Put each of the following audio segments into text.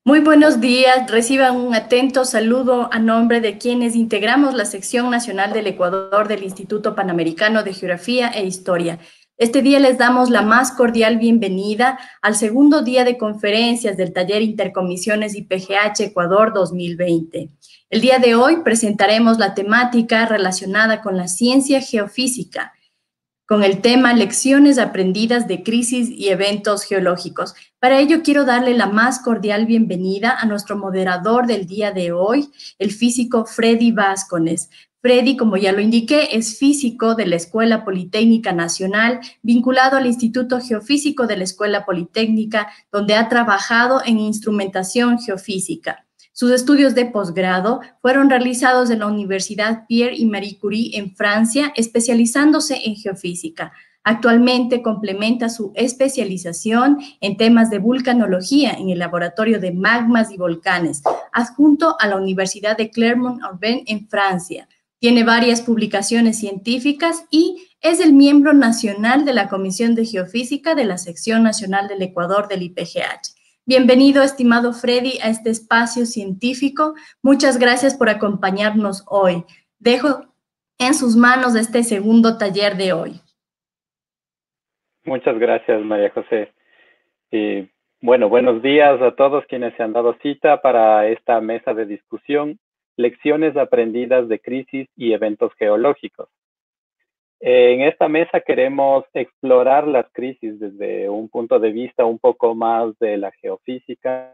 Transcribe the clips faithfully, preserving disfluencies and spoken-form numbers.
Muy buenos días, reciban un atento saludo a nombre de quienes integramos la sección nacional del Ecuador del Instituto Panamericano de Geografía e Historia. Este día les damos la más cordial bienvenida al segundo día de conferencias del taller Intercomisiones I P G H Ecuador dos mil veinte. El día de hoy presentaremos la temática relacionada con la ciencia geofísica, con el tema Lecciones aprendidas de crisis y eventos geológicos. Para ello quiero darle la más cordial bienvenida a nuestro moderador del día de hoy, el físico Freddy Vázquez. Freddy, como ya lo indiqué, es físico de la Escuela Politécnica Nacional, vinculado al Instituto Geofísico de la Escuela Politécnica, donde ha trabajado en instrumentación geofísica. Sus estudios de posgrado fueron realizados en la Universidad Pierre y Marie Curie en Francia, especializándose en geofísica. Actualmente complementa su especialización en temas de vulcanología en el Laboratorio de Magmas y Volcanes, adjunto a la Universidad de Clermont-Auvergne en Francia. Tiene varias publicaciones científicas y es el miembro nacional de la Comisión de Geofísica de la Sección Nacional del Ecuador del I P G H. Bienvenido, estimado Freddy, a este espacio científico. Muchas gracias por acompañarnos hoy. Dejo en sus manos este segundo taller de hoy. Muchas gracias, María José. Y bueno, buenos días a todos quienes se han dado cita para esta mesa de discusión, lecciones aprendidas de crisis y eventos geológicos. En esta mesa queremos explorar las crisis desde un punto de vista un poco más de la geofísica.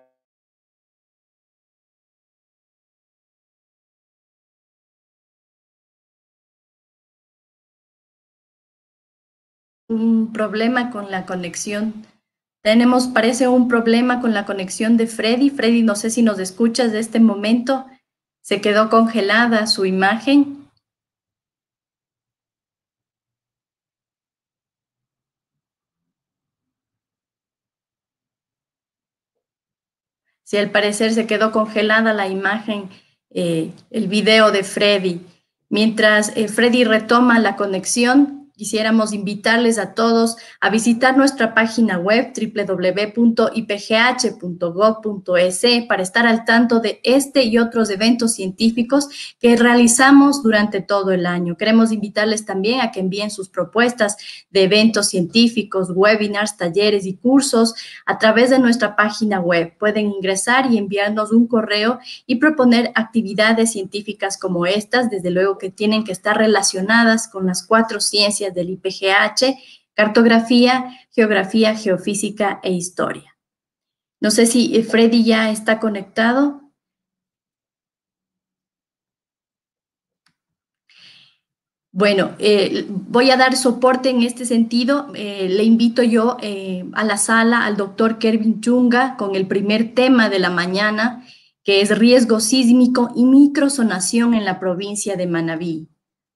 Un problema con la conexión. Tenemos, parece, un problema con la conexión de Freddy. Freddy, no sé si nos escuchas de este momento. Se quedó congelada su imagen. Si al parecer se quedó congelada la imagen, eh, el video de Freddy. Mientras eh, Freddy retoma la conexión, quisiéramos invitarles a todos a visitar nuestra página web doble u doble u doble u punto i p g h punto gov punto es para estar al tanto de este y otros eventos científicos que realizamos durante todo el año. Queremos invitarles también a que envíen sus propuestas de eventos científicos, webinars, talleres y cursos a través de nuestra página web. Pueden ingresar y enviarnos un correo y proponer actividades científicas como estas, desde luego que tienen que estar relacionadas con las cuatro ciencias del I P G H, cartografía, geografía, geofísica e historia. No sé si Freddy ya está conectado. Bueno, eh, voy a dar soporte en este sentido. Eh, le invito yo eh, a la sala al doctor Kervin Chunga con el primer tema de la mañana, que es riesgo sísmico y microzonación en la provincia de Manabí.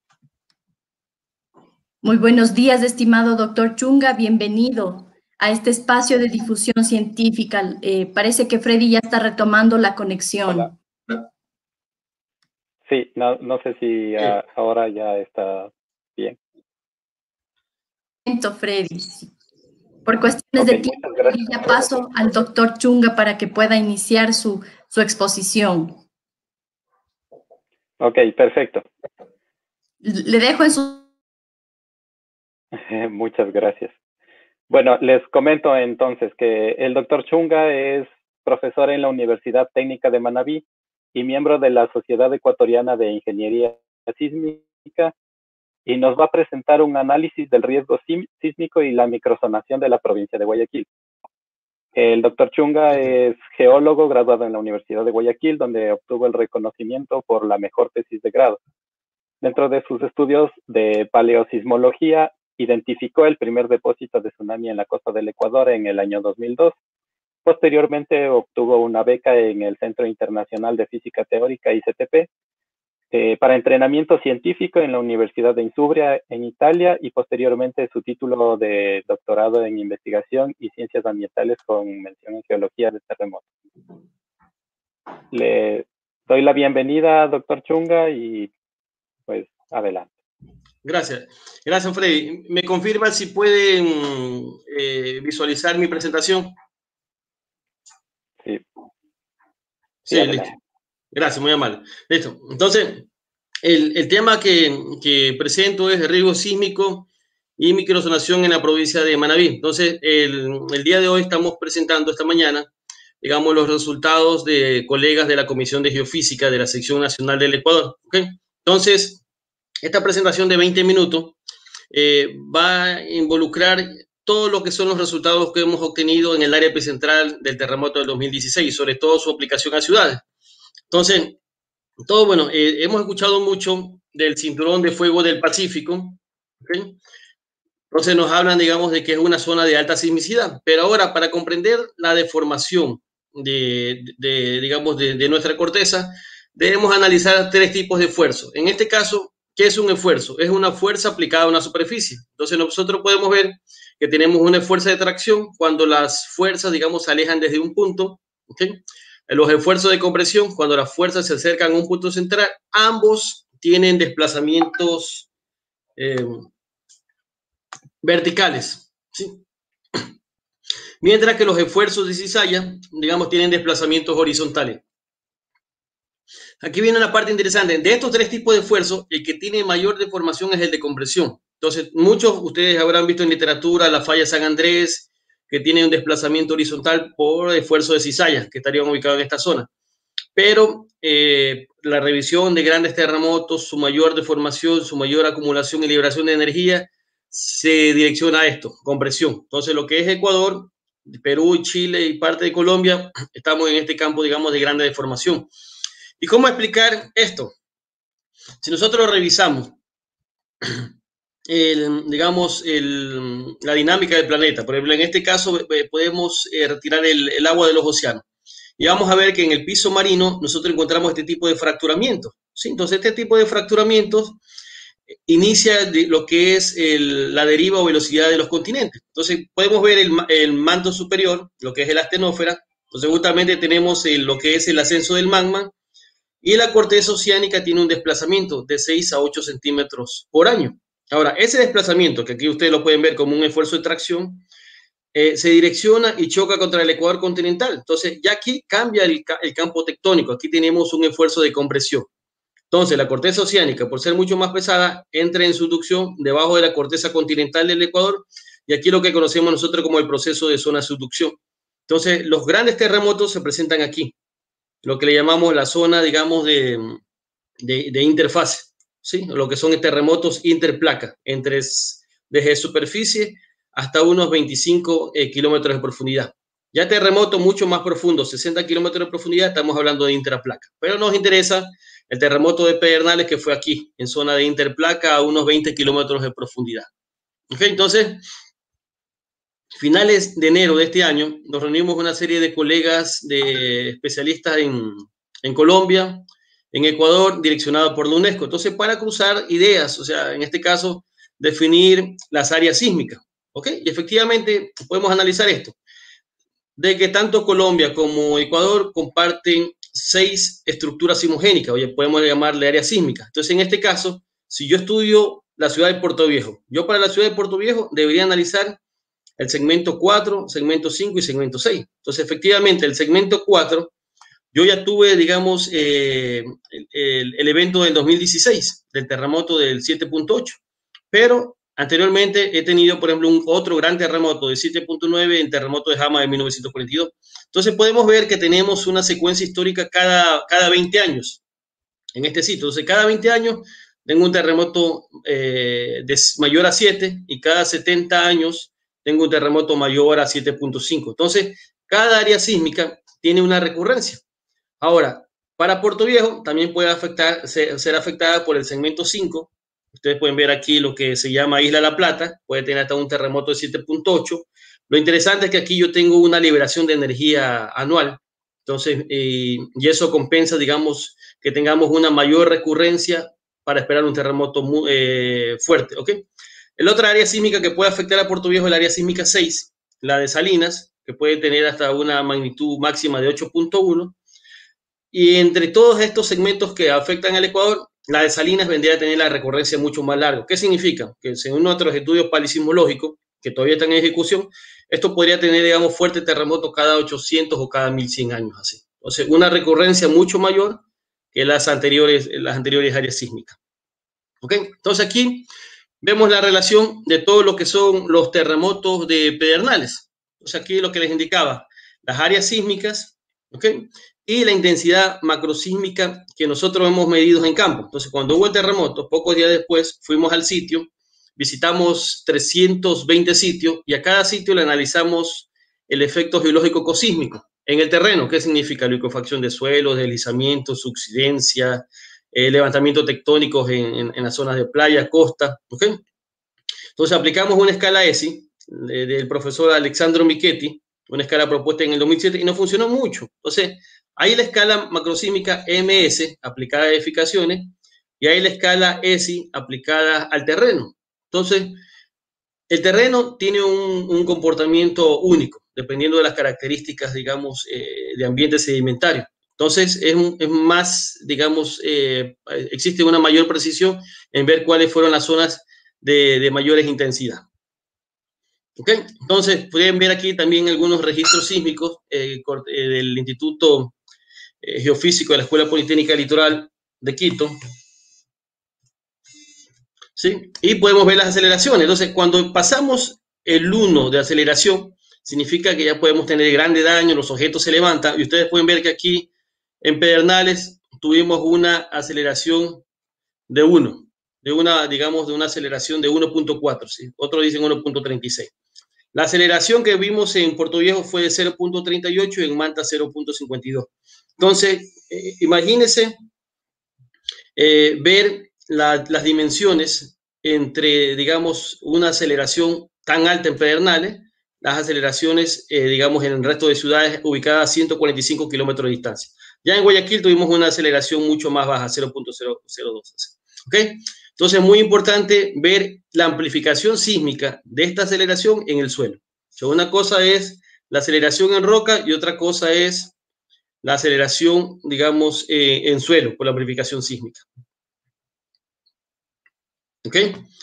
Muy buenos días, estimado doctor Chunga, bienvenido a este espacio de difusión científica. Eh, parece que Freddy ya está retomando la conexión. Hola. Sí, no, no sé si uh, ahora ya está bien. Freddy. Por cuestiones okay, de tiempo, ya paso al doctor Chunga para que pueda iniciar su, su exposición. Ok, perfecto. Le dejo en su... Muchas gracias. Bueno, les comento entonces que el doctor Chunga es profesor en la Universidad Técnica de Manabí y miembro de la Sociedad Ecuatoriana de Ingeniería Sísmica, y nos va a presentar un análisis del riesgo sísmico y la microzonación de la provincia de Guayaquil. El doctor Chunga es geólogo graduado en la Universidad de Guayaquil, donde obtuvo el reconocimiento por la mejor tesis de grado. Dentro de sus estudios de paleosismología, identificó el primer depósito de tsunami en la costa del Ecuador en el año dos mil dos. Posteriormente obtuvo una beca en el Centro Internacional de Física Teórica, I C T P, eh, para entrenamiento científico en la Universidad de Insubria, en Italia, y posteriormente su título de doctorado en investigación y ciencias ambientales con mención en geología de terremotos. Le doy la bienvenida, doctor Chunga, y pues adelante. Gracias. Gracias, Freddy. ¿Me confirma si pueden eh, visualizar mi presentación? Sí. Sí, sí, listo. Gracias, muy amable. Listo. Entonces, el, el tema que, que presento es el riesgo sísmico y microzonación en la provincia de Manabí. Entonces, el, el día de hoy estamos presentando esta mañana, digamos, los resultados de colegas de la Comisión de Geofísica de la Sección Nacional del Ecuador. ¿Okay? Entonces, esta presentación de veinte minutos eh, va a involucrar todo lo que son los resultados que hemos obtenido en el área epicentral del terremoto del dos mil dieciséis, sobre todo su aplicación a ciudades. Entonces, todo bueno, eh, hemos escuchado mucho del cinturón de fuego del Pacífico, ¿okay? Entonces nos hablan, digamos, de que es una zona de alta sismicidad, pero ahora para comprender la deformación de, de digamos, de, de nuestra corteza, debemos analizar tres tipos de esfuerzo. En este caso, ¿qué es un esfuerzo? Es una fuerza aplicada a una superficie. Entonces nosotros podemos ver que tenemos una fuerza de tracción cuando las fuerzas, digamos, se alejan desde un punto, ¿okay? Los esfuerzos de compresión, cuando las fuerzas se acercan a un punto central, ambos tienen desplazamientos eh, verticales, ¿sí? Mientras que los esfuerzos de cizalla, digamos, tienen desplazamientos horizontales. Aquí viene una parte interesante. De estos tres tipos de esfuerzos, el que tiene mayor deformación es el de compresión. Entonces, muchos ustedes habrán visto en literatura la falla San Andrés, que tiene un desplazamiento horizontal por esfuerzo de cizallas, que estarían ubicados en esta zona. Pero eh, la revisión de grandes terremotos, su mayor deformación, su mayor acumulación y liberación de energía, se direcciona a esto, compresión. Entonces, lo que es Ecuador, Perú, Chile y parte de Colombia, estamos en este campo, digamos, de grande deformación. ¿Y cómo explicar esto? Si nosotros revisamos El, digamos, el, la dinámica del planeta. Por ejemplo, en este caso eh, podemos eh, retirar el, el agua de los océanos. Y vamos a ver que en el piso marino nosotros encontramos este tipo de fracturamientos, ¿sí? Entonces, este tipo de fracturamientos inicia de lo que es el, la deriva o velocidad de los continentes. Entonces, podemos ver el, el manto superior, lo que es el astenósfera. Entonces, justamente tenemos el, lo que es el ascenso del magma. Y la corteza oceánica tiene un desplazamiento de seis a ocho centímetros por año. Ahora, ese desplazamiento, que aquí ustedes lo pueden ver como un esfuerzo de tracción, eh, se direcciona y choca contra el ecuador continental. Entonces, ya aquí cambia el, el campo tectónico. Aquí tenemos un esfuerzo de compresión. Entonces, la corteza oceánica, por ser mucho más pesada, entra en subducción debajo de la corteza continental del Ecuador. Y aquí lo que conocemos nosotros como el proceso de zona de subducción. Entonces, los grandes terremotos se presentan aquí, lo que le llamamos la zona, digamos, de, de, de interfase. ¿Sí? Lo que son terremotos interplaca, entre desde superficie hasta unos veinticinco eh, kilómetros de profundidad. Ya terremoto mucho más profundo, sesenta kilómetros de profundidad, estamos hablando de interplaca. Pero nos interesa el terremoto de Pedernales, que fue aquí, en zona de interplaca, a unos veinte kilómetros de profundidad. ¿Okay? Entonces, finales de enero de este año, nos reunimos una serie de colegas, de especialistas en, en Colombia, en Ecuador, direccionado por la UNESCO. Entonces, para cruzar ideas, o sea, en este caso, definir las áreas sísmicas, ¿ok? Y efectivamente podemos analizar esto, de que tanto Colombia como Ecuador comparten seis estructuras sismogénicas, oye, podemos llamarle áreas sísmicas. Entonces, en este caso, si yo estudio la ciudad de Puerto Viejo, yo para la ciudad de Puerto Viejo debería analizar el segmento cuatro, segmento cinco y segmento seis. Entonces, efectivamente, el segmento cuatro, yo ya tuve, digamos, eh, el, el evento del dos mil dieciséis, del terremoto del siete punto ocho, pero anteriormente he tenido, por ejemplo, un otro gran terremoto de siete punto nueve, el terremoto de Jama de mil novecientos cuarenta y dos. Entonces podemos ver que tenemos una secuencia histórica cada, cada veinte años en este sitio. Entonces, cada veinte años tengo un terremoto eh, de mayor a siete y cada setenta años tengo un terremoto mayor a siete punto cinco. Entonces, cada área sísmica tiene una recurrencia. Ahora, para Puerto Viejo también puede afectar, ser, ser afectada por el segmento cinco. Ustedes pueden ver aquí lo que se llama Isla La Plata, puede tener hasta un terremoto de siete punto ocho. Lo interesante es que aquí yo tengo una liberación de energía anual, entonces, eh, y eso compensa, digamos, que tengamos una mayor recurrencia para esperar un terremoto muy, eh, fuerte, ¿ok? El otra área sísmica que puede afectar a Puerto Viejo es la área sísmica seis, la de Salinas, que puede tener hasta una magnitud máxima de ocho punto uno. Y entre todos estos segmentos que afectan al Ecuador, la de Salinas vendría a tener la recurrencia mucho más larga. ¿Qué significa? Que según nuestros estudios palisismológicos, que todavía están en ejecución, esto podría tener, digamos, fuerte terremoto cada ochocientos o cada mil cien años, así. O sea, una recurrencia mucho mayor que las anteriores, las anteriores áreas sísmicas. ¿Ok? Entonces aquí vemos la relación de todo lo que son los terremotos de Pedernales. O sea, aquí lo que les indicaba, las áreas sísmicas, ¿ok? Y la intensidad macrosísmica que nosotros hemos medido en campo. Entonces, cuando hubo el terremoto, pocos días después, fuimos al sitio, visitamos trescientos veinte sitios y a cada sitio le analizamos el efecto geológico cosísmico en el terreno. ¿Qué significa? Liquefacción de suelos, deslizamiento, subsidencia, eh, levantamientos tectónicos en, en, en las zonas de playa, costa, ¿ok? Entonces aplicamos una escala E S I de, del profesor Alexandro Michetti, una escala propuesta en el dos mil siete y no funcionó mucho. Entonces, hay la escala macrosísmica E M S aplicada a edificaciones y hay la escala E S I aplicada al terreno. Entonces, el terreno tiene un, un comportamiento único, dependiendo de las características, digamos, eh, de ambiente sedimentario. Entonces, es, un, es más, digamos, eh, existe una mayor precisión en ver cuáles fueron las zonas de, de mayores intensidad. ¿Ok? Entonces, pueden ver aquí también algunos registros sísmicos eh, del Instituto eh, Geofísico de la Escuela Politécnica Litoral de Quito. ¿Sí? Y podemos ver las aceleraciones. Entonces, cuando pasamos el uno de aceleración, significa que ya podemos tener grande daño, los objetos se levantan, y ustedes pueden ver que aquí en Pedernales tuvimos una aceleración de uno, de una, digamos, de una aceleración de uno punto cuatro, ¿sí? Otros dicen uno punto treinta y seis. La aceleración que vimos en Puerto Viejo fue de cero punto treinta y ocho y en Manta cero punto cincuenta y dos. Entonces, eh, imagínense eh, ver la, las dimensiones entre, digamos, una aceleración tan alta en Pedernales, las aceleraciones, eh, digamos, en el resto de ciudades ubicadas a ciento cuarenta y cinco kilómetros de distancia. Ya en Guayaquil tuvimos una aceleración mucho más baja, cero punto cero cero dos. ¿Ok? Entonces, es muy importante ver la amplificación sísmica de esta aceleración en el suelo. O sea, una cosa es la aceleración en roca y otra cosa es la aceleración, digamos, eh, en suelo por la amplificación sísmica. ¿Ok?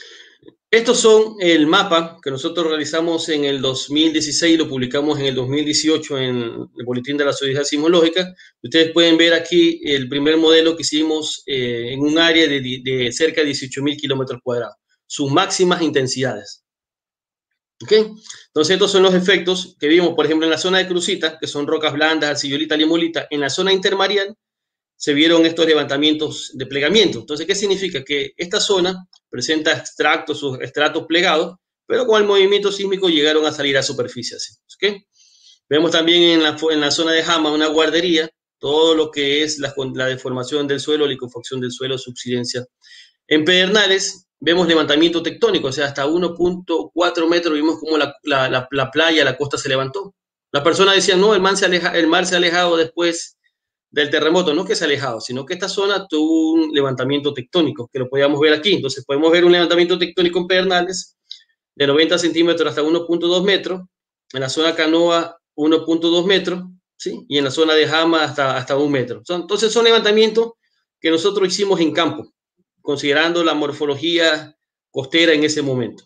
Estos son el mapa que nosotros realizamos en el dos mil dieciséis, lo publicamos en el dos mil dieciocho en el Boletín de la Sociedad Sismológica. Ustedes pueden ver aquí el primer modelo que hicimos eh, en un área de, de cerca de dieciocho mil kilómetros cuadrados, sus máximas intensidades. ¿Ok? Entonces, estos son los efectos que vimos, por ejemplo, en la zona de Crucita, que son rocas blandas, arcillolita, limolita. En la zona intermareal se vieron estos levantamientos de plegamiento. Entonces, ¿qué significa? Que esta zona presenta extractos, sus estratos plegados, pero con el movimiento sísmico llegaron a salir a superficie. ¿Okay? Vemos también en la, en la zona de Jama una guardería, todo lo que es la, la deformación del suelo, liquefacción del suelo, subsidencia. En Pedernales vemos levantamiento tectónico, o sea, hasta uno punto cuatro metros vimos como la, la, la, la playa, la costa se levantó. Las personas decían, no, el mar se, aleja, el mar se ha alejado después del terremoto, no que se ha alejado, sino que esta zona tuvo un levantamiento tectónico, que lo podíamos ver aquí. Entonces podemos ver un levantamiento tectónico en Pedernales de noventa centímetros hasta uno punto dos metros, en la zona Canoa uno punto dos metros, ¿sí? Y en la zona de Jama hasta, hasta un metro. Entonces son levantamientos que nosotros hicimos en campo, considerando la morfología costera en ese momento.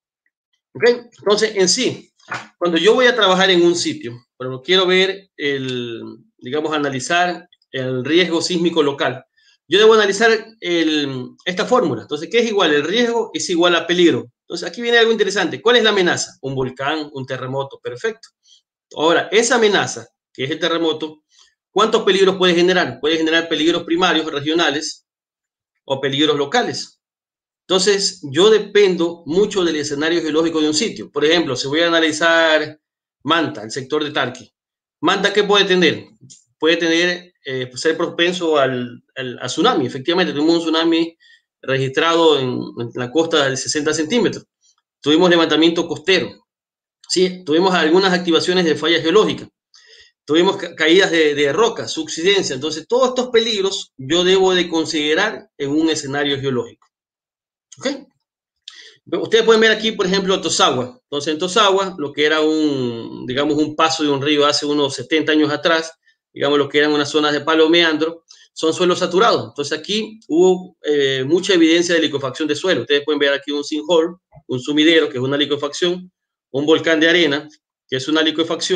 ¿Okay? Entonces, en sí, cuando yo voy a trabajar en un sitio, pero quiero ver el, digamos, analizar el riesgo sísmico local, yo debo analizar el, esta fórmula. Entonces, ¿qué es igual? El riesgo es igual a peligro. Entonces, aquí viene algo interesante. ¿Cuál es la amenaza? Un volcán, un terremoto. Perfecto. Ahora, esa amenaza, que es el terremoto, ¿cuántos peligros puede generar? Puede generar peligros primarios, regionales, o peligros locales. Entonces, yo dependo mucho del escenario geológico de un sitio. Por ejemplo, si voy a analizar Manta, el sector de Tarqui. Manta, ¿qué puede tener? Puede tener, eh, ser propenso al, al a tsunami. Efectivamente, tuvimos un tsunami registrado en, en la costa de sesenta centímetros. Tuvimos levantamiento costero. Sí, tuvimos algunas activaciones de fallas geológicas. Tuvimos ca caídas de, de rocas, subsidencia. Entonces, todos estos peligros yo debo de considerar en un escenario geológico. ¿Ok? Ustedes pueden ver aquí, por ejemplo, Tosagua. Entonces, en Tosagua, lo que era un, digamos, un paso de un río hace unos setenta años atrás, digamos, lo que eran unas zonas de palo meandro, son suelos saturados. Entonces, aquí hubo eh, mucha evidencia de liquefacción de suelo. Ustedes pueden ver aquí un sinkhole, un sumidero, que es una liquefacción, un volcán de arena, que es una liquefacción,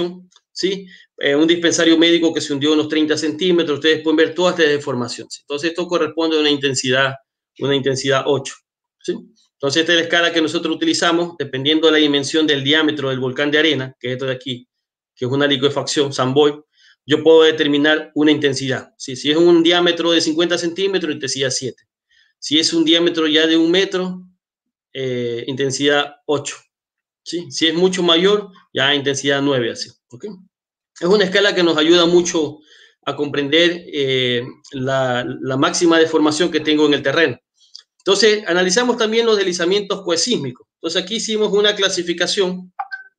¿sí? Eh, un dispensario médico que se hundió unos treinta centímetros, ustedes pueden ver todas estas deformaciones. Entonces, esto corresponde a una intensidad, una intensidad ocho, ¿sí? Entonces, esta es la escala que nosotros utilizamos, dependiendo de la dimensión del diámetro del volcán de arena, que es esto de aquí, que es una liquefacción, Samboy, yo puedo determinar una intensidad, ¿sí? Si es un diámetro de cincuenta centímetros, intensidad siete. Si es un diámetro ya de un metro, eh, intensidad ocho. ¿Sí? Si es mucho mayor, ya intensidad nueve, así. ¿Okay? Es una escala que nos ayuda mucho a comprender eh, la, la máxima deformación que tengo en el terreno. Entonces, analizamos también los deslizamientos coesísmicos. Entonces, aquí hicimos una clasificación.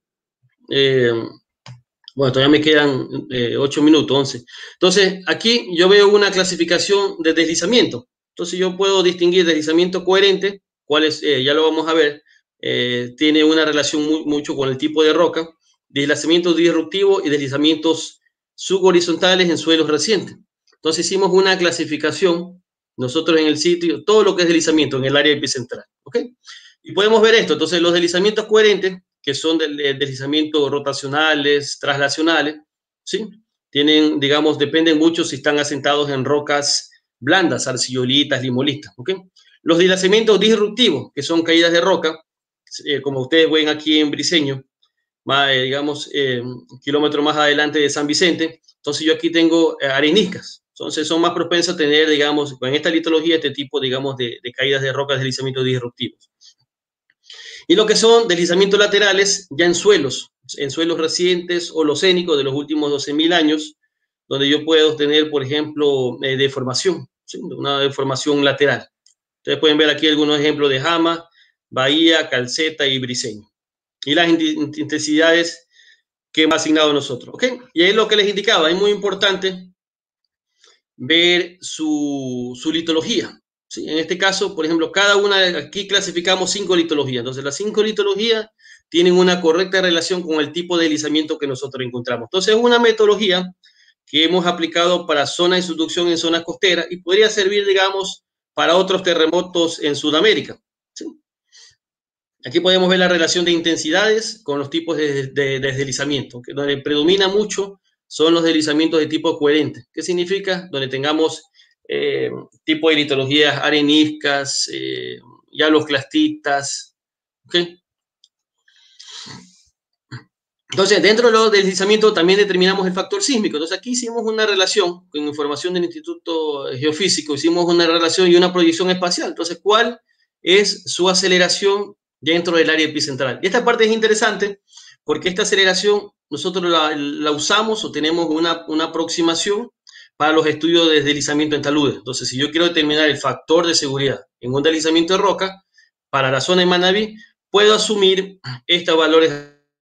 Eh, bueno, todavía me quedan eh, ocho minutos, once. Entonces, aquí yo veo una clasificación de deslizamiento. Entonces, yo puedo distinguir deslizamiento coherente, cuáles, eh, ya lo vamos a ver, eh, tiene una relación muy, mucho con el tipo de roca, deslizamientos disruptivos y deslizamientos subhorizontales en suelos recientes. Entonces, hicimos una clasificación, nosotros en el sitio, todo lo que es deslizamiento en el área epicentral, ¿ok? Y podemos ver esto. Entonces, los deslizamientos coherentes, que son deslizamientos rotacionales, traslacionales, ¿sí? Tienen, digamos, dependen mucho si están asentados en rocas blandas, arcillolitas, limolitas, ¿ok? Los deslizamientos disruptivos, que son caídas de roca, eh, como ustedes ven aquí en Briceño, más, eh, digamos, eh, un kilómetro más adelante de San Vicente, entonces yo aquí tengo eh, areniscas, entonces son más propensas a tener, digamos, con esta litología, este tipo, digamos, de, de caídas de rocas, deslizamientos disruptivos. Y lo que son deslizamientos laterales ya en suelos, en suelos recientes holocénicos de los últimos doce mil años, donde yo puedo tener, por ejemplo, eh, deformación, ¿sí? Una deformación lateral. Ustedes pueden ver aquí algunos ejemplos de Jama, Bahía, Calceta y Briceño. Y las intensidades que hemos asignado nosotros, ¿ok? Y ahí es lo que les indicaba, es muy importante ver su, su litología. ¿Sí? En este caso, por ejemplo, cada una, aquí clasificamos cinco litologías. Entonces, las cinco litologías tienen una correcta relación con el tipo de deslizamiento que nosotros encontramos. Entonces, es una metodología que hemos aplicado para zonas de subducción en zonas costeras y podría servir, digamos, para otros terremotos en Sudamérica. ¿Sí? Aquí podemos ver la relación de intensidades con los tipos de, de, de deslizamiento, que donde predomina mucho son los deslizamientos de tipo coherente. ¿Qué significa? Donde tengamos eh, tipo de litologías areniscas, eh, ya los clastistas. ¿Okay? Entonces, dentro de los deslizamientos también determinamos el factor sísmico. Entonces, aquí hicimos una relación con información del Instituto Geofísico, hicimos una relación y una proyección espacial. Entonces, ¿cuál es su aceleración dentro del área epicentral? Y esta parte es interesante porque esta aceleración nosotros la, la usamos o tenemos una, una aproximación para los estudios de deslizamiento en taludes. Entonces, si yo quiero determinar el factor de seguridad en un deslizamiento de roca, para la zona de Manabí, puedo asumir estos valores.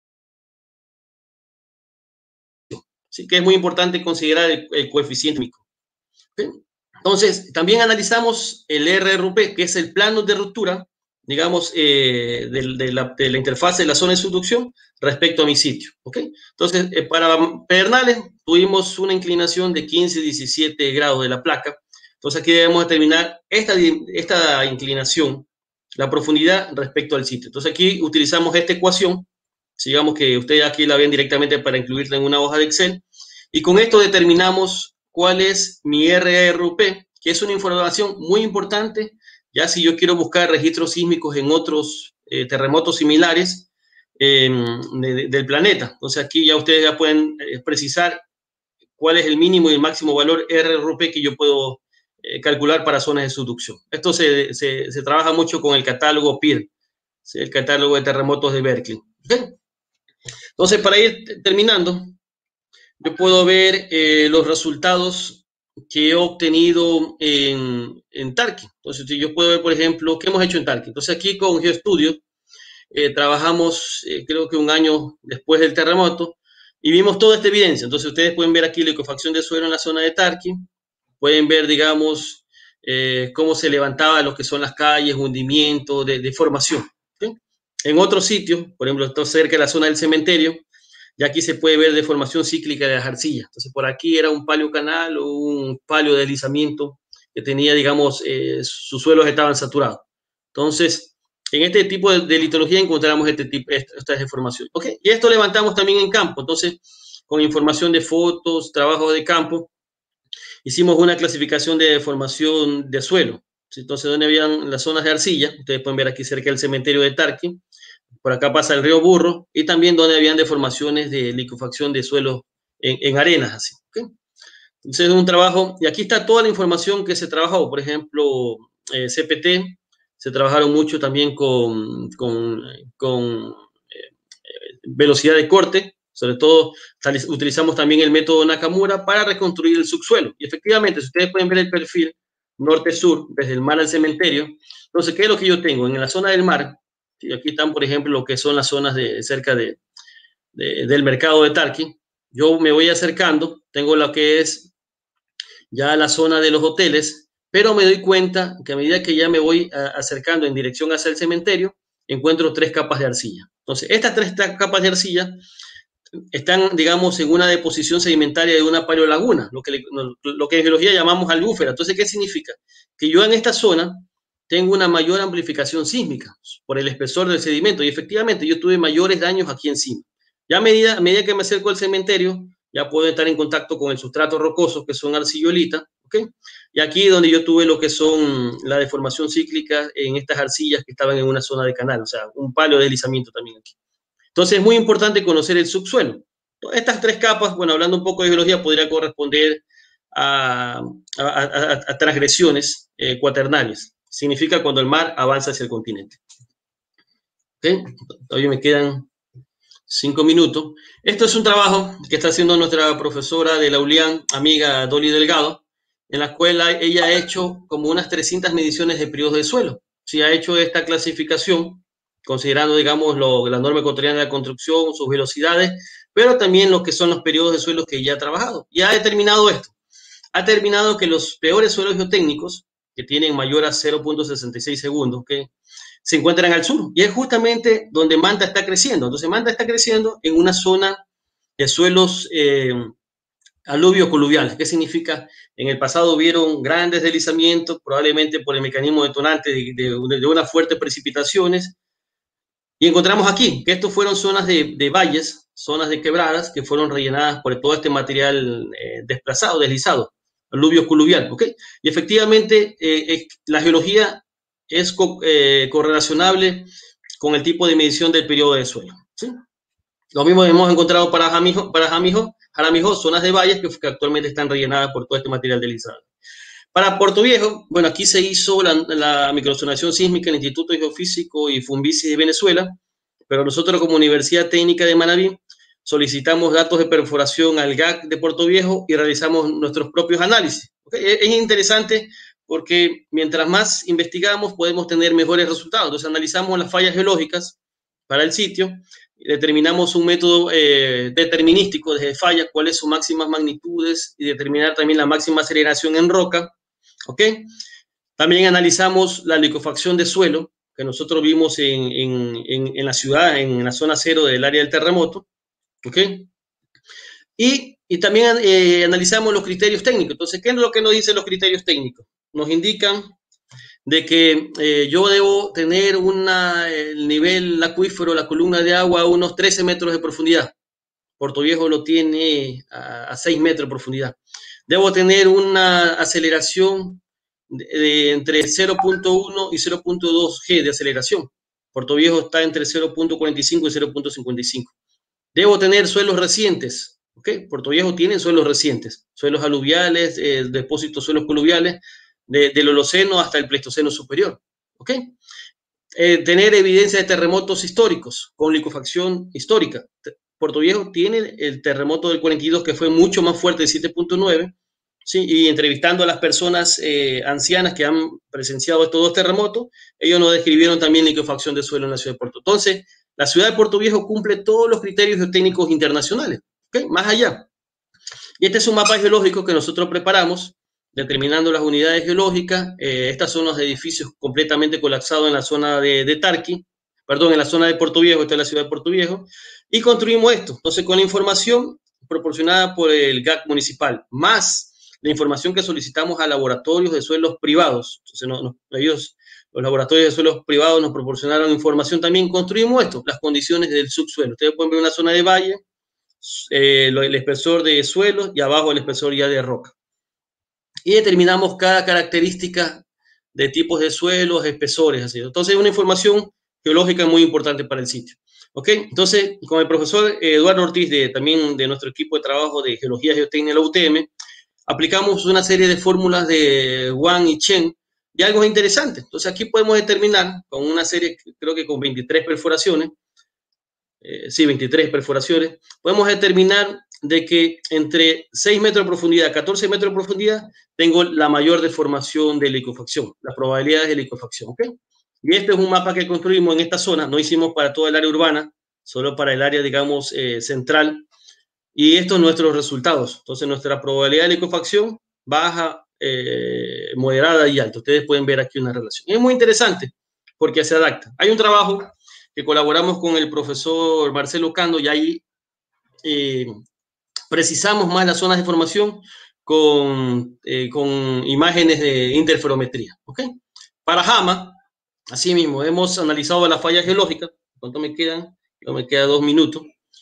Así que es muy importante considerar el, el coeficiente sísmico. ¿Okay? Entonces, también analizamos el R R P, que es el plano de ruptura, digamos, eh, de, de, la, de la interfaz de la zona de subducción respecto a mi sitio. ¿Okay? Entonces, eh, para Pedernales tuvimos una inclinación de quince a diecisiete grados de la placa. Entonces, aquí debemos determinar esta, esta inclinación, la profundidad respecto al sitio. Entonces, aquí utilizamos esta ecuación, digamos que ustedes aquí la ven directamente para incluirla en una hoja de Excel, y con esto determinamos cuál es mi R R P, que es una información muy importante, ya si yo quiero buscar registros sísmicos en otros eh, terremotos similares eh, de, del planeta. Entonces aquí ya ustedes ya pueden eh, precisar cuál es el mínimo y el máximo valor R R P que yo puedo eh, calcular para zonas de subducción. Esto se, se, se trabaja mucho con el catálogo P I R, ¿sí? El catálogo de terremotos de Berkeley. ¿Okay? Entonces, para ir terminando, yo puedo ver eh, los resultados que he obtenido en, en Tarqui. Entonces, yo puedo ver, por ejemplo, qué hemos hecho en Tarqui. Entonces, aquí con GeoStudio eh, trabajamos, eh, creo que un año después del terremoto, y vimos toda esta evidencia. Entonces, ustedes pueden ver aquí la liquefacción de suelo en la zona de Tarqui. Pueden ver, digamos, eh, cómo se levantaba lo que son las calles, hundimiento, de, de formación. ¿Okay? En otros sitios, por ejemplo, esto cerca de la zona del cementerio, y aquí se puede ver deformación cíclica de las arcillas. Entonces, por aquí era un palio canal o un palio de deslizamiento que tenía, digamos, eh, sus suelos estaban saturados. Entonces, en este tipo de, de litología encontramos este tipo, esta, esta deformación. ¿Okay? Y esto levantamos también en campo. Entonces, con información de fotos, trabajo de campo, hicimos una clasificación de formación de suelo. Entonces, donde habían las zonas de arcilla, ustedes pueden ver aquí cerca del cementerio de Tarqui, por acá pasa el río Burro, y también donde habían deformaciones de liquefacción de suelo en, en arenas, así, ¿okay? Entonces, es un trabajo, y aquí está toda la información que se trabajó, por ejemplo, eh, C P T, se trabajaron mucho también con, con, con eh, velocidad de corte, sobre todo utilizamos también el método Nakamura para reconstruir el subsuelo. Y efectivamente, si ustedes pueden ver el perfil norte-sur, desde el mar al cementerio, entonces, ¿qué es lo que yo tengo? En la zona del mar, y aquí están, por ejemplo, lo que son las zonas de, cerca de, de, del mercado de Tarqui, yo me voy acercando, tengo lo que es ya la zona de los hoteles, pero me doy cuenta que a medida que ya me voy acercando en dirección hacia el cementerio, encuentro tres capas de arcilla. Entonces, estas tres capas de arcilla están, digamos, en una deposición sedimentaria de una paleolaguna, lo que, lo que en geología llamamos albúfera. Entonces, ¿qué significa? Que yo en esta zona tengo una mayor amplificación sísmica por el espesor del sedimento, y efectivamente yo tuve mayores daños aquí encima. Ya a medida, a medida que me acerco al cementerio, ya puedo estar en contacto con el sustrato rocoso, que son arcillolita, ¿ok? Y aquí donde yo tuve lo que son la deformación cíclica en estas arcillas que estaban en una zona de canal, o sea, un paleo de deslizamiento también aquí. Entonces, es muy importante conocer el subsuelo. Estas tres capas, bueno, hablando un poco de geología, podría corresponder a, a, a, a transgresiones eh, cuaternarias. Significa cuando el mar avanza hacia el continente. ¿Okay? Todavía me quedan cinco minutos. Esto es un trabajo que está haciendo nuestra profesora de la U L I A N, amiga Dolly Delgado, en la cual ella ha hecho como unas trescientas mediciones de periodos de suelo. Sí, ha hecho esta clasificación, considerando, digamos, lo, la norma ecuatoriana de la construcción, sus velocidades, pero también lo que son los periodos de suelo que ella ha trabajado. Y ha determinado esto. Ha determinado que los peores suelos geotécnicos, que tienen mayor a cero punto sesenta y seis segundos, ¿okay?, se encuentran al sur. Y es justamente donde Manta está creciendo. Entonces, Manta está creciendo en una zona de suelos eh, aluvio-coluviales. ¿Qué significa? En el pasado hubieron grandes deslizamientos, probablemente por el mecanismo detonante de, de, de unas fuertes precipitaciones. Y encontramos aquí que estos fueron zonas de, de valles, zonas de quebradas, que fueron rellenadas por todo este material eh, desplazado, deslizado, aluvio coluvial, ¿ok? Y efectivamente eh, eh, la geología es co eh, correlacionable con el tipo de medición del periodo de suelo, ¿sí? Lo mismo hemos encontrado para Jamijo, para Jamijo, Jaramijó, zonas de valles que, que actualmente están rellenadas por todo este material deslizado. Para Puerto Viejo, bueno, aquí se hizo la, la microzonación sísmica en el Instituto Geofísico y Funvisis de Venezuela, pero nosotros como Universidad Técnica de Manabí solicitamos datos de perforación al G A C de Puerto Viejo y realizamos nuestros propios análisis. ¿Okay? Es interesante porque mientras más investigamos podemos tener mejores resultados. Entonces analizamos las fallas geológicas para el sitio, determinamos un método eh, determinístico de fallas, cuáles son máximas magnitudes y determinar también la máxima aceleración en roca. ¿Ok? También analizamos la liquefacción de suelo, que nosotros vimos en, en, en, en la ciudad, en la zona cero del área del terremoto. ¿Ok? Y, y también eh, analizamos los criterios técnicos. Entonces, ¿qué es lo que nos dicen los criterios técnicos? Nos indican de que eh, yo debo tener una, el nivel acuífero, la columna de agua, a unos trece metros de profundidad. Puerto Viejo lo tiene a, a seis metros de profundidad. Debo tener una aceleración de, de entre cero punto uno y cero punto dos G de aceleración. Puerto Viejo está entre cero punto cuarenta y cinco y cero punto cincuenta y cinco. Debo tener suelos recientes. ¿Okay? Puerto Viejo tiene suelos recientes, suelos aluviales, eh, depósitos, suelos coluviales, de, del Holoceno hasta el Pleistoceno superior. ¿Okay? Eh, tener evidencia de terremotos históricos con liquefacción histórica. Puerto Viejo tiene el terremoto del cuarenta y dos que fue mucho más fuerte, de siete punto nueve, ¿sí? Y entrevistando a las personas eh, ancianas que han presenciado estos dos terremotos, ellos nos describieron también liquefacción de suelo en la ciudad de Puerto. Entonces, la ciudad de Puerto Viejo cumple todos los criterios geotécnicos internacionales, ¿okay? Más allá. Y este es un mapa geológico que nosotros preparamos, determinando las unidades geológicas. Eh, estas son los edificios completamente colapsados en la zona de, de Tarqui, perdón, en la zona de Puerto Viejo, esta es la ciudad de Puerto Viejo, y construimos esto. Entonces, con la información proporcionada por el G A C municipal, más la información que solicitamos a laboratorios de suelos privados, entonces no, no, ellos, los laboratorios de suelos privados nos proporcionaron información también, construimos esto, las condiciones del subsuelo. Ustedes pueden ver una zona de valle, eh, el espesor de suelo y abajo el espesor ya de roca. Y determinamos cada característica de tipos de suelos, espesores, así. Entonces, es una información geológica muy importante para el sitio. ¿Ok? Entonces, con el profesor Eduardo Ortiz, de, también de nuestro equipo de trabajo de Geología y Geotecnia de la U T M, aplicamos una serie de fórmulas de Wang y Chen, y algo interesante. Entonces, aquí podemos determinar, con una serie, creo que con veintitrés perforaciones, eh, sí, veintitrés perforaciones, podemos determinar de que entre seis metros de profundidad, catorce metros de profundidad, tengo la mayor deformación de liquefacción, las probabilidades de liquefacción, ¿ok? Y este es un mapa que construimos en esta zona, no hicimos para toda el área urbana, solo para el área, digamos, eh, central, y estos son nuestros resultados. Entonces, nuestra probabilidad de liquefacción baja, eh, moderada y alta. Ustedes pueden ver aquí una relación. Es muy interesante porque se adapta. Hay un trabajo que colaboramos con el profesor Marcelo Cando y ahí eh, precisamos más las zonas de formación con, eh, con imágenes de interferometría. ¿Okay? Para Jama, asimismo, hemos analizado la falla geológica. ¿Cuánto me quedan? Yo me queda dos minutos.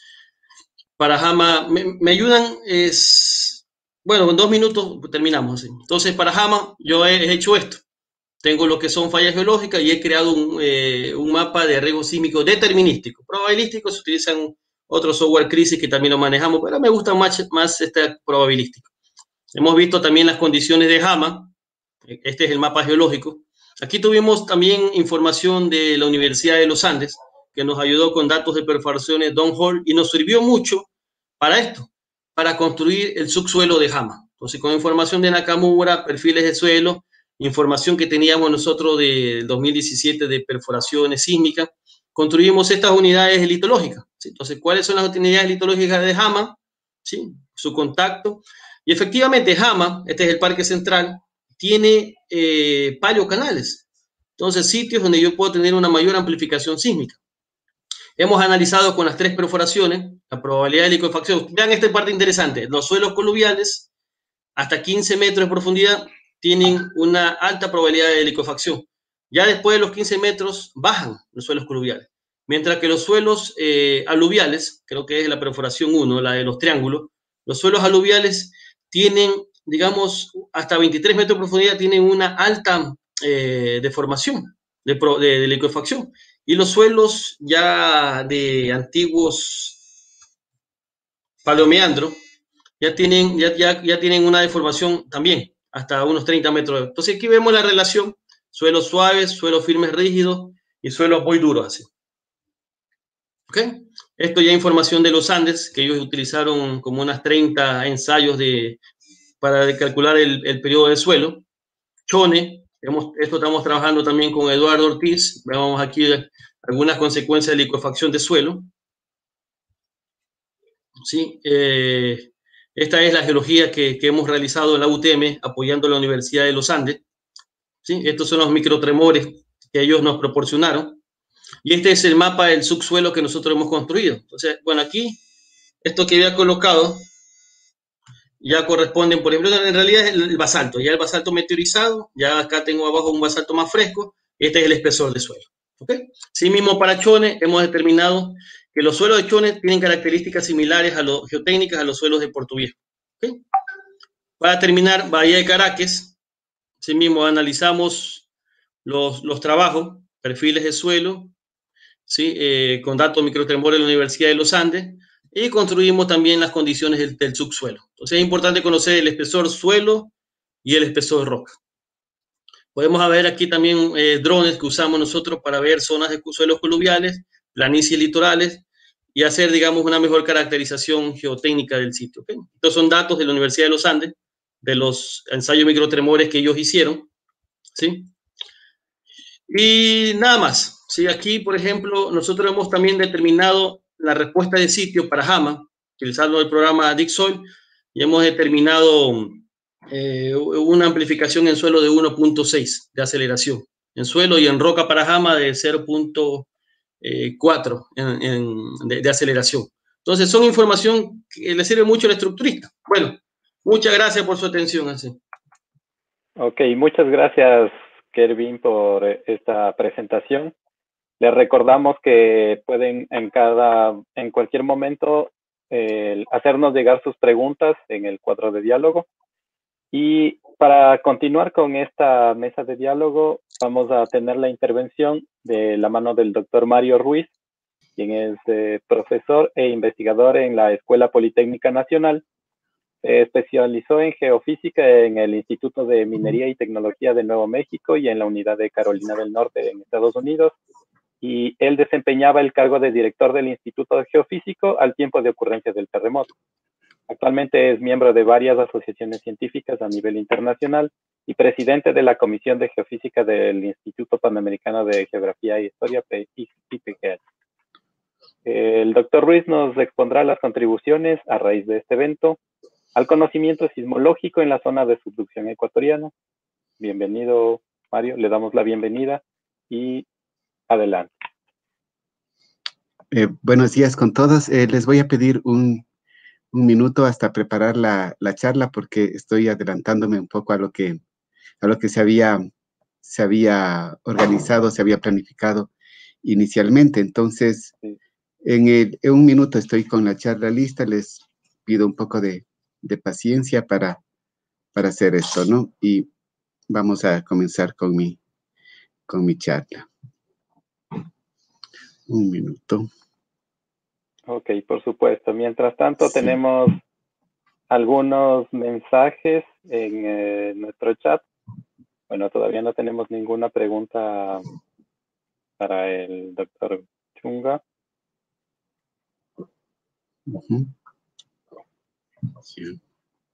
Para Jama, me, me ayudan, es, bueno, en dos minutos terminamos. ¿Sí? Entonces, para Jama, yo he hecho esto. Tengo lo que son fallas geológicas y he creado un, eh, un mapa de riesgo sísmico determinístico. Probabilístico se utilizan otros software crisis que también lo manejamos, pero me gusta más, más este probabilístico. Hemos visto también las condiciones de Jama. Este es el mapa geológico. Aquí tuvimos también información de la Universidad de los Andes, que nos ayudó con datos de perforaciones downhole y nos sirvió mucho para esto, para construir el subsuelo de Jama. Entonces, con información de Nakamura, perfiles de suelo, información que teníamos nosotros del dos mil diecisiete de perforaciones sísmicas, construimos estas unidades litológicas. ¿Sí? Entonces, ¿cuáles son las unidades litológicas de Jama? ¿Sí? Su contacto. Y efectivamente, Jama, este es el Parque Central, tiene eh, paleocanales. Entonces, sitios donde yo puedo tener una mayor amplificación sísmica. Hemos analizado con las tres perforaciones la probabilidad de liquefacción. Vean esta parte interesante. Los suelos coluviales, hasta quince metros de profundidad, tienen una alta probabilidad de liquefacción. Ya después de los quince metros, bajan los suelos coluviales. Mientras que los suelos eh, aluviales, creo que es la perforación uno, la de los triángulos, los suelos aluviales tienen, digamos, hasta veintitrés metros de profundidad, tienen una alta eh, deformación de, de, de liquefacción. Y los suelos ya de antiguos paleomeandros ya tienen, ya, ya, ya tienen una deformación también, hasta unos treinta metros. Entonces aquí vemos la relación, suelos suaves, suelos firmes rígidos y suelos muy duros así. ¿Ok? Esto ya es información de los Andes, que ellos utilizaron como unas treinta ensayos de, para calcular el, el periodo de suelo. Chone, hemos, esto estamos trabajando también con Eduardo Ortiz. Veamos aquí algunas consecuencias de liquefacción de suelo. ¿Sí? Eh, esta es la geología que, que hemos realizado en la U T M apoyando a la Universidad de los Andes. ¿Sí? Estos son los microtremores que ellos nos proporcionaron. Y este es el mapa del subsuelo que nosotros hemos construido. Entonces, bueno, aquí, esto que había colocado, ya corresponden, por ejemplo, en realidad es el basalto. Ya el basalto meteorizado, ya acá tengo abajo un basalto más fresco. Este es el espesor de suelo. ¿Okay? Sí mismo para Chone hemos determinado que los suelos de Chone tienen características similares a los geotécnicas a los suelos de Puerto Viejo. ¿Okay? Para terminar, Bahía de Caracas, sí mismo analizamos los, los trabajos, perfiles de suelo, ¿sí? eh, con datos microtremores de la Universidad de los Andes, y construimos también las condiciones del, del subsuelo. Entonces es importante conocer el espesor suelo y el espesor roca. Podemos ver aquí también eh, drones que usamos nosotros para ver zonas de suelos coluviales, planicies litorales y hacer, digamos, una mejor caracterización geotécnica del sitio. ¿Okay? Estos son datos de la Universidad de los Andes, de los ensayos microtremores que ellos hicieron. ¿Sí? Y nada más. ¿Sí? Aquí, por ejemplo, nosotros hemos también determinado la respuesta de sitio para Jama, utilizando el programa DigSoil, y hemos determinado eh, una amplificación en suelo de uno punto seis de aceleración, en suelo y en roca para Jama de cero punto cuatro en, en, de, de aceleración. Entonces, son información que le sirve mucho al estructurista. Bueno, muchas gracias por su atención. Así. Ok, muchas gracias, Kervin, por esta presentación. Les recordamos que pueden en cada, en cualquier momento eh, hacernos llegar sus preguntas en el cuadro de diálogo. Y para continuar con esta mesa de diálogo, vamos a tener la intervención de la mano del doctor Mario Ruiz, quien es eh, profesor e investigador en la Escuela Politécnica Nacional. Se especializó en geofísica en el Instituto de Minería y Tecnología de Nuevo México y en la Unidad de Carolina del Norte en Estados Unidos. Y él desempeñaba el cargo de director del Instituto Geofísico al tiempo de ocurrencia del terremoto. Actualmente es miembro de varias asociaciones científicas a nivel internacional y presidente de la Comisión de Geofísica del Instituto Panamericano de Geografía e Historia, I P G H. El doctor Ruiz nos expondrá las contribuciones a raíz de este evento al conocimiento sismológico en la zona de subducción ecuatoriana. Bienvenido, Mario, le damos la bienvenida y adelante. Eh, buenos días con todos. Eh, les voy a pedir un, un minuto hasta preparar la, la charla porque estoy adelantándome un poco a lo que, a lo que se, había, se había organizado, se había planificado inicialmente. Entonces, Sí. en, el, en un minuto estoy con la charla lista. Les pido un poco de, de paciencia para, para hacer esto, ¿no? Y vamos a comenzar con mi, con mi charla. Un minuto. Ok, por supuesto. Mientras tanto, Sí. tenemos algunos mensajes en eh, nuestro chat. Bueno, todavía no tenemos ninguna pregunta para el doctor Chunga. Uh-huh. Sí.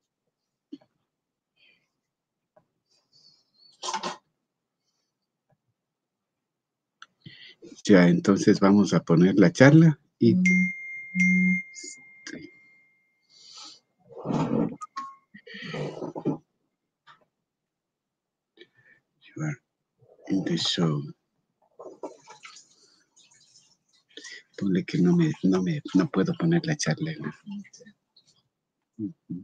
Ya, entonces vamos a poner la charla y you are in the show. Ponle que no me, no me, no puedo poner la charla. Uh-huh.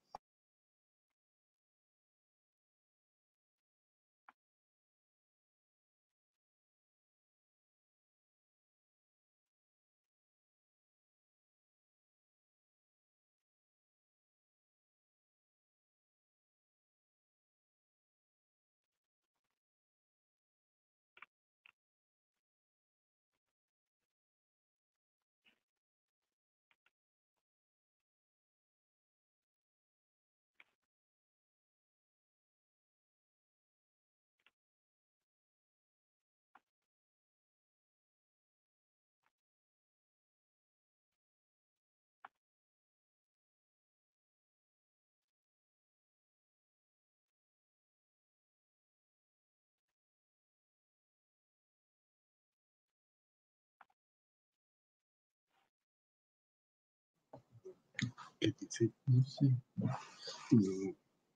¿Qué dice? No sé. No.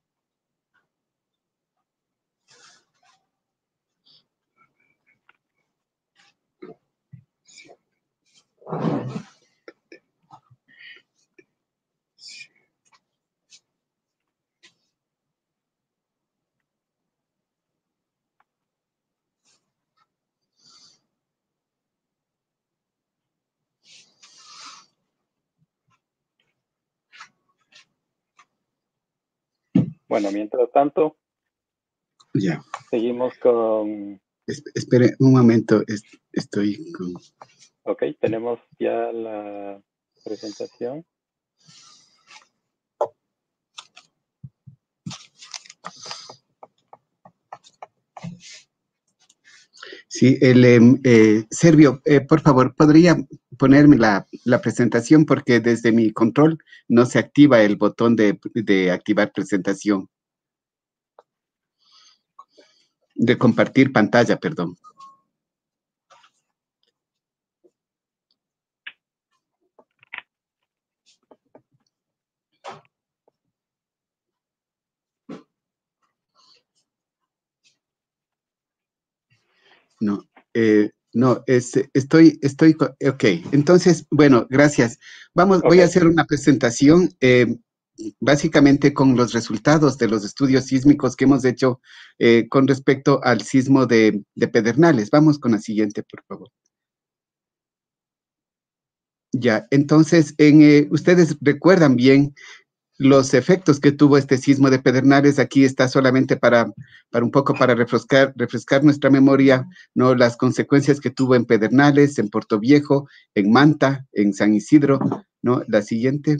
Bueno, mientras tanto, Ya. seguimos con... Es, espere un momento, es, estoy con... Ok, tenemos ya la presentación. Sí, el eh, eh, Servio, eh, por favor, ¿podría ponerme la, la presentación? Porque desde mi control no se activa el botón de, de activar presentación. De compartir pantalla, perdón. No, eh, no, es, estoy, estoy, ok, entonces, bueno, gracias. Vamos, Okay. Voy a hacer una presentación eh, básicamente con los resultados de los estudios sísmicos que hemos hecho eh, con respecto al sismo de, de Pedernales. Vamos con la siguiente, por favor. Ya, entonces, en, eh, ustedes recuerdan bien los efectos que tuvo este sismo de Pedernales. Aquí está solamente para, para un poco para refrescar, refrescar nuestra memoria, ¿no? Las consecuencias que tuvo en Pedernales, en Puerto Viejo, en Manta, en San Isidro, ¿no? La siguiente.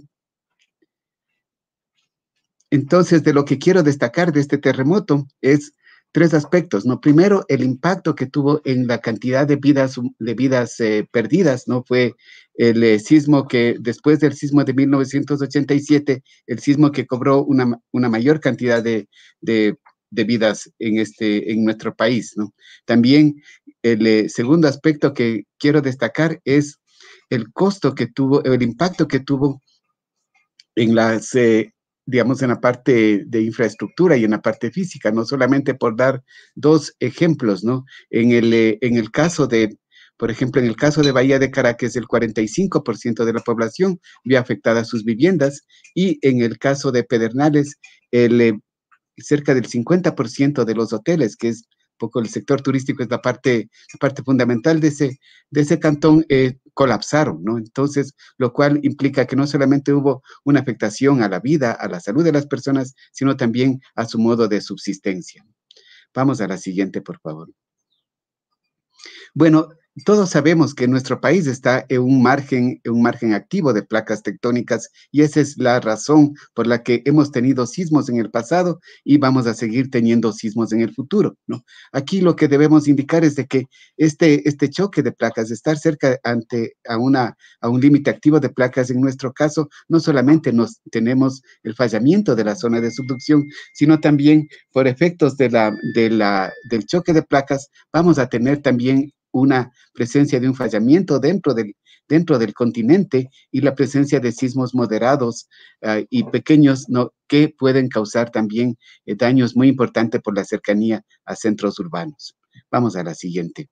Entonces, de lo que quiero destacar de este terremoto es tres aspectos, ¿no? Primero, el impacto que tuvo en la cantidad de vidas, de vidas eh, perdidas, ¿no? Fue el eh, sismo que, después del sismo de mil novecientos ochenta y siete, el sismo que cobró una, una mayor cantidad de, de, de vidas en, este, en nuestro país, ¿no? También el eh, segundo aspecto que quiero destacar es el costo que tuvo, el impacto que tuvo en las... Eh, digamos, en la parte de infraestructura y en la parte física, no solamente por dar dos ejemplos, ¿no? En el, eh, en el caso de, por ejemplo, en el caso de Bahía de Caracas, el cuarenta y cinco por ciento de la población vio afectadas sus viviendas, y en el caso de Pedernales, el, eh, cerca del cincuenta por ciento de los hoteles, que es poco el sector turístico, es la parte, la parte fundamental de ese, de ese cantón, eh, colapsaron, ¿no? Entonces, lo cual implica que no solamente hubo una afectación a la vida, a la salud de las personas, sino también a su modo de subsistencia. Vamos a la siguiente, por favor. Bueno, todos sabemos que nuestro país está en un margen, en un margen activo de placas tectónicas, y esa es la razón por la que hemos tenido sismos en el pasado y vamos a seguir teniendo sismos en el futuro, ¿no? Aquí lo que debemos indicar es de que este, este choque de placas, estar cerca ante a, una, a un límite activo de placas, en nuestro caso, no solamente nos tenemos el fallamiento de la zona de subducción, sino también por efectos de la, de la, del choque de placas, vamos a tener también una presencia de un fallamiento dentro del, dentro del continente, y la presencia de sismos moderados uh, y pequeños, ¿no? Que pueden causar también eh, daños muy importantes por la cercanía a centros urbanos. Vamos a la siguiente.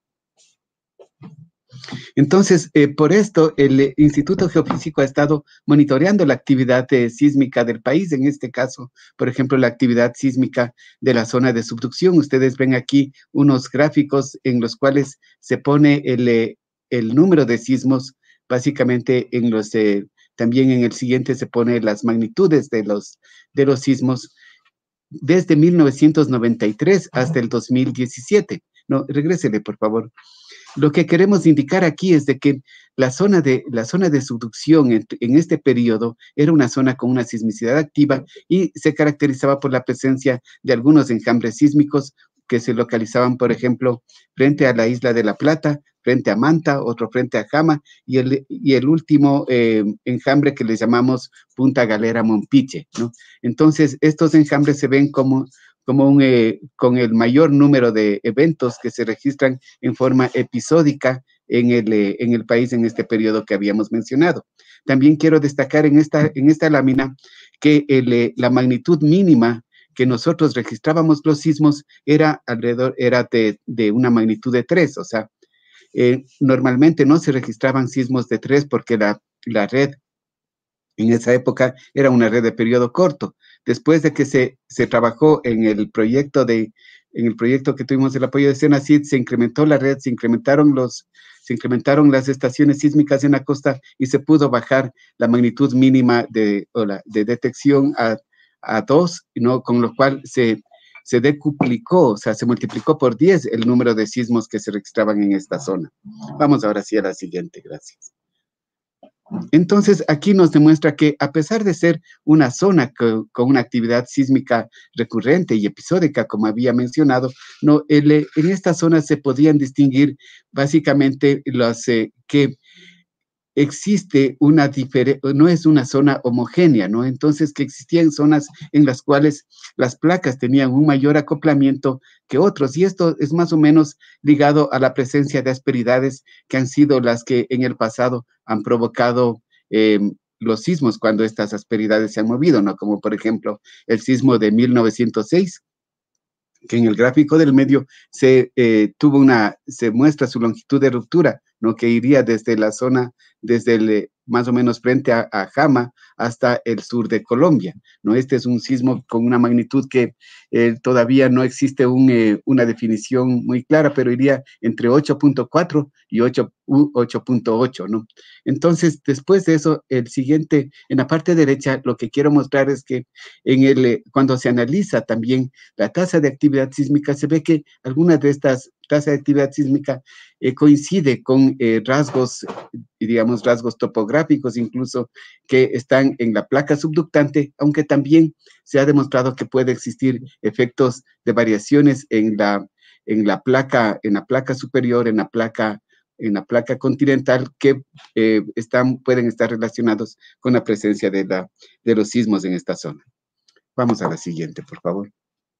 Entonces, eh, por esto, el eh, Instituto Geofísico ha estado monitoreando la actividad eh, sísmica del país, en este caso, por ejemplo, la actividad sísmica de la zona de subducción. Ustedes ven aquí unos gráficos en los cuales se pone el, eh, el número de sismos, básicamente en los, eh, también en el siguiente se pone las magnitudes de los, de los sismos desde mil novecientos noventa y tres hasta el dos mil diecisiete. No, regrésele, por favor. Lo que queremos indicar aquí es de que la zona de, la zona de subducción en, en este periodo era una zona con una sismicidad activa y se caracterizaba por la presencia de algunos enjambres sísmicos que se localizaban, por ejemplo, frente a la isla de La Plata, frente a Manta, otro frente a Jama, y el, y el último eh, enjambre que le llamamos Punta Galera Mompiche, ¿no? Entonces, estos enjambres se ven como como un, eh, con el mayor número de eventos que se registran en forma episódica en el, eh, en el país en este periodo que habíamos mencionado. También quiero destacar en esta, en esta lámina que el, eh, la magnitud mínima que nosotros registrábamos los sismos era alrededor, era de, de una magnitud de tres, o sea, eh, normalmente no se registraban sismos de tres porque la, la red en esa época era una red de periodo corto. Después de que se, se trabajó en el proyecto de, en el proyecto que tuvimos el apoyo de CENACID, se incrementó la red, se incrementaron los, se incrementaron las estaciones sísmicas en la costa y se pudo bajar la magnitud mínima de, o la, de detección a, a dos, ¿no? Con lo cual se, se decuplicó, o sea, se multiplicó por diez el número de sismos que se registraban en esta zona. Vamos ahora sí a la siguiente, gracias. Entonces, aquí nos demuestra que a pesar de ser una zona con, con una actividad sísmica recurrente y episódica, como había mencionado, no, el, en esta zona se podían distinguir básicamente los eh, que existe una diferencia, no es una zona homogénea, ¿no? Entonces, que existían zonas en las cuales las placas tenían un mayor acoplamiento que otros, y esto es más o menos ligado a la presencia de asperidades que han sido las que en el pasado han provocado eh, los sismos cuando estas asperidades se han movido, ¿no? Como por ejemplo el sismo de mil novecientos seis, que en el gráfico del medio se eh, tuvo una, se muestra su longitud de ruptura, ¿no? Que iría desde la zona, desde el, más o menos frente a, a Jama hasta el sur de Colombia, ¿no? Este es un sismo con una magnitud que eh, todavía no existe un, eh, una definición muy clara, pero iría entre ocho punto cuatro y ocho punto ocho, ¿no? Entonces, después de eso, el siguiente, en la parte derecha, lo que quiero mostrar es que en el, eh, cuando se analiza también la tasa de actividad sísmica, se ve que algunas de estas tasas de actividad sísmica eh, coincide con eh, rasgos, digamos, rasgos topográficos incluso, que están en la placa subductante, aunque también se ha demostrado que puede existir efectos de variaciones en la, en la, placa, en la placa superior, en la placa, en la placa continental, que eh, están, pueden estar relacionados con la presencia de, la, de los sismos en esta zona. Vamos a la siguiente, por favor.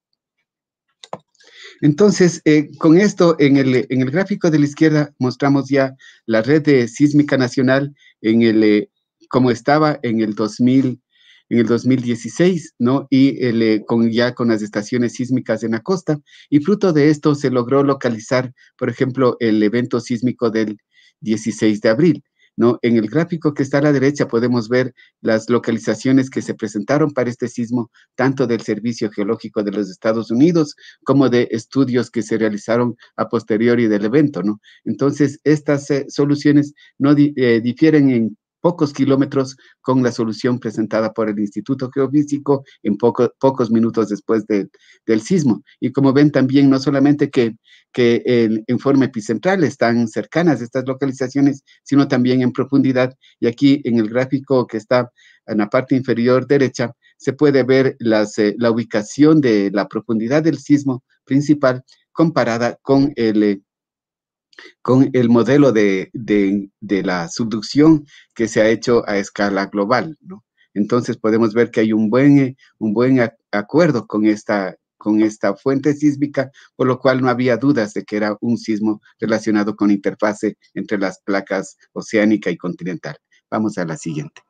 Entonces, eh, con esto, en el, en el gráfico de la izquierda mostramos ya la red de sísmica nacional en el, eh, como estaba en el dos mil, en el dos mil dieciséis, ¿no? Y el, eh, con, ya con las estaciones sísmicas en la costa. Y fruto de esto se logró localizar, por ejemplo, el evento sísmico del dieciséis de abril. ¿No? En el gráfico que está a la derecha podemos ver las localizaciones que se presentaron para este sismo, tanto del Servicio Geológico de los Estados Unidos como de estudios que se realizaron a posteriori del evento, ¿no? Entonces, estas eh, soluciones no di, eh, difieren en pocos kilómetros con la solución presentada por el Instituto Geofísico en poco, pocos minutos después de, del sismo. Y como ven también, no solamente que, que en, en forma epicentral están cercanas estas localizaciones, sino también en profundidad. Y aquí en el gráfico que está en la parte inferior derecha, se puede ver las, eh, la ubicación de la profundidad del sismo principal comparada con el con el modelo de, de, de la subducción que se ha hecho a escala global, ¿no? Entonces podemos ver que hay un buen, un buen acuerdo con esta, con esta fuente sísmica, por lo cual no había dudas de que era un sismo relacionado con interfase entre las placas oceánica y continental. Vamos a la siguiente.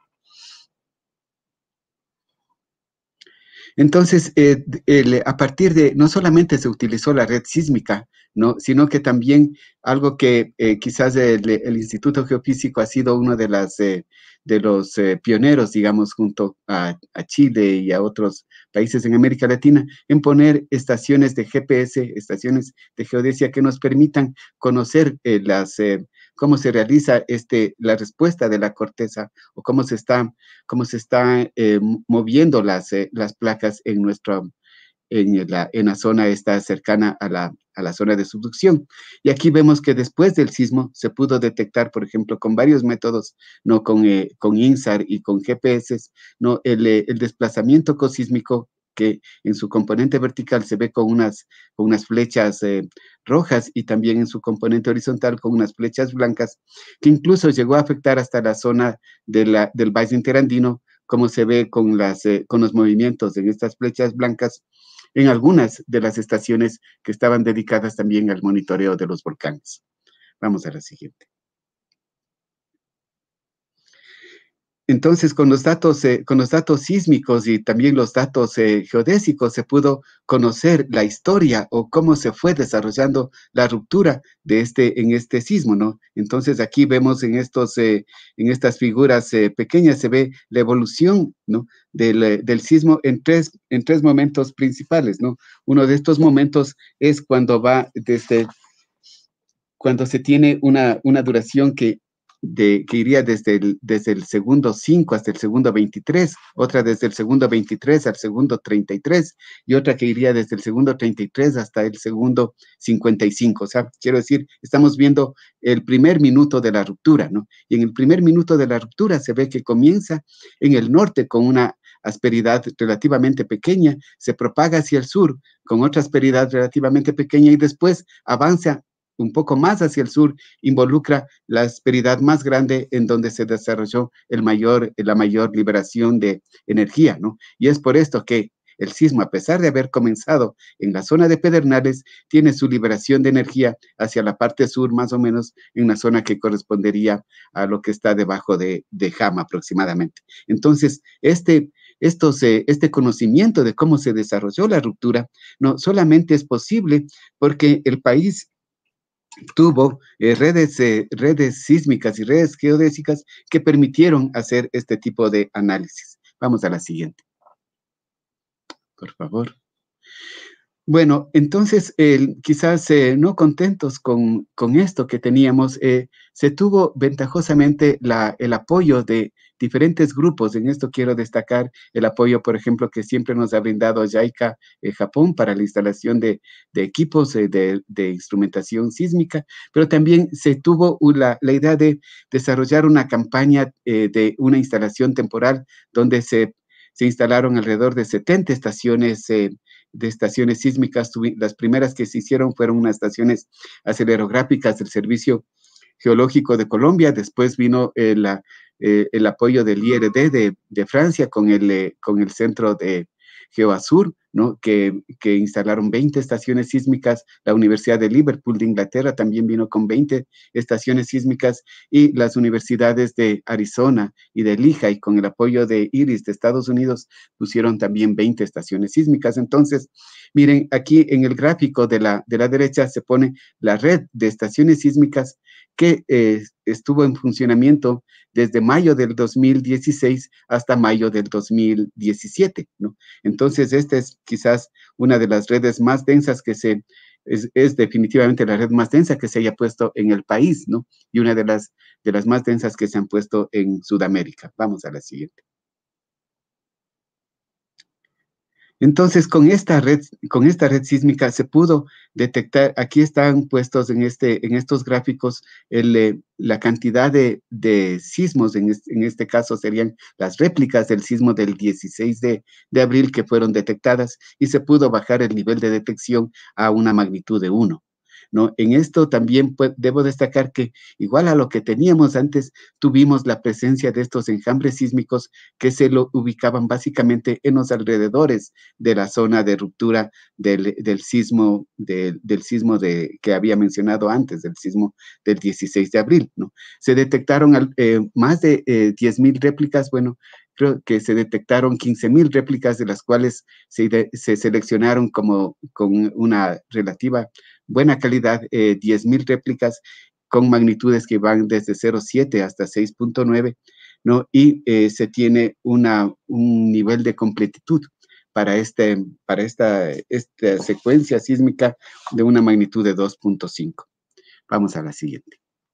Entonces, eh, el, a partir de, no solamente se utilizó la red sísmica, ¿no? Sino que también algo que eh, quizás el, el Instituto Geofísico ha sido uno de, las, eh, de los eh, pioneros, digamos, junto a, a Chile y a otros países en América Latina, en poner estaciones de G P S, estaciones de geodesia que nos permitan conocer eh, las... Eh, cómo se realiza este, la respuesta de la corteza o cómo se está, cómo se está eh, moviendo las, eh, las placas en, nuestro, en, la, en la zona esta cercana a la, a la zona de subducción. Y aquí vemos que después del sismo se pudo detectar, por ejemplo, con varios métodos, ¿no? con, eh, con INSAR y con G P S, ¿no? el, eh, el desplazamiento cosísmico que en su componente vertical se ve con unas, con unas flechas eh, rojas y también en su componente horizontal con unas flechas blancas, que incluso llegó a afectar hasta la zona de la, del Valle Interandino, como se ve con, las, eh, con los movimientos en estas flechas blancas, en algunas de las estaciones que estaban dedicadas también al monitoreo de los volcanes. Vamos a la siguiente. Entonces, con los datos, eh, con los datos sísmicos y también los datos eh, geodésicos se pudo conocer la historia o cómo se fue desarrollando la ruptura de este, en este sismo, ¿no? Entonces, aquí vemos en, estos, eh, en estas figuras eh, pequeñas, se ve la evolución, ¿no? del, del sismo en tres, en tres momentos principales, ¿no? Uno de estos momentos es cuando va desde, cuando se tiene una, una duración que De, que iría desde el, desde el segundo cinco hasta el segundo veintitrés, otra desde el segundo veintitrés al segundo treinta y tres, y otra que iría desde el segundo treinta y tres hasta el segundo cincuenta y cinco. O sea, quiero decir, estamos viendo el primer minuto de la ruptura, ¿no? Y en el primer minuto de la ruptura se ve que comienza en el norte con una asperidad relativamente pequeña, se propaga hacia el sur con otra asperidad relativamente pequeña y después avanza un poco más hacia el sur, involucra la asperidad más grande en donde se desarrolló el mayor, la mayor liberación de energía, ¿no? Y es por esto que el sismo, a pesar de haber comenzado en la zona de Pedernales, tiene su liberación de energía hacia la parte sur, más o menos en la zona que correspondería a lo que está debajo de, de Jama aproximadamente. Entonces, este... Estos, eh, este conocimiento de cómo se desarrolló la ruptura no solamente es posible porque el país tuvo eh, redes, eh, redes sísmicas y redes geodésicas que permitieron hacer este tipo de análisis. Vamos a la siguiente. Por favor. Bueno, entonces, eh, quizás eh, no contentos con, con esto que teníamos, eh, se tuvo ventajosamente la, el apoyo de diferentes grupos. En esto quiero destacar el apoyo, por ejemplo, que siempre nos ha brindado JICA eh, Japón para la instalación de, de equipos eh, de, de instrumentación sísmica, pero también se tuvo la, la idea de desarrollar una campaña eh, de una instalación temporal donde se, se instalaron alrededor de setenta estaciones eh, de estaciones sísmicas. Las primeras que se hicieron fueron unas estaciones acelerográficas del Servicio Geológico de Colombia. Después vino eh, la, eh, el apoyo del I R D de, de Francia con el, eh, con el Centro de GeoAzur, ¿no? que, que instalaron veinte estaciones sísmicas. La Universidad de Liverpool de Inglaterra también vino con veinte estaciones sísmicas, y las universidades de Arizona y de Lehigh, con el apoyo de IRIS de Estados Unidos, pusieron también veinte estaciones sísmicas. Entonces, miren, aquí en el gráfico de la, de la derecha se pone la red de estaciones sísmicas que eh, estuvo en funcionamiento desde mayo del dos mil dieciséis hasta mayo del dos mil diecisiete, ¿no? Entonces, esta es quizás una de las redes más densas que se, es, es definitivamente la red más densa que se haya puesto en el país, ¿no? Y una de las, de las más densas que se han puesto en Sudamérica. Vamos a la siguiente. Entonces, con esta red, con esta red sísmica se pudo detectar, aquí están puestos en, este, en estos gráficos el, eh, la cantidad de, de sismos, en este, en este caso serían las réplicas del sismo del dieciséis de abril que fueron detectadas, y se pudo bajar el nivel de detección a una magnitud de uno. ¿No? En esto también pues, debo destacar que, igual a lo que teníamos antes, tuvimos la presencia de estos enjambres sísmicos que se lo ubicaban básicamente en los alrededores de la zona de ruptura del, del sismo, de, del sismo de, que había mencionado antes, del sismo del dieciséis de abril, ¿no? Se detectaron eh, más de eh, diez mil réplicas. Bueno, creo que se detectaron quince mil réplicas, de las cuales se, de, se seleccionaron como con una relativa buena calidad, eh, diez mil réplicas con magnitudes que van desde cero punto siete hasta seis punto nueve, ¿no? Y eh, se tiene una, un nivel de completitud para, este, para esta, esta secuencia sísmica de una magnitud de dos punto cinco. Vamos a la siguiente.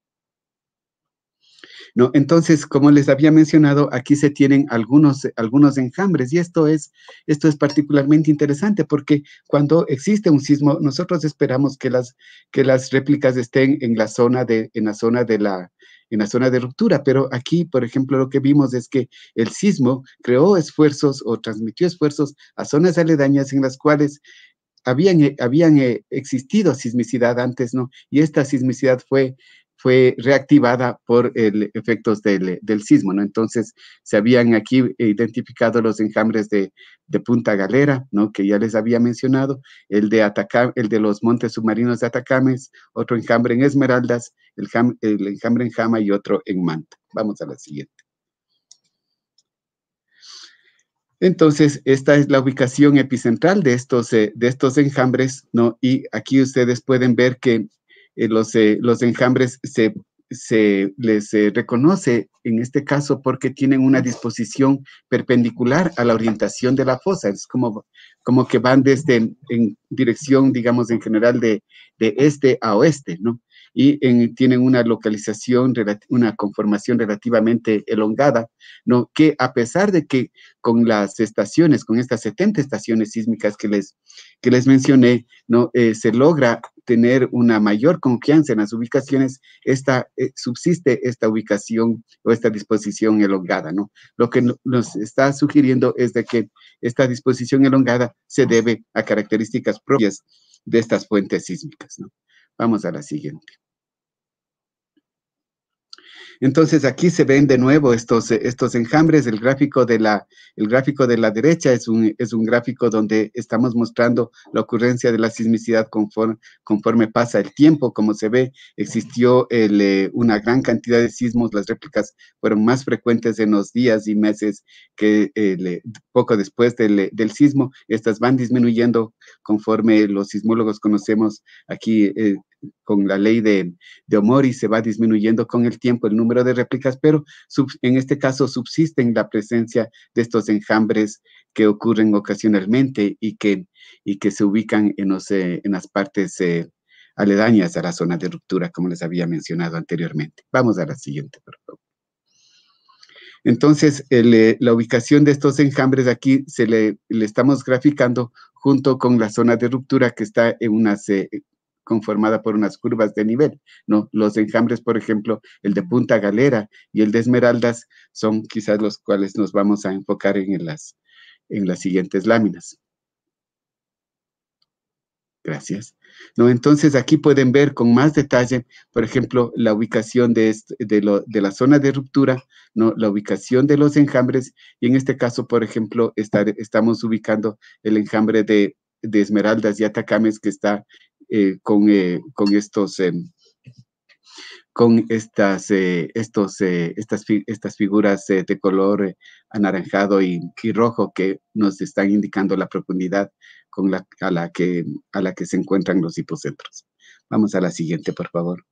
¿No? Entonces, como les había mencionado, aquí se tienen algunos, algunos enjambres, y esto es, esto es particularmente interesante porque cuando existe un sismo, nosotros esperamos que las, que las réplicas estén en la zona de, en la zona de la, en la zona de ruptura, pero aquí, por ejemplo, lo que vimos es que el sismo creó esfuerzos o transmitió esfuerzos a zonas aledañas en las cuales habían, habían existido sismicidad antes, ¿no? Y esta sismicidad fue fue reactivada por el, efectos del, del sismo, ¿no? Entonces, se habían aquí identificado los enjambres de, de Punta Galera, ¿no? Que ya les había mencionado, el de, Atacama, el de los montes submarinos de Atacames, otro enjambre en Esmeraldas, el, jam, el enjambre en Jama y otro en Manta. Vamos a la siguiente. Entonces, esta es la ubicación epicentral de estos, eh, de estos enjambres, ¿no? Y aquí ustedes pueden ver que Eh, los, eh, los enjambres se, se les eh, reconoce en este caso porque tienen una disposición perpendicular a la orientación de la fosa. Es como, como que van desde en dirección, digamos, en general de, de este a oeste, ¿no? Y en, tienen una localización, una conformación relativamente elongada, ¿no? Que a pesar de que con las estaciones, con estas setenta estaciones sísmicas que les, que les mencioné, ¿no? Eh, se logra tener una mayor confianza en las ubicaciones, esta, eh, subsiste esta ubicación o esta disposición elongada, ¿no? Lo que nos está sugiriendo es de que esta disposición elongada se debe a características propias de estas fuentes sísmicas, ¿no? Vamos a la siguiente. Entonces, aquí se ven de nuevo estos, estos enjambres. El gráfico de la, el gráfico de la derecha es un, es un gráfico donde estamos mostrando la ocurrencia de la sismicidad conforme, conforme pasa el tiempo. Como se ve, existió el, eh, una gran cantidad de sismos. Las réplicas fueron más frecuentes en los días y meses que eh, poco después del, del sismo. Estas van disminuyendo conforme los sismólogos conocemos aquí, eh, con la ley de, de Omori se va disminuyendo con el tiempo el número de réplicas, pero sub, en este caso subsisten la presencia de estos enjambres que ocurren ocasionalmente y que, y que se ubican en, los, eh, en las partes eh, aledañas a la zona de ruptura, como les había mencionado anteriormente. Vamos a la siguiente, por favor. Entonces, el, eh, la ubicación de estos enjambres aquí se le, le estamos graficando junto con la zona de ruptura que está en unas, eh, conformada por unas curvas de nivel, ¿no? Los enjambres, por ejemplo, el de Punta Galera y el de Esmeraldas son quizás los cuales nos vamos a enfocar en las, en las siguientes láminas. Gracias. ¿No? Entonces, aquí pueden ver con más detalle, por ejemplo, la ubicación de, este, de, lo, de la zona de ruptura, ¿no? La ubicación de los enjambres, y en este caso, por ejemplo, estar, estamos ubicando el enjambre de, de Esmeraldas y Atacames que está eh, con, eh, con estos... Eh, con estas, eh, estos, eh, estas, fi estas figuras eh, de color eh, anaranjado y, y rojo que nos están indicando la profundidad con la, a, la que, a la que se encuentran los hipocentros. Vamos a la siguiente, por favor.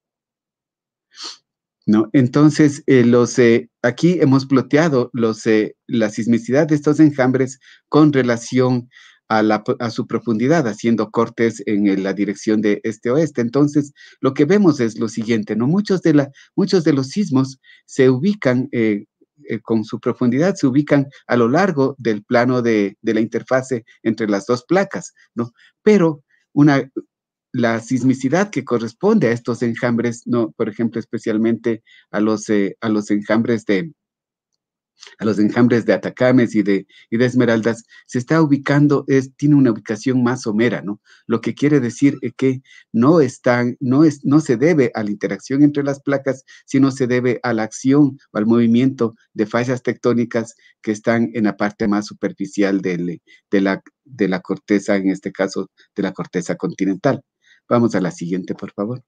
¿No? Entonces, eh, los, eh, aquí hemos ploteado los, eh, la sismicidad de estos enjambres con relación A, la, a su profundidad, haciendo cortes en la dirección de este-oeste. Entonces, lo que vemos es lo siguiente, ¿no? Muchos de, la, muchos de los sismos se ubican, eh, eh, con su profundidad, se ubican a lo largo del plano de, de la interfase entre las dos placas, ¿no? Pero una, la sismicidad que corresponde a estos enjambres, ¿no? Por ejemplo, especialmente a los, eh, a los enjambres de a los enjambres de Atacames y de, y de Esmeraldas, se está ubicando, es, tiene una ubicación más somera, ¿no? Lo que quiere decir es que no, están, no, es, no se debe a la interacción entre las placas, sino se debe a la acción o al movimiento de fallas tectónicas que están en la parte más superficial del, de, la, de la corteza, en este caso, de la corteza continental. Vamos a la siguiente, por favor.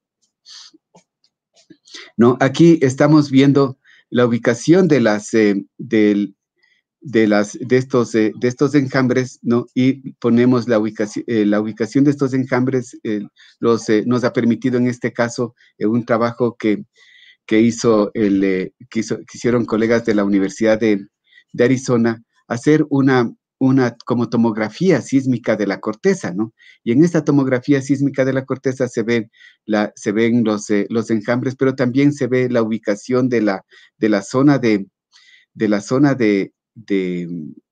¿No? Aquí estamos viendo la ubicación de las, eh, de, de, las, de, estos, eh, de estos enjambres, ¿no? Y ponemos la ubicación, eh, la ubicación de estos enjambres, eh, los, eh, nos ha permitido en este caso eh, un trabajo que, que, hizo el, eh, que, hizo, que hicieron colegas de la Universidad de, de Arizona, hacer una, una como tomografía sísmica de la corteza, ¿no? Y en esta tomografía sísmica de la corteza se ven, la, se ven los, eh, los enjambres, pero también se ve la ubicación de la, de la zona de, de la zona de, de,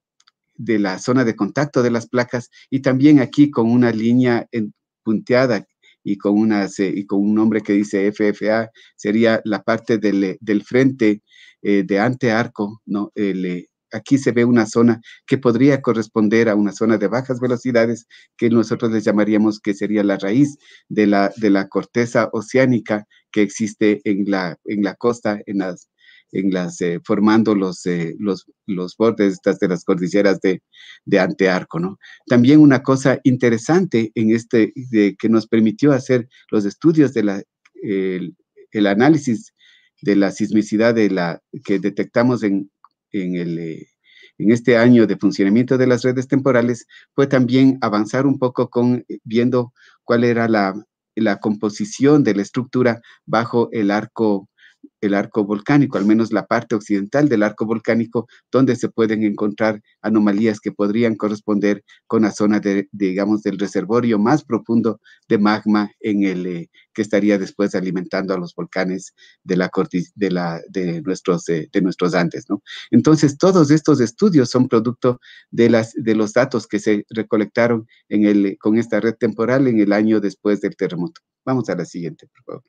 de la zona de contacto de las placas, y también aquí con una línea en, punteada y con, unas, eh, y con un nombre que dice F F A, sería la parte del, del frente eh, de antearco, ¿no? El, eh, aquí se ve una zona que podría corresponder a una zona de bajas velocidades que nosotros les llamaríamos que sería la raíz de la, de la corteza oceánica que existe en la, en la costa, en las, en las, eh, formando los, eh, los, los bordes estas de las cordilleras de, de antearco, ¿no? También una cosa interesante en este, de, que nos permitió hacer los estudios de la, el, el análisis de la sismicidad de la, que detectamos en En, el, eh, en este año de funcionamiento de las redes temporales, fue también avanzar un poco con viendo cuál era la, la composición de la estructura bajo el arco, el arco volcánico, al menos la parte occidental del arco volcánico, donde se pueden encontrar anomalías que podrían corresponder con la zona, de, de, digamos, del reservorio más profundo de magma en el, eh, que estaría después alimentando a los volcanes de, la, de, la, de, nuestros, eh, de nuestros Andes, ¿no? Entonces, todos estos estudios son producto de, las, de los datos que se recolectaron en el, con esta red temporal en el año después del terremoto. Vamos a la siguiente, por favor.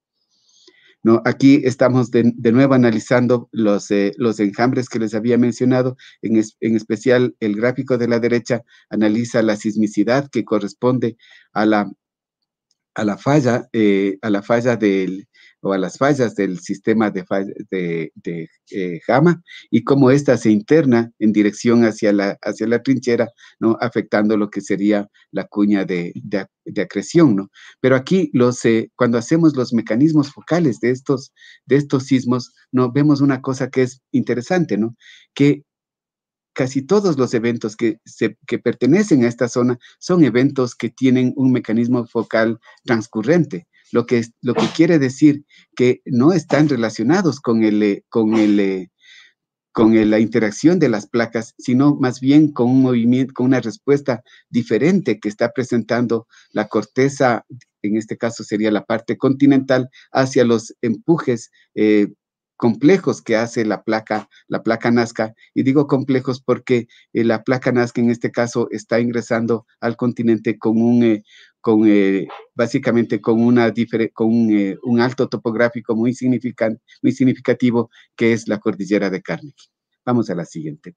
¿No? Aquí estamos de, de nuevo analizando los, eh, los enjambres que les había mencionado, en, es, en especial el gráfico de la derecha analiza la sismicidad que corresponde a la, a la falla, eh, a la falla del, o a las fallas del sistema de, falla, de, de eh, Jama, y cómo ésta se interna en dirección hacia la, hacia la trinchera, ¿no? Afectando lo que sería la cuña de, de, de acreción, ¿no? Pero aquí, los, eh, cuando hacemos los mecanismos focales de estos, de estos sismos, ¿no? Vemos una cosa que es interesante, ¿no? Que casi todos los eventos que, se, que pertenecen a esta zona son eventos que tienen un mecanismo focal transcurrente, lo que, lo que quiere decir que no están relacionados con, el, con, el, con el, la interacción de las placas, sino más bien con un movimiento, con una respuesta diferente que está presentando la corteza, en este caso sería la parte continental, hacia los empujes eh, complejos que hace la placa, la placa Nazca, y digo complejos porque eh, la placa Nazca en este caso está ingresando al continente con un, eh, con, eh, básicamente con, una con un, eh, un alto topográfico muy, significan muy significativo, que es la cordillera de Carnegie. Vamos a la siguiente.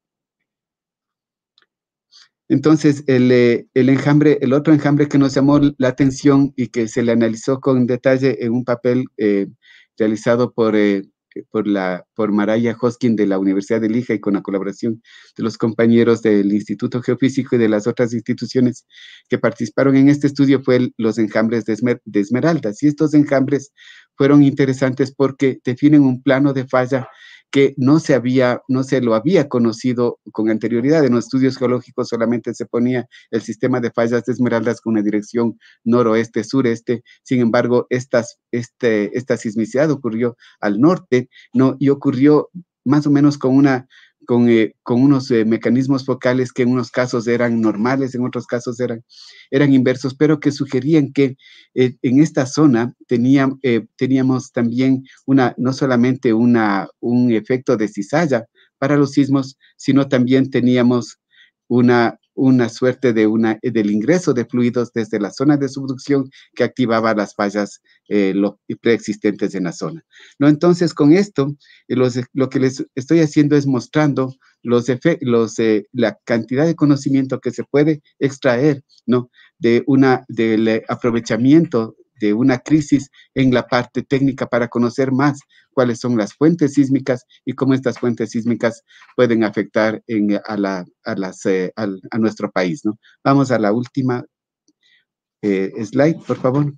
Entonces, el, eh, el enjambre, el otro enjambre que nos llamó la atención y que se le analizó con detalle en un papel eh, realizado por, eh, por, la, por Maraya Hoskin de la Universidad de Lija y con la colaboración de los compañeros del Instituto Geofísico y de las otras instituciones que participaron en este estudio, fue el, los enjambres de, esmer, de esmeraldas. Y estos enjambres fueron interesantes porque definen un plano de falla que no se, había, no se lo había conocido con anterioridad. En los estudios geológicos solamente se ponía el sistema de fallas de esmeraldas con una dirección noroeste-sureste. Sin embargo, estas, este, esta sismicidad ocurrió al norte, ¿no? Y ocurrió más o menos con, una, con, eh, con unos eh, mecanismos focales que en unos casos eran normales, en otros casos eran, eran inversos, pero que sugerían que eh, en esta zona tenía, eh, teníamos también una, no solamente una, un efecto de cizalla para los sismos, sino también teníamos una, una suerte de una, del ingreso de fluidos desde la zona de subducción que activaba las fallas eh, lo, preexistentes en la zona, ¿no? Entonces, con esto, eh, los, lo que les estoy haciendo es mostrando los los, eh, la cantidad de conocimiento que se puede extraer, ¿no? de una, del aprovechamiento de una crisis en la parte técnica para conocer más cuáles son las fuentes sísmicas y cómo estas fuentes sísmicas pueden afectar en, a, la, a, las, eh, a, a nuestro país, ¿no? Vamos a la última eh, slide, por favor.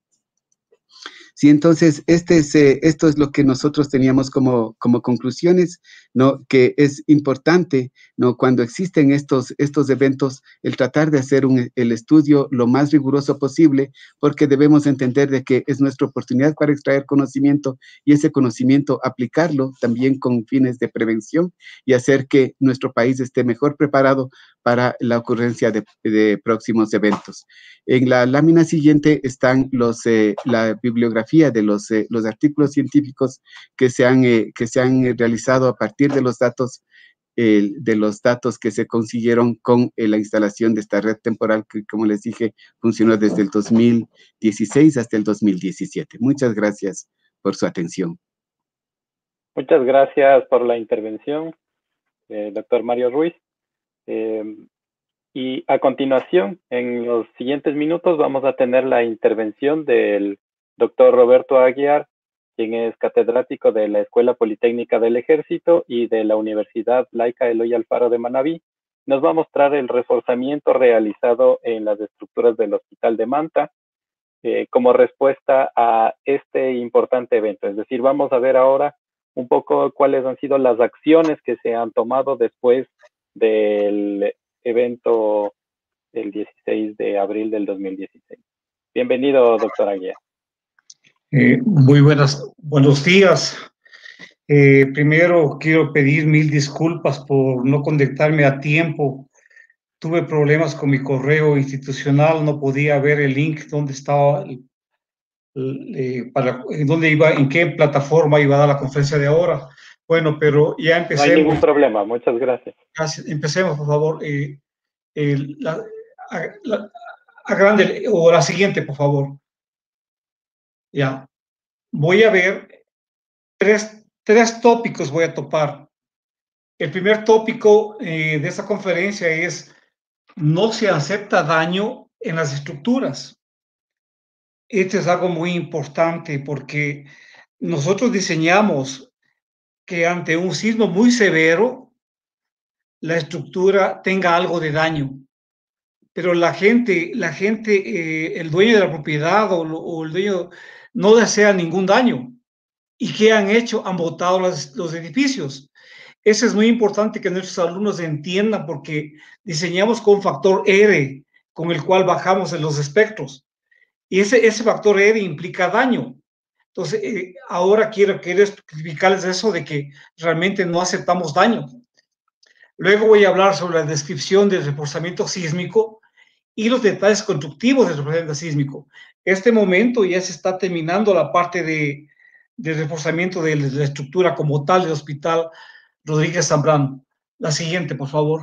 Sí, entonces, este es, eh, esto es lo que nosotros teníamos como, como conclusiones, ¿no? Que es importante, ¿no? Cuando existen estos, estos eventos, el tratar de hacer un, el estudio lo más riguroso posible, porque debemos entender de que es nuestra oportunidad para extraer conocimiento y ese conocimiento aplicarlo también con fines de prevención y hacer que nuestro país esté mejor preparado para la ocurrencia de, de próximos eventos. En la lámina siguiente están los, eh, la bibliografía de los, eh, los artículos científicos que se han, eh, que se han realizado a partir de los datos, eh, de los datos que se consiguieron con eh, la instalación de esta red temporal que, como les dije, funcionó desde el dos mil dieciséis hasta el dos mil diecisiete. Muchas gracias por su atención. Muchas gracias por la intervención, eh, doctor Mario Ruiz. Eh, y a continuación, en los siguientes minutos, vamos a tener la intervención del doctor Roberto Aguiar, quien es catedrático de la Escuela Politécnica del Ejército y de la Universidad Laica Eloy Alfaro de Manabí. Nos va a mostrar el reforzamiento realizado en las estructuras del Hospital de Manta eh, como respuesta a este importante evento. Es decir, vamos a ver ahora un poco cuáles han sido las acciones que se han tomado después del evento el dieciséis de abril del dos mil dieciséis. Bienvenido, doctor Aguiar. Eh, muy buenas, buenos días. Eh, primero quiero pedir mil disculpas por no conectarme a tiempo. Tuve problemas con mi correo institucional, no podía ver el link donde estaba, eh, para, en dónde iba, en qué plataforma iba a dar la conferencia de ahora. Bueno, pero ya empecemos. No hay ningún problema, muchas gracias. Gracias. Empecemos, por favor. Eh, eh, la, a, la, a grande, o la siguiente, por favor. Ya. Voy a ver tres, tres tópicos voy a topar. El primer tópico eh, de esta conferencia es: no se acepta daño en las estructuras. Este es algo muy importante porque nosotros diseñamos que ante un sismo muy severo, la estructura tenga algo de daño. Pero la gente, la gente eh, el dueño de la propiedad o, o el dueño no desea ningún daño. ¿Y qué han hecho? Han botado las, los edificios. Eso es muy importante que nuestros alumnos entiendan porque diseñamos con factor R, con el cual bajamos en los espectros. Y ese, ese factor R implica daño. Entonces, eh, ahora quiero, quiero explicarles eso de que realmente no aceptamos daño. Luego voy a hablar sobre la descripción del reforzamiento sísmico y los detalles constructivos del reforzamiento sísmico. Este momento ya se está terminando la parte de, de reforzamiento de la estructura como tal del Hospital Rodríguez Zambrano. La siguiente, por favor.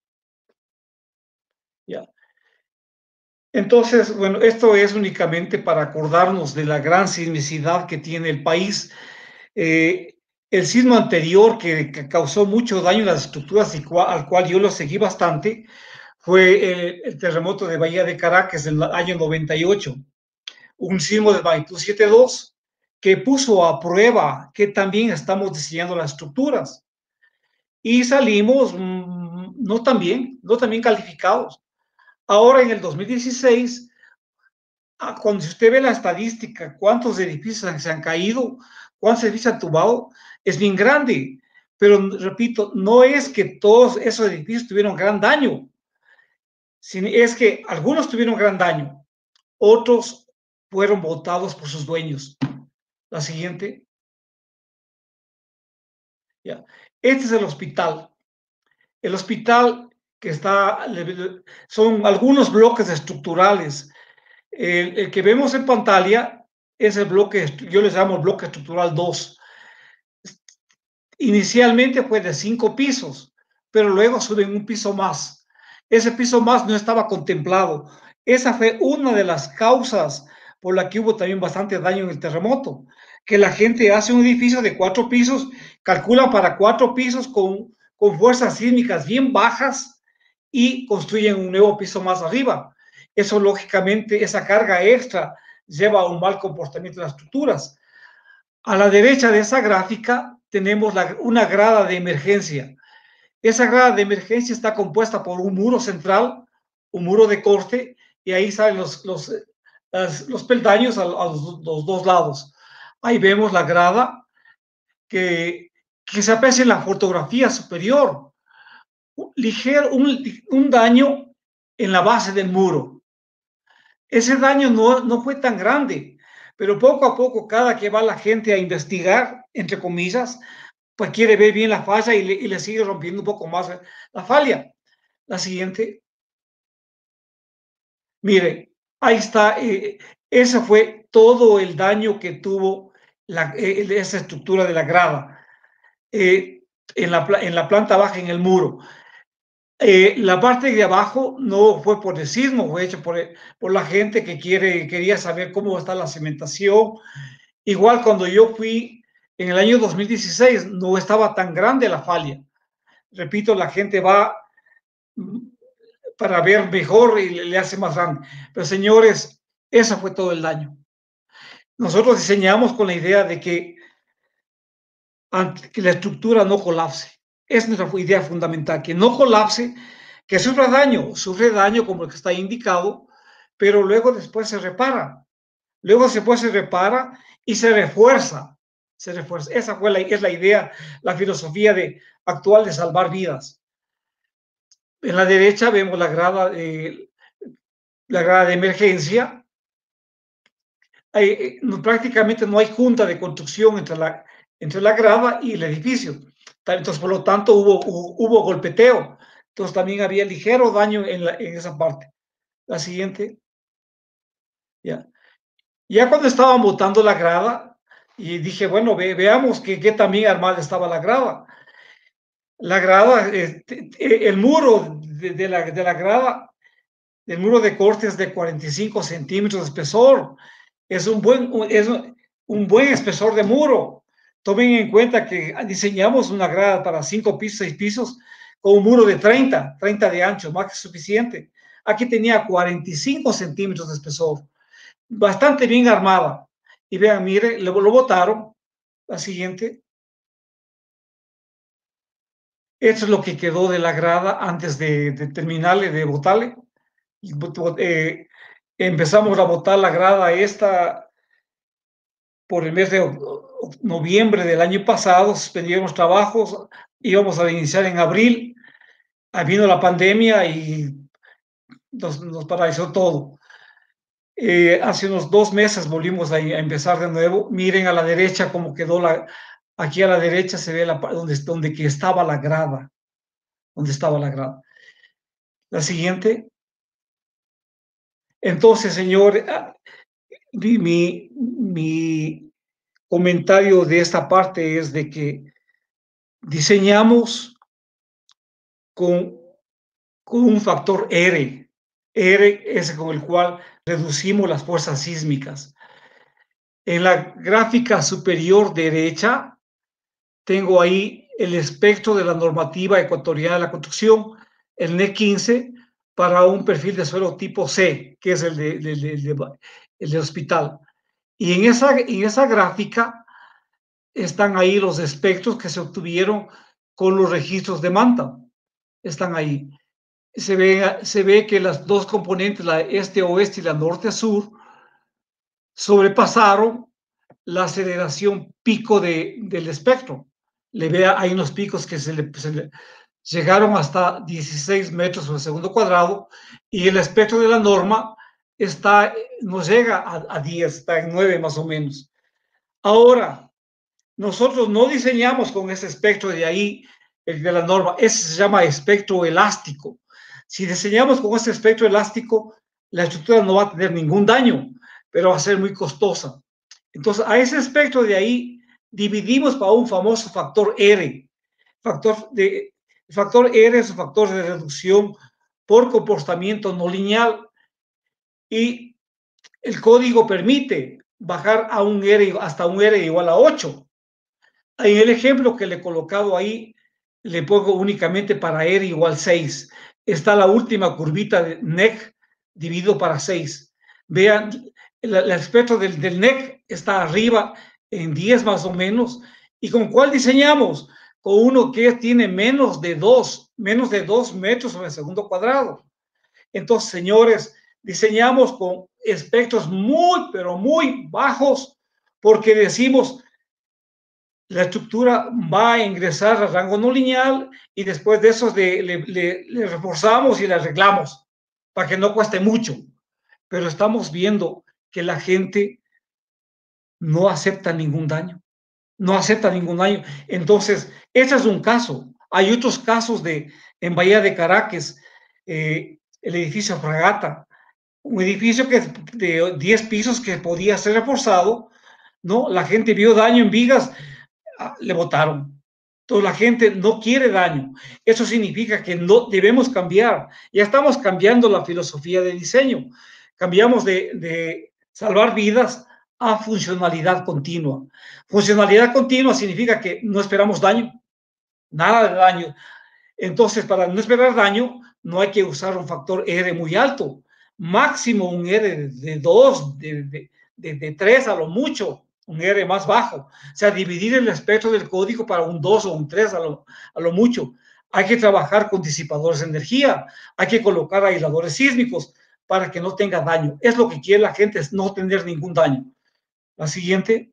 Ya. Entonces, bueno, esto es únicamente para acordarnos de la gran sismicidad que tiene el país. Eh, el sismo anterior que, que causó mucho daño en las estructuras y cual, al cual yo lo seguí bastante fue el, el terremoto de Bahía de Caracas en el año noventa y ocho. Un sismo de magnitud siete punto dos que puso a prueba que también estamos diseñando las estructuras. Y salimos mmm, no tan bien, no tan bien calificados. Ahora en el dos mil dieciséis, cuando usted ve la estadística, cuántos edificios se han caído, cuántos edificios han tumbado, es bien grande. Pero repito, no es que todos esos edificios tuvieron gran daño, sino es que algunos tuvieron gran daño, otros fueron botados por sus dueños. La siguiente. Ya. Este es el hospital. El hospital que está, son algunos bloques estructurales. El, el que vemos en pantalla es el bloque, yo les llamo el bloque estructural dos. Inicialmente fue de cinco pisos, pero luego suben un piso más. Ese piso más no estaba contemplado. Esa fue una de las causas por la que hubo también bastante daño en el terremoto, que la gente hace un edificio de cuatro pisos, calcula para cuatro pisos con, con fuerzas sísmicas bien bajas y construyen un nuevo piso más arriba. Eso, lógicamente, esa carga extra lleva a un mal comportamiento de las estructuras. A la derecha de esa gráfica tenemos la, una grada de emergencia. Esa grada de emergencia está compuesta por un muro central, un muro de corte, y ahí salen los, los, los, los peldaños a, a los, los dos lados. Ahí vemos la grada que, que se aprecia en la fotografía superior. Un, ligero, un, un daño en la base del muro. Ese daño no, no fue tan grande, pero poco a poco, cada que va la gente a investigar, entre comillas, pues quiere ver bien la falla y le, y le sigue rompiendo un poco más la falla. La siguiente. Mire, ahí está. Eh, ese fue todo el daño que tuvo la, eh, esa estructura de la grada eh, en, la, en la planta baja, en el muro. Eh, la parte de abajo no fue por el sismo, fue hecho por, por la gente que quiere, quería saber cómo está la cimentación. Igual cuando yo fui en el año dos mil dieciséis, no estaba tan grande la falla. Repito, la gente va para ver mejor y le, le hace más grande. Pero señores, ese fue todo el daño. Nosotros diseñamos con la idea de que, que la estructura no colapse. Es nuestra idea fundamental, que no colapse, que sufra daño, sufre daño como el que está indicado, pero luego después se repara. Luego después se repara y se refuerza. Se refuerza. Esa fue la, es la idea, la filosofía de, actual de salvar vidas. En la derecha vemos la grada, eh, la grada de emergencia. Hay, no, prácticamente no hay junta de construcción entre la, entre la grada y el edificio. Entonces, por lo tanto, hubo, hubo, hubo golpeteo. Entonces, también había ligero daño en, la, en esa parte. La siguiente. Ya. Ya cuando estaban botando la grada, y dije, bueno, ve, veamos que, que también armada estaba la grada. La grada, eh, el muro de, de, la, de la grada, el muro de corte es de cuarenta y cinco centímetros de espesor. Es un buen, es un buen espesor de muro. Tomen en cuenta que diseñamos una grada para cinco pisos, seis pisos, con un muro de treinta, treinta de ancho, más que suficiente. Aquí tenía cuarenta y cinco centímetros de espesor. Bastante bien armada. Y vean, mire, lo, lo botaron. La siguiente. Esto es lo que quedó de la grada antes de, de terminarle, de botarle. Eh, empezamos a botar la grada esta por el mes de noviembre del año pasado, suspendieron los trabajos, íbamos a iniciar en abril, vino la pandemia y nos, nos paralizó todo. Eh, hace unos dos meses volvimos a, a empezar de nuevo. Miren a la derecha cómo quedó la, aquí a la derecha se ve la, donde, donde que estaba la grada, donde estaba la grada. La siguiente. Entonces, señor, mi, mi comentario de esta parte es de que diseñamos con, con un factor R. R es con el cual reducimos las fuerzas sísmicas. En la gráfica superior derecha tengo ahí el espectro de la normativa ecuatoriana de la construcción, el N E C quince, para un perfil de suelo tipo C, que es el de, de, de, de, el de hospital. Y en esa, en esa gráfica están ahí los espectros que se obtuvieron con los registros de Manta. Están ahí. Se ve, se ve que las dos componentes, la este-oeste y la norte-sur, sobrepasaron la aceleración pico de, del espectro. Le vea, hay unos picos que se le, se le llegaron hasta dieciséis metros por segundo cuadrado, y el espectro de la norma está, no llega a, a diez, está en nueve más o menos. Ahora, nosotros no diseñamos con ese espectro de ahí, el de la norma, ese se llama espectro elástico. Si diseñamos con ese espectro elástico, la estructura no va a tener ningún daño, pero va a ser muy costosa. Entonces, a ese espectro de ahí dividimos para un famoso factor R. Factor de, el factor R es un factor de reducción por comportamiento no lineal, y el código permite bajar a un R, hasta un R igual a ocho. En el ejemplo que le he colocado ahí, le pongo únicamente para R igual seis. Está la última curvita de N E C dividido para seis. Vean, el, el espectro del, del N E C está arriba en diez más o menos. ¿Y con cuál diseñamos? Con uno que tiene menos de dos, menos de dos metros sobre el segundo cuadrado. Entonces, señores, diseñamos con espectros muy, pero muy bajos, porque decimos, la estructura va a ingresar al rango no lineal y después de eso le, le, le, le reforzamos y le arreglamos para que no cueste mucho. Pero estamos viendo que la gente no acepta ningún daño, no acepta ningún daño. Entonces, ese es un caso. Hay otros casos de, en Bahía de Caracas, eh, el edificio Fragata, un edificio que de diez pisos que podía ser reforzado, ¿no? La gente vio daño en vigas, le votaron. Entonces la gente no quiere daño. Eso significa que no debemos cambiar. Ya estamos cambiando la filosofía de diseño. Cambiamos de, de salvar vidas a funcionalidad continua. Funcionalidad continua significa que no esperamos daño, nada de daño. Entonces, para no esperar daño, no hay que usar un factor R muy alto. Máximo un R de dos, de, de, de, de tres a lo mucho, un R más bajo. O sea, dividir el espectro del código para un dos o un tres a lo, a lo mucho. Hay que trabajar con disipadores de energía, hay que colocar aisladores sísmicos para que no tenga daño. Es lo que quiere la gente, es no tener ningún daño. La siguiente.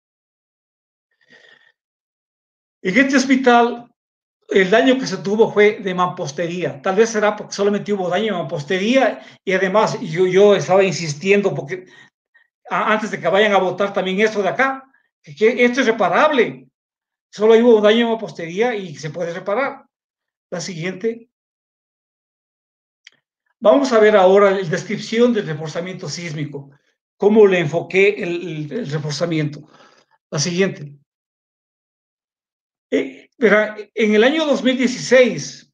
En este hospital, el daño que se tuvo fue de mampostería. Tal vez será porque solamente hubo daño de mampostería, y además yo, yo estaba insistiendo porque antes de que vayan a votar también esto de acá, que, que esto es reparable. Solo hubo daño de mampostería y se puede reparar. La siguiente. Vamos a ver ahora la descripción del reforzamiento sísmico. Cómo le enfoqué el, el, el reforzamiento. La siguiente. Eh, verá, en el año dos mil dieciséis,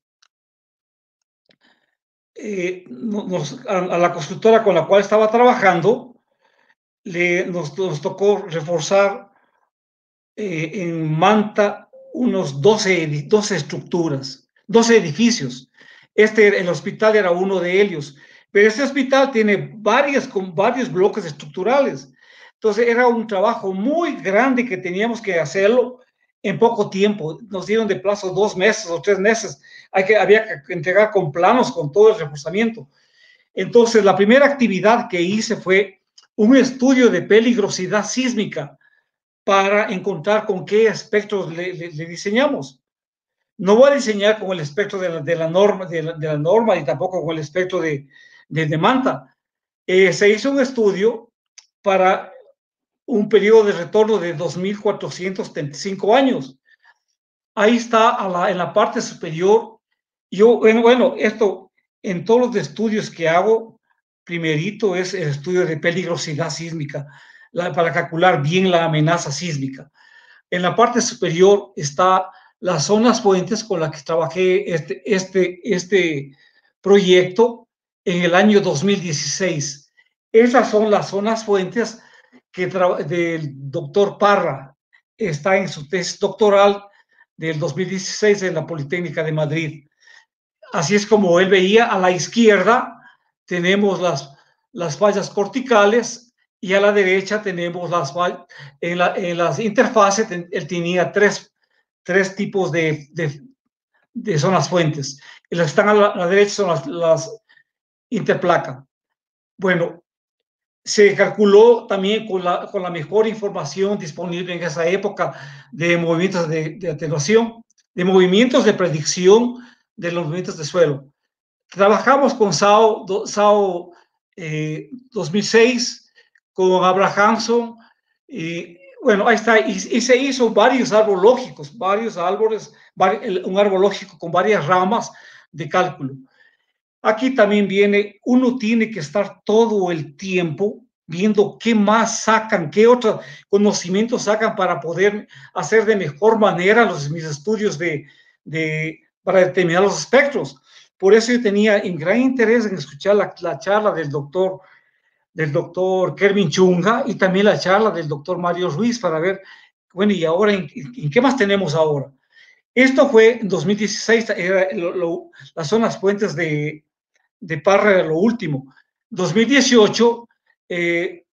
eh, nos, a, a la constructora con la cual estaba trabajando, le, nos, nos tocó reforzar eh, en Manta unos doce, doce estructuras, doce edificios. Este, el hospital era uno de ellos, pero este hospital tiene varias, con varios bloques estructurales. Entonces era un trabajo muy grande que teníamos que hacerlo en poco tiempo. Nos dieron de plazo dos meses o tres meses. Hay que, había que entregar con planos, con todo el reforzamiento. Entonces la primera actividad que hice fue un estudio de peligrosidad sísmica para encontrar con qué aspectos le, le, le diseñamos. No voy a diseñar con el espectro de la, de la norma, de la, de la norma y tampoco con el espectro de, de, de Manta. Eh, se hizo un estudio para un periodo de retorno de dos mil cuatrocientos treinta y cinco años. Ahí está a la, en la parte superior. Yo, bueno, bueno, esto en todos los estudios que hago, primerito es el estudio de peligrosidad sísmica, la, para calcular bien la amenaza sísmica. En la parte superior está las zonas fuentes con las que trabajé este, este, este proyecto en el año dos mil dieciséis. Esas son las zonas fuentes que del doctor Parra está en su tesis doctoral del dos mil dieciséis en la Politécnica de Madrid. Así es como él veía. A la izquierda tenemos las, las fallas corticales y a la derecha tenemos las fallas. En, la, en las interfaces él tenía tres, tres tipos de, de, de zonas fuentes. Y las que están a la, a la derecha son las, las interplaca. Bueno, se calculó también con la, con la mejor información disponible en esa época de movimientos de, de atenuación, de movimientos de predicción de los movimientos de suelo. Trabajamos con S A O, S A O eh, dos mil seis, con Abrahamson, y bueno, ahí está, y, y se hizo varios árboles lógicos, varios árboles, un árbol lógico con varias ramas de cálculo. Aquí también viene, uno tiene que estar todo el tiempo viendo qué más sacan, qué otros conocimientos sacan para poder hacer de mejor manera los, mis estudios de, de, para determinar los espectros. Por eso yo tenía un gran interés en escuchar la, la charla del doctor, del doctor Kervin Chunga y también la charla del doctor Mario Ruiz para ver, bueno, y ahora, ¿en, en qué más tenemos ahora? Esto fue en dos mil dieciséis, era lo, lo, las zonas fuentes de de Parra era lo último. dos mil dieciocho, eh,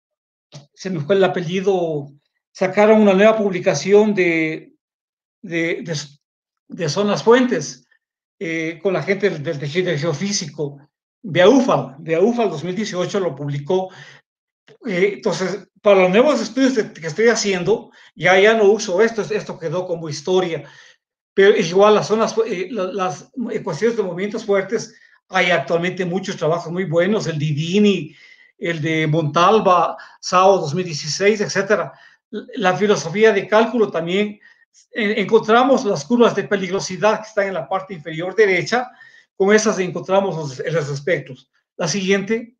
se me fue el apellido, sacaron una nueva publicación de, de, de, de zonas fuentes eh, con la gente del, del tejido geofísico. Beaufal, Beaufal dos mil dieciocho lo publicó. Eh, entonces, para los nuevos estudios que estoy haciendo, ya, ya no uso esto, esto quedó como historia. Pero igual las zonas, eh, las ecuaciones de movimientos fuertes, hay actualmente muchos trabajos muy buenos, el de Dini, el de Montalva, S A O dos mil dieciséis, etcétera. La filosofía de cálculo también, eh, encontramos las curvas de peligrosidad que están en la parte inferior derecha, con esas encontramos los, los espectros. La siguiente.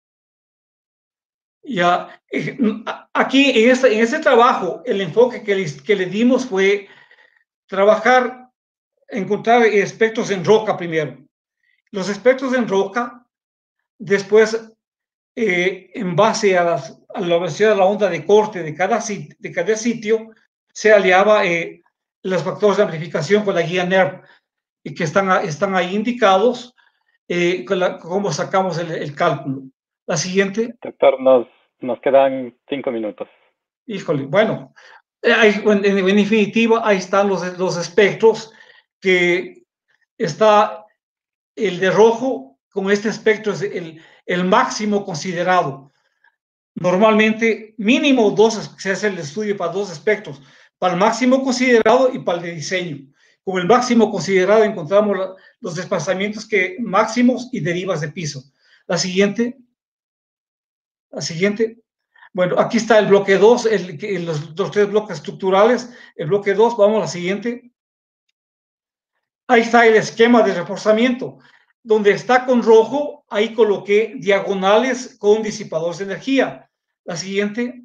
Ya, eh, aquí en este, en este trabajo, el enfoque que le, que le dimos fue trabajar, encontrar espectros en roca primero. Los espectros en roca, después, eh, en base a, las, a la velocidad de la onda de corte de cada, de cada sitio, se aliaba eh, los factores de amplificación con la guía N E R P, y que están, están ahí indicados, eh, con la, cómo sacamos el, el cálculo. La siguiente. Doctor, nos, nos quedan cinco minutos. Híjole, bueno, eh, en, en, en definitiva, ahí están los, los espectros, que está el de rojo, con este espectro es el, el máximo considerado. Normalmente, mínimo dos, se hace el estudio para dos espectros, para el máximo considerado y para el de diseño. Con el máximo considerado encontramos la, los desplazamientos que, máximos y derivas de piso. La siguiente. La siguiente. Bueno, aquí está el bloque dos, el, el, los, los tres bloques estructurales. El bloque dos, vamos a la siguiente. Ahí está el esquema de reforzamiento. Donde está con rojo, ahí coloqué diagonales con disipadores de energía. La siguiente.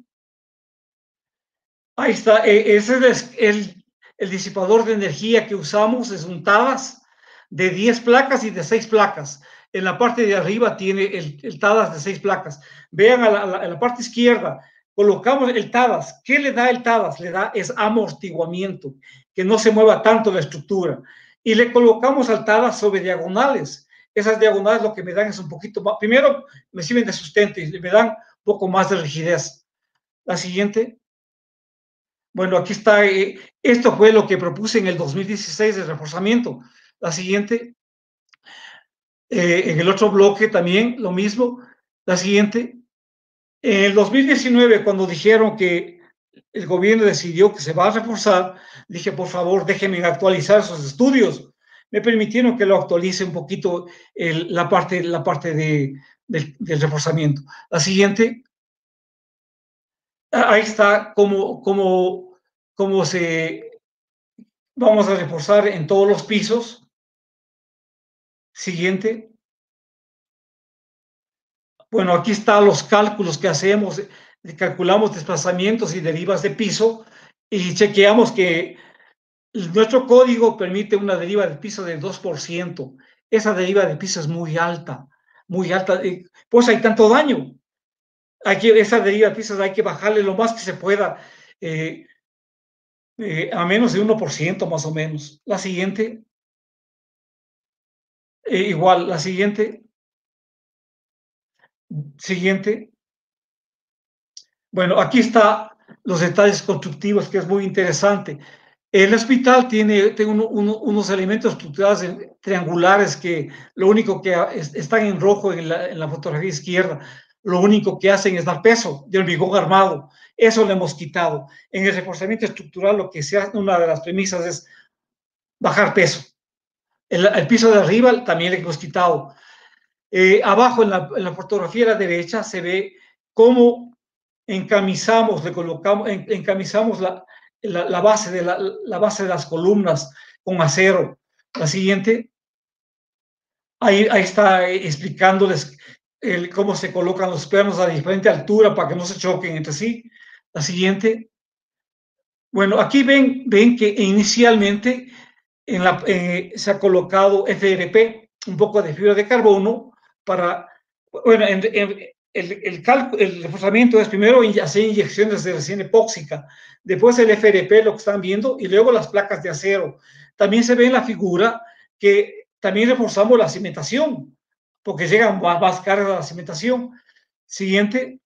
Ahí está. Ese es el, el disipador de energía que usamos. Es un TADAS de diez placas y de seis placas. En la parte de arriba tiene el, el TADAS de seis placas. Vean a la, a, la, a la parte izquierda. Colocamos el TADAS. ¿Qué le da el TADAS? Le da es amortiguamiento, que no se mueva tanto la estructura. Y le colocamos al TADAS sobre diagonales. Esas diagonales lo que me dan es un poquito más, primero me sirven de sustento y me dan un poco más de rigidez. La siguiente. Bueno, aquí está, eh, esto fue lo que propuse en el dos mil dieciséis de reforzamiento. La siguiente. Eh, en el otro bloque también lo mismo. La siguiente. En el dos mil diecinueve, cuando dijeron que el gobierno decidió que se va a reforzar, dije, por favor, déjenme actualizar esos estudios. Me permitieron que lo actualice un poquito el, la parte, la parte de, del, del reforzamiento. La siguiente, ahí está cómo, cómo, cómo se, vamos a reforzar en todos los pisos. Siguiente. Bueno, aquí están los cálculos que hacemos, calculamos desplazamientos y derivas de piso y chequeamos que nuestro código permite una deriva de piso de dos por ciento. Esa deriva de piso es muy alta, muy alta. Pues hay tanto daño. Hay que, esa deriva de pisos hay que bajarle lo más que se pueda, eh, eh, a menos de uno por ciento más o menos. La siguiente. Eh, igual, la siguiente. Siguiente. Bueno, aquí está los detalles constructivos, que es muy interesante. El hospital tiene, tiene uno, uno, unos elementos estructurales triangulares que lo único que es, están en rojo en la, en la fotografía izquierda, lo único que hacen es dar peso de hormigón armado. Eso lo hemos quitado. En el reforzamiento estructural lo que se hace, una de las premisas es bajar peso. El, el piso de arriba también le hemos quitado. Eh, abajo en la, en la fotografía a la derecha se ve cómo encamisamos, le colocamos, en, encamisamos la, la, la, base de la, la base de las columnas con acero. La siguiente, ahí, ahí está explicándoles el, cómo se colocan los pernos a diferente altura para que no se choquen entre sí. La siguiente, bueno, aquí ven, ven que inicialmente en la, eh, se ha colocado F R P, un poco de fibra de carbono para, bueno, en, en, el, el, el reforzamiento es primero hacer inyecciones de resina epóxica, después el F R P, lo que están viendo, y luego las placas de acero. También se ve en la figura que también reforzamos la cimentación, porque llegan más, más cargas a la cimentación. Siguiente.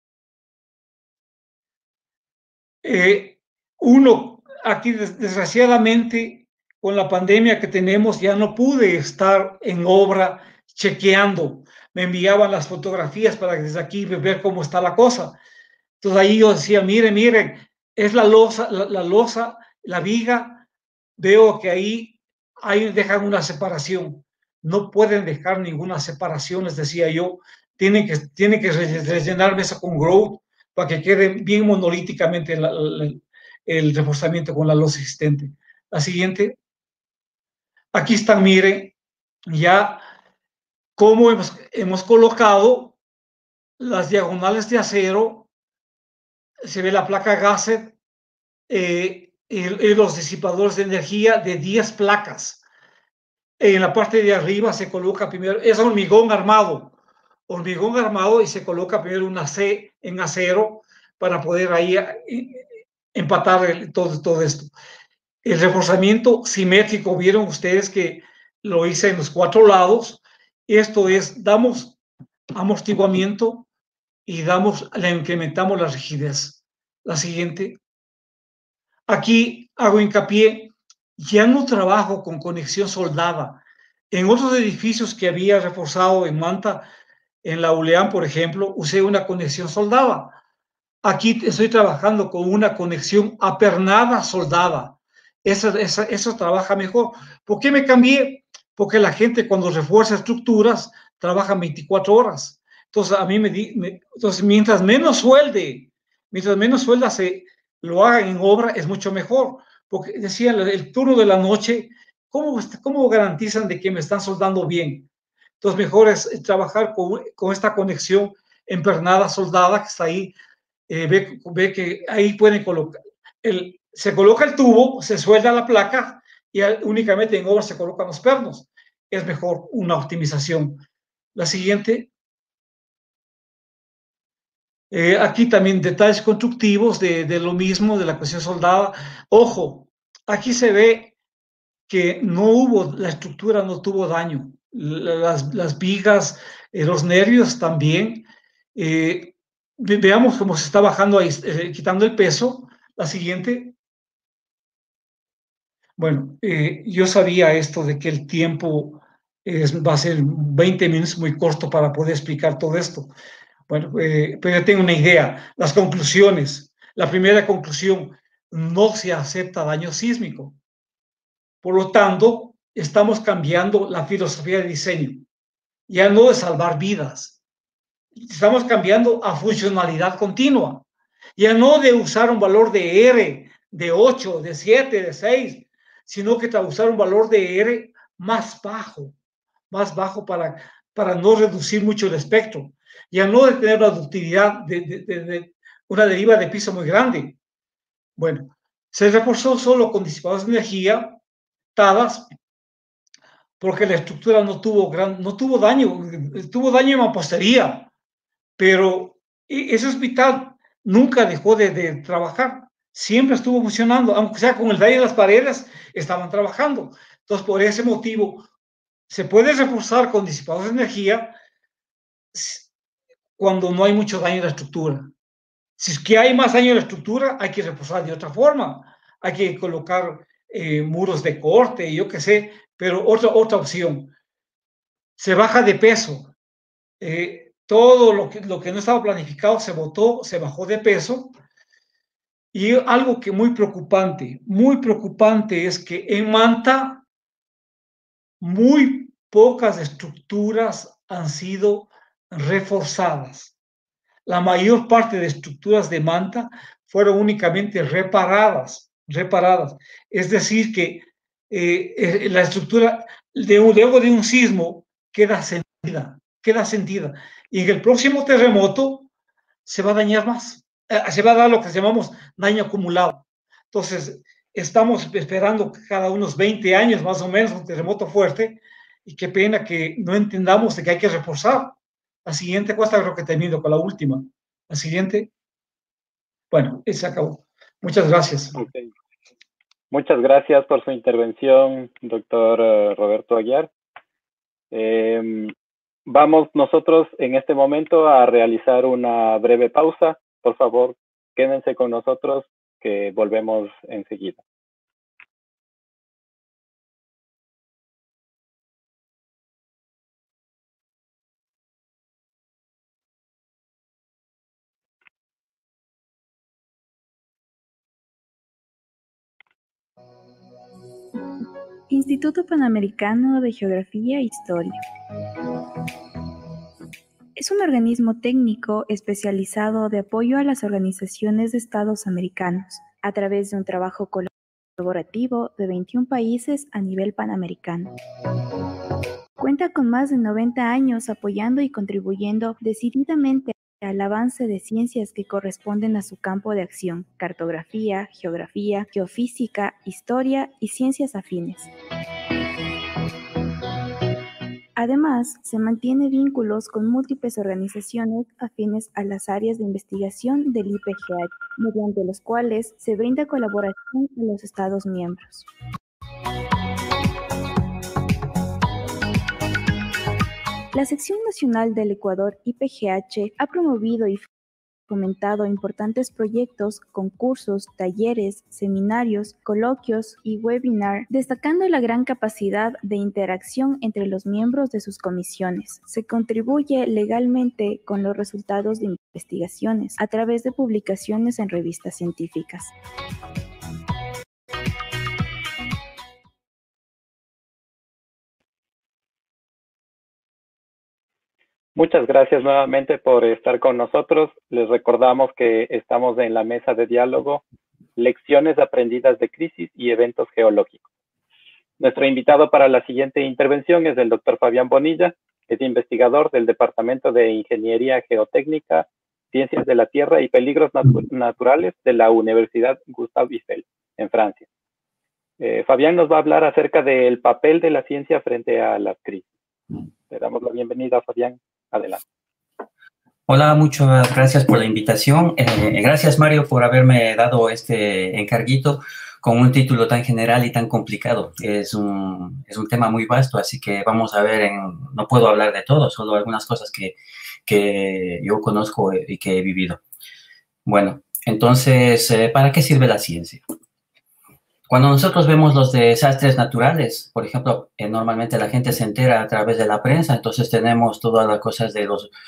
Eh, uno, aquí desgraciadamente, con la pandemia que tenemos, ya no pude estar en obra chequeando. Me enviaban las fotografías para desde aquí ver cómo está la cosa. Entonces ahí yo decía, miren, miren, es la losa, la, la losa, la viga, veo que ahí, ahí dejan una separación. No pueden dejar ninguna separación, les decía yo. Tienen que, tienen que rellenarme eso con grout para que quede bien monolíticamente la, la, el reforzamiento con la losa existente. La siguiente. Aquí están, miren, ya cómo hemos, hemos colocado las diagonales de acero. Se ve la placa Gasset eh, y, y los disipadores de energía de diez placas. En la parte de arriba se coloca primero, es hormigón armado, hormigón armado y se coloca primero una C en acero para poder ahí empatar el, todo, todo esto. El reforzamiento simétrico, vieron ustedes que lo hice en los cuatro lados. Esto es, damos amortiguamiento y damos, le incrementamos la rigidez. La siguiente. Aquí hago hincapié, ya no trabajo con conexión soldada. En otros edificios que había reforzado en Manta, en la U L E A M, por ejemplo, usé una conexión soldada. Aquí estoy trabajando con una conexión apernada soldada. Eso, eso, eso trabaja mejor. ¿Por qué me cambié? Porque la gente cuando refuerza estructuras trabaja veinticuatro horas. Entonces, a mí me, di, me entonces, mientras menos suelde, mientras menos suelda se lo hagan en obra, es mucho mejor. Porque decía el, el turno de la noche, ¿cómo, ¿cómo garantizan de que me están soldando bien? Entonces, mejor es trabajar con, con esta conexión empernada soldada que está ahí. Eh, ve, ve que ahí pueden colocar, el, se coloca el tubo, se suelda la placa y únicamente en obra se colocan los pernos. Es mejor una optimización. La siguiente. Eh, aquí también detalles constructivos de, de lo mismo, de la cuestión soldada. Ojo, aquí se ve que no hubo, la estructura no tuvo daño. Las, las vigas, eh, los nervios también. Eh, veamos cómo se está bajando ahí, eh, quitando el peso. La siguiente. Bueno, eh, yo sabía esto de que el tiempo es, va a ser veinte minutos muy corto para poder explicar todo esto. Bueno, eh, pero yo tengo una idea. Las conclusiones. La primera conclusión, no se acepta daño sísmico. Por lo tanto, estamos cambiando la filosofía de diseño, ya no de salvar vidas. Estamos cambiando a funcionalidad continua, ya no de usar un valor de R, de ocho, de siete, de seis, sino que usar un valor de R más bajo, más bajo para, para no reducir mucho el espectro, ya no de tener una ductilidad de, de, de, de una deriva de piso muy grande. Bueno, se reforzó solo con disipadores de energía, TADAS, porque la estructura no tuvo, gran, no tuvo daño, tuvo daño en mampostería, pero ese hospital nunca dejó de, de trabajar, siempre estuvo funcionando, aunque sea con el daño de las paredes, estaban trabajando. Entonces, por ese motivo, se puede reforzar con disipadores de energía cuando no hay mucho daño en la estructura. Si es que hay más daño en la estructura, hay que reforzar de otra forma, hay que colocar eh, muros de corte, yo qué sé, pero otra, otra opción. Se baja de peso. Eh, todo lo que, lo que no estaba planificado se botó, se bajó de peso. Y algo que muy preocupante, muy preocupante es que en Manta muy pocas estructuras han sido reforzadas. La mayor parte de estructuras de Manta fueron únicamente reparadas, reparadas. Es decir, que eh, la estructura de, luego de un sismo queda sentida, queda sentida. Y en el próximo terremoto se va a dañar más. Eh, se va a dar lo que llamamos daño acumulado. Entonces, estamos esperando cada unos veinte años más o menos un terremoto fuerte y qué pena que no entendamos de que hay que reforzar. La siguiente cuesta, creo que termino con la última. La siguiente. Bueno, se acabó. Muchas gracias. Okay. Muchas gracias por su intervención, doctor uh, Roberto Aguiar. Eh, vamos nosotros en este momento a realizar una breve pausa. Por favor, quédense con nosotros, que volvemos enseguida. Instituto Panamericano de Geografía e Historia. Es un organismo técnico especializado de apoyo a las organizaciones de Estados americanos, a través de un trabajo colaborativo de veintiún países a nivel panamericano. Cuenta con más de noventa años apoyando y contribuyendo decididamente al avance de ciencias que corresponden a su campo de acción: cartografía, geografía, geofísica, historia y ciencias afines. Además, se mantiene vínculos con múltiples organizaciones afines a las áreas de investigación del I P G H, mediante los cuales se brinda colaboración a los Estados miembros. La Sección Nacional del Ecuador I P G H ha promovido y fomentado importantes proyectos, concursos, talleres, seminarios, coloquios y webinar, destacando la gran capacidad de interacción entre los miembros de sus comisiones. Se contribuye legalmente con los resultados de investigaciones a través de publicaciones en revistas científicas. Muchas gracias nuevamente por estar con nosotros. Les recordamos que estamos en la mesa de diálogo, lecciones aprendidas de crisis y eventos geológicos. Nuestro invitado para la siguiente intervención es el doctor Fabián Bonilla, que es investigador del Departamento de Ingeniería Geotécnica, Ciencias de la Tierra y Peligros Natu- Naturales de la Universidad Gustave Eiffel, en Francia. Eh, Fabián nos va a hablar acerca del papel de la ciencia frente a las crisis. Le damos la bienvenida, Fabián. Adelante. Hola, muchas gracias por la invitación. Eh, gracias, Mario, por haberme dado este encarguito con un título tan general y tan complicado. Es un, es un tema muy vasto, así que vamos a ver, en, no puedo hablar de todo, solo algunas cosas que, que yo conozco y que he vivido. Bueno, entonces, eh, ¿para qué sirve la ciencia? Cuando nosotros vemos los desastres naturales, por ejemplo, eh, normalmente la gente se entera a través de la prensa, entonces tenemos todas las cosas de los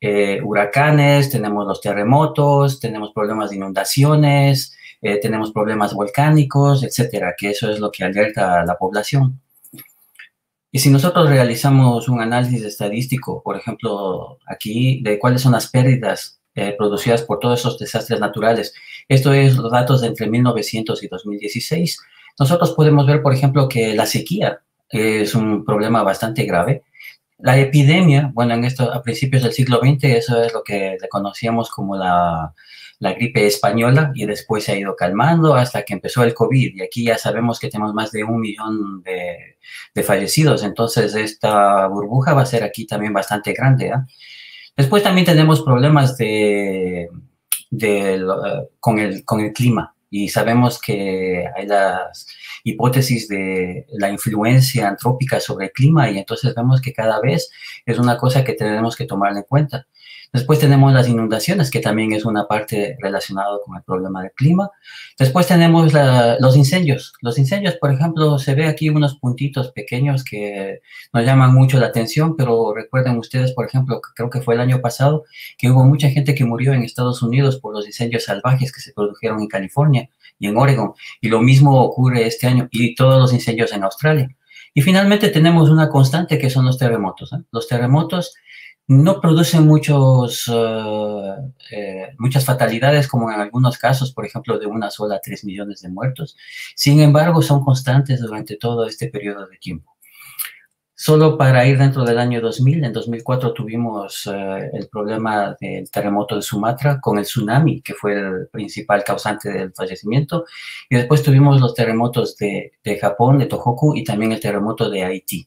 eh, huracanes, tenemos los terremotos, tenemos problemas de inundaciones, eh, tenemos problemas volcánicos, etcétera, que eso es lo que alerta a la población. Y si nosotros realizamos un análisis estadístico, por ejemplo, aquí, de cuáles son las pérdidas eh, producidas por todos esos desastres naturales, esto es los datos de entre mil novecientos y dos mil dieciséis, nosotros podemos ver, por ejemplo, que la sequía es un problema bastante grave. La epidemia, bueno, en esto, a principios del siglo veinte, eso es lo que le conocíamos como la, la gripe española, y después se ha ido calmando hasta que empezó el COVID, y aquí ya sabemos que tenemos más de un millón de, de fallecidos, entonces esta burbuja va a ser aquí también bastante grande, ¿eh? Después también tenemos problemas de, de, uh, con, el, con el clima, y sabemos que hay las hipótesis de la influencia antrópica sobre el clima, y entonces vemos que cada vez es una cosa que tenemos que tomar en cuenta. Después tenemos las inundaciones, que también es una parte relacionada con el problema del clima. Después tenemos la, los incendios. Los incendios, por ejemplo, se ve aquí unos puntitos pequeños que nos llaman mucho la atención, pero recuerden ustedes, por ejemplo, que creo que fue el año pasado, que hubo mucha gente que murió en Estados Unidos por los incendios salvajes que se produjeron en California y en Oregon. Y lo mismo ocurre este año, y todos los incendios en Australia. Y finalmente tenemos una constante que son los terremotos, ¿eh? Los terremotos no producen muchos, uh, eh, muchas fatalidades, como en algunos casos, por ejemplo, de una sola a tres millones de muertos. Sin embargo, son constantes durante todo este periodo de tiempo. Solo para ir dentro del año dos mil, en dos mil cuatro tuvimos uh, el problema del terremoto de Sumatra con el tsunami, que fue el principal causante del fallecimiento. Y después tuvimos los terremotos de, de Japón, de Tohoku, y también el terremoto de Haití.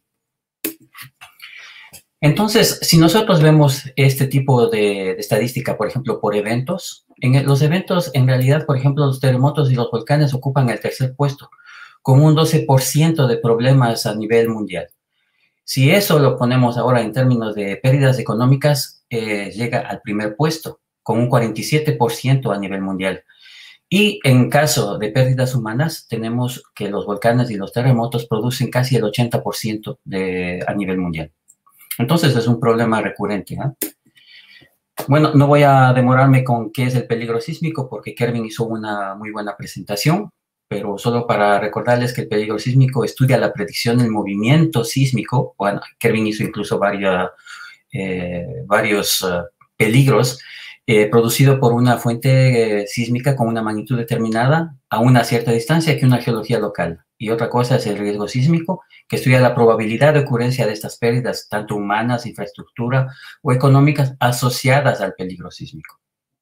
Entonces, si nosotros vemos este tipo de, de estadística, por ejemplo, por eventos, en el, los eventos, en realidad, por ejemplo, los terremotos y los volcanes ocupan el tercer puesto, con un doce por ciento de problemas a nivel mundial. Si eso lo ponemos ahora en términos de pérdidas económicas, eh, llega al primer puesto, con un cuarenta y siete por ciento a nivel mundial. Y en caso de pérdidas humanas, tenemos que los volcanes y los terremotos producen casi el ochenta por ciento de, a nivel mundial. Entonces es un problema recurrente, ¿eh? Bueno, no voy a demorarme con qué es el peligro sísmico, porque Kervin hizo una muy buena presentación, pero solo para recordarles que el peligro sísmico estudia la predicción del movimiento sísmico. Bueno, Kervin hizo incluso varios, eh, varios uh, peligros eh, producidos por una fuente eh, sísmica con una magnitud determinada a una cierta distancia que una geología local. Y otra cosa es el riesgo sísmico, que estudia la probabilidad de ocurrencia de estas pérdidas, tanto humanas, infraestructura o económicas, asociadas al peligro sísmico.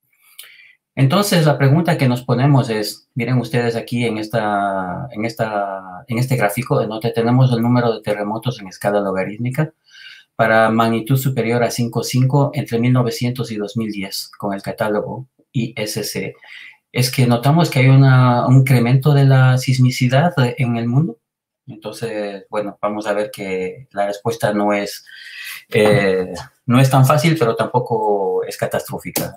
Entonces, la pregunta que nos ponemos es, miren ustedes aquí en, esta, en, esta, en este gráfico, en donde tenemos el número de terremotos en escala logarítmica para magnitud superior a cinco punto cinco entre mil novecientos y dos mil diez, con el catálogo I S C. Es que notamos que hay una, un incremento de la sismicidad en el mundo. Entonces, bueno, vamos a ver que la respuesta no es, eh, no es tan fácil, pero tampoco es catastrófica.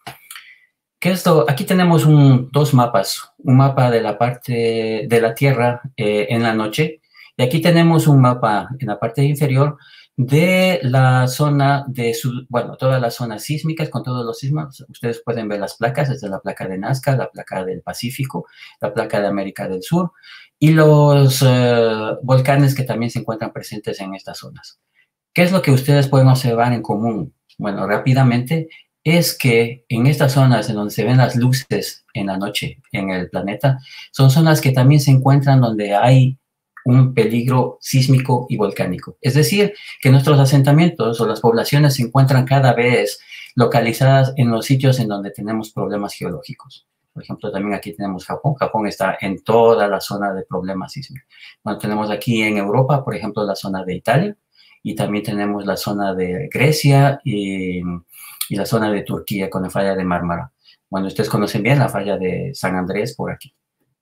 ¿Qué es esto? Aquí tenemos un, dos mapas. Un mapa de la parte de la Tierra eh, en la noche, y aquí tenemos un mapa en la parte inferior de la zona de, su, bueno, todas las zonas sísmicas con todos los sismos. Ustedes pueden ver las placas, desde la placa de Nazca, la placa del Pacífico, la placa de América del Sur, y los uh, volcanes que también se encuentran presentes en estas zonas. ¿Qué es lo que ustedes pueden observar en común? Bueno, rápidamente, es que en estas zonas en donde se ven las luces en la noche en el planeta, son zonas que también se encuentran donde hay un peligro sísmico y volcánico. Es decir, que nuestros asentamientos o las poblaciones se encuentran cada vez localizadas en los sitios en donde tenemos problemas geológicos. Por ejemplo, también aquí tenemos Japón. Japón está en toda la zona de problemas sísmicos. Bueno, tenemos aquí en Europa, por ejemplo, la zona de Italia, y también tenemos la zona de Grecia y, y la zona de Turquía con la falla de Mármara. Bueno, ustedes conocen bien la falla de San Andrés por aquí.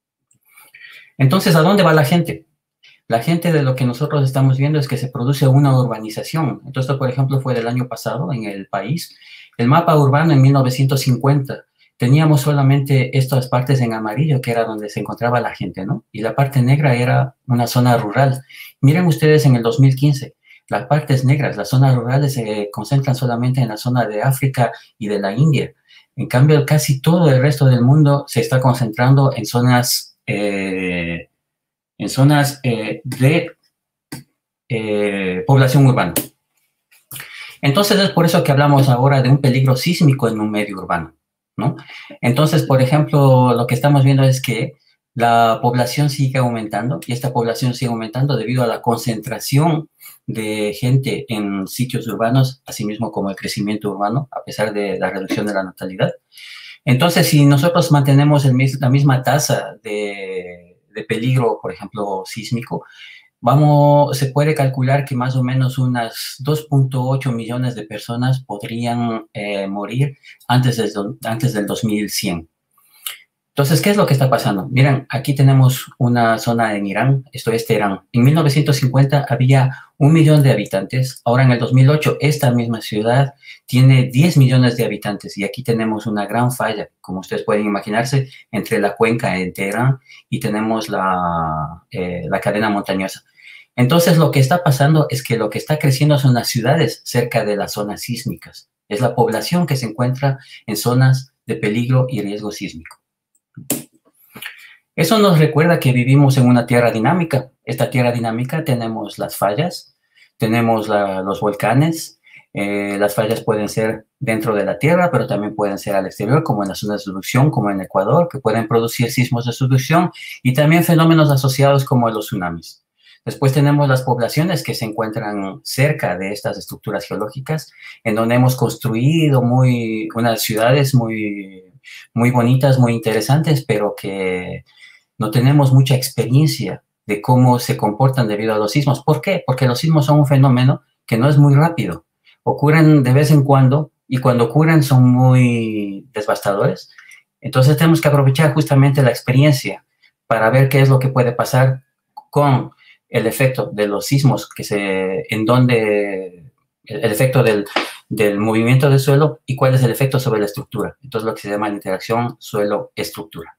Entonces, ¿a dónde va la gente? La gente, de lo que nosotros estamos viendo es que se produce una urbanización. Entonces, por ejemplo, fue del año pasado en el país. El mapa urbano en mil novecientos cincuenta, teníamos solamente estas partes en amarillo, que era donde se encontraba la gente, ¿no? Y la parte negra era una zona rural. Miren ustedes en el dos mil quince, las partes negras, las zonas rurales se concentran solamente en la zona de África y de la India. En cambio, casi todo el resto del mundo se está concentrando en zonas, eh, en zonas eh, de eh, población urbana. Entonces, es por eso que hablamos ahora de un peligro sísmico en un medio urbano, ¿no? Entonces, por ejemplo, lo que estamos viendo es que la población sigue aumentando, y esta población sigue aumentando debido a la concentración de gente en sitios urbanos, así mismo como el crecimiento urbano, a pesar de la reducción de la natalidad. Entonces, si nosotros mantenemos el, la misma tasa de, de peligro, por ejemplo, sísmico, vamos, se puede calcular que más o menos unas dos punto ocho millones de personas podrían eh, morir antes del, antes del dos mil cien. Entonces, ¿qué es lo que está pasando? Miren, aquí tenemos una zona en Irán, esto es Teherán. En mil novecientos cincuenta había un millón de habitantes. Ahora, en el dos mil ocho, esta misma ciudad tiene diez millones de habitantes. Y aquí tenemos una gran falla, como ustedes pueden imaginarse, entre la cuenca en Teherán y tenemos la, eh, la cadena montañosa. Entonces, lo que está pasando es que lo que está creciendo son las ciudades cerca de las zonas sísmicas. Es la población que se encuentra en zonas de peligro y riesgo sísmico. Eso nos recuerda que vivimos en una tierra dinámica. Esta tierra dinámica tenemos las fallas, tenemos la, los volcanes. Eh, las fallas pueden ser dentro de la tierra, pero también pueden ser al exterior, como en las zonas de subducción, como en Ecuador, que pueden producir sismos de subducción, y también fenómenos asociados como los tsunamis. Después tenemos las poblaciones que se encuentran cerca de estas estructuras geológicas, en donde hemos construido muy, unas ciudades muy, muy bonitas, muy interesantes, pero que no tenemos mucha experiencia de cómo se comportan debido a los sismos. ¿Por qué? Porque los sismos son un fenómeno que no es muy rápido. Ocurren de vez en cuando, y cuando ocurren son muy devastadores. Entonces tenemos que aprovechar justamente la experiencia para ver qué es lo que puede pasar con el efecto de los sismos, que se, en donde, el, el efecto del, del movimiento del suelo, y cuál es el efecto sobre la estructura. Entonces, lo que se llama la interacción suelo-estructura.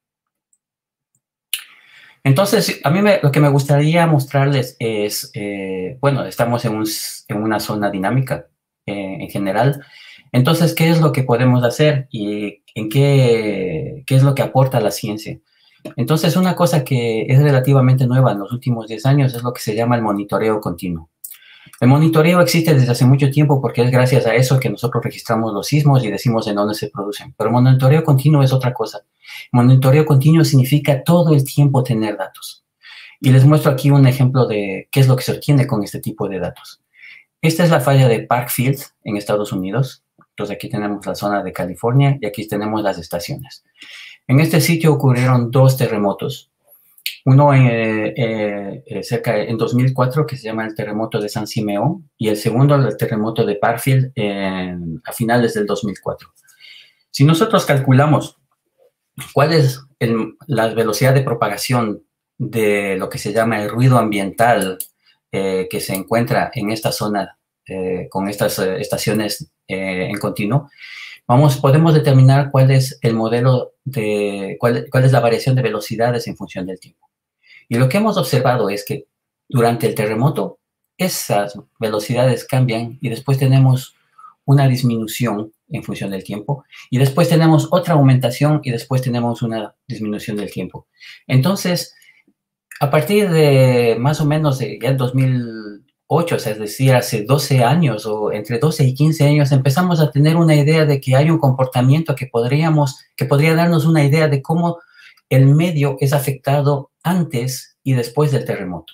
Entonces, a mí me, lo que me gustaría mostrarles es, eh, bueno, estamos en, un, en una zona dinámica eh, en general. Entonces, ¿qué es lo que podemos hacer y en qué, qué es lo que aporta la ciencia? Entonces, una cosa que es relativamente nueva en los últimos diez años es lo que se llama el monitoreo continuo. El monitoreo existe desde hace mucho tiempo porque es gracias a eso que nosotros registramos los sismos y decimos en dónde se producen. Pero el monitoreo continuo es otra cosa. Monitoreo continuo significa todo el tiempo tener datos. Y les muestro aquí un ejemplo de qué es lo que se obtiene con este tipo de datos. Esta es la falla de Parkfield en Estados Unidos. Entonces, aquí tenemos la zona de California y aquí tenemos las estaciones. En este sitio ocurrieron dos terremotos. Uno eh, eh, cerca en dos mil cuatro, que se llama el terremoto de San Simeón, y el segundo, el terremoto de Parkfield, eh, a finales del dos mil cuatro. Si nosotros calculamos cuál es el, la velocidad de propagación de lo que se llama el ruido ambiental eh, que se encuentra en esta zona eh, con estas eh, estaciones eh, en continuo, Vamos, podemos determinar cuál es el modelo de, cuál, cuál es la variación de velocidades en función del tiempo. Y lo que hemos observado es que durante el terremoto, esas velocidades cambian y después tenemos una disminución en función del tiempo y después tenemos otra aumentación y después tenemos una disminución del tiempo. Entonces, a partir de más o menos de ya el dos mil ocho, o sea, es decir, hace doce años o entre doce y quince años, empezamos a tener una idea de que hay un comportamiento que podríamos, que podría darnos una idea de cómo el medio es afectado antes y después del terremoto.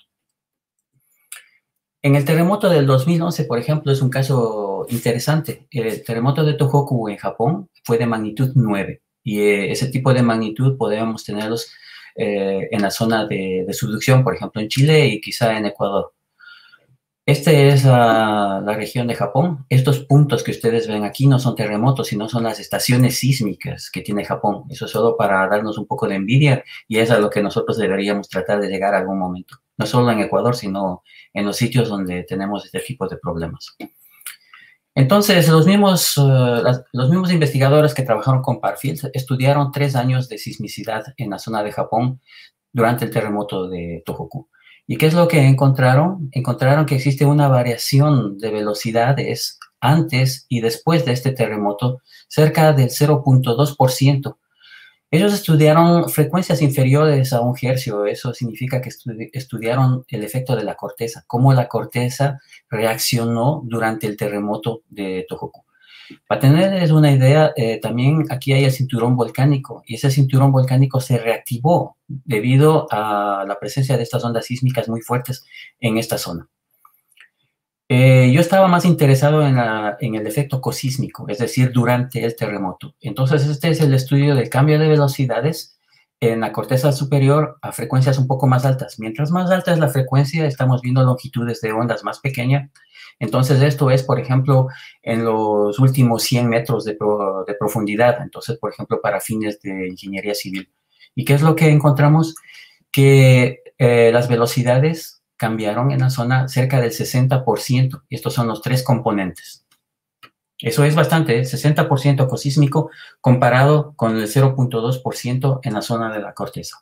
En el terremoto del dos mil once, por ejemplo, es un caso interesante. El terremoto de Tohoku en Japón fue de magnitud nueve y eh, ese tipo de magnitud podríamos tenerlos eh, en la zona de, de subducción, por ejemplo, en Chile y quizá en Ecuador. Esta es la, la región de Japón. Estos puntos que ustedes ven aquí no son terremotos, sino son las estaciones sísmicas que tiene Japón. Eso es solo para darnos un poco de envidia y es a lo que nosotros deberíamos tratar de llegar a algún momento. No solo en Ecuador, sino en los sitios donde tenemos este tipo de problemas. Entonces, los mismos, uh, las, los mismos investigadores que trabajaron con Parkfield estudiaron tres años de sismicidad en la zona de Japón durante el terremoto de Tohoku. ¿Y qué es lo que encontraron? Encontraron que existe una variación de velocidades antes y después de este terremoto, cerca del cero punto dos por ciento. Ellos estudiaron frecuencias inferiores a un hercio. Eso significa que estudi estudiaron el efecto de la corteza, cómo la corteza reaccionó durante el terremoto de Tohoku. Para tenerles una idea, eh, también aquí hay el cinturón volcánico, y ese cinturón volcánico se reactivó debido a la presencia de estas ondas sísmicas muy fuertes en esta zona. Eh, yo estaba más interesado en, la, en el efecto cosísmico, es decir, durante el terremoto. Entonces, este es el estudio del cambio de velocidades en la corteza superior a frecuencias un poco más altas. Mientras más alta es la frecuencia, estamos viendo longitudes de ondas más pequeñas. Entonces, esto es, por ejemplo, en los últimos cien metros de, pro, de profundidad. Entonces, por ejemplo, para fines de ingeniería civil. ¿Y qué es lo que encontramos? Que eh, las velocidades cambiaron en la zona cerca del sesenta por ciento. Y estos son los tres componentes. Eso es bastante, ¿eh? sesenta por ciento cosísmico comparado con el cero punto dos por ciento en la zona de la corteza.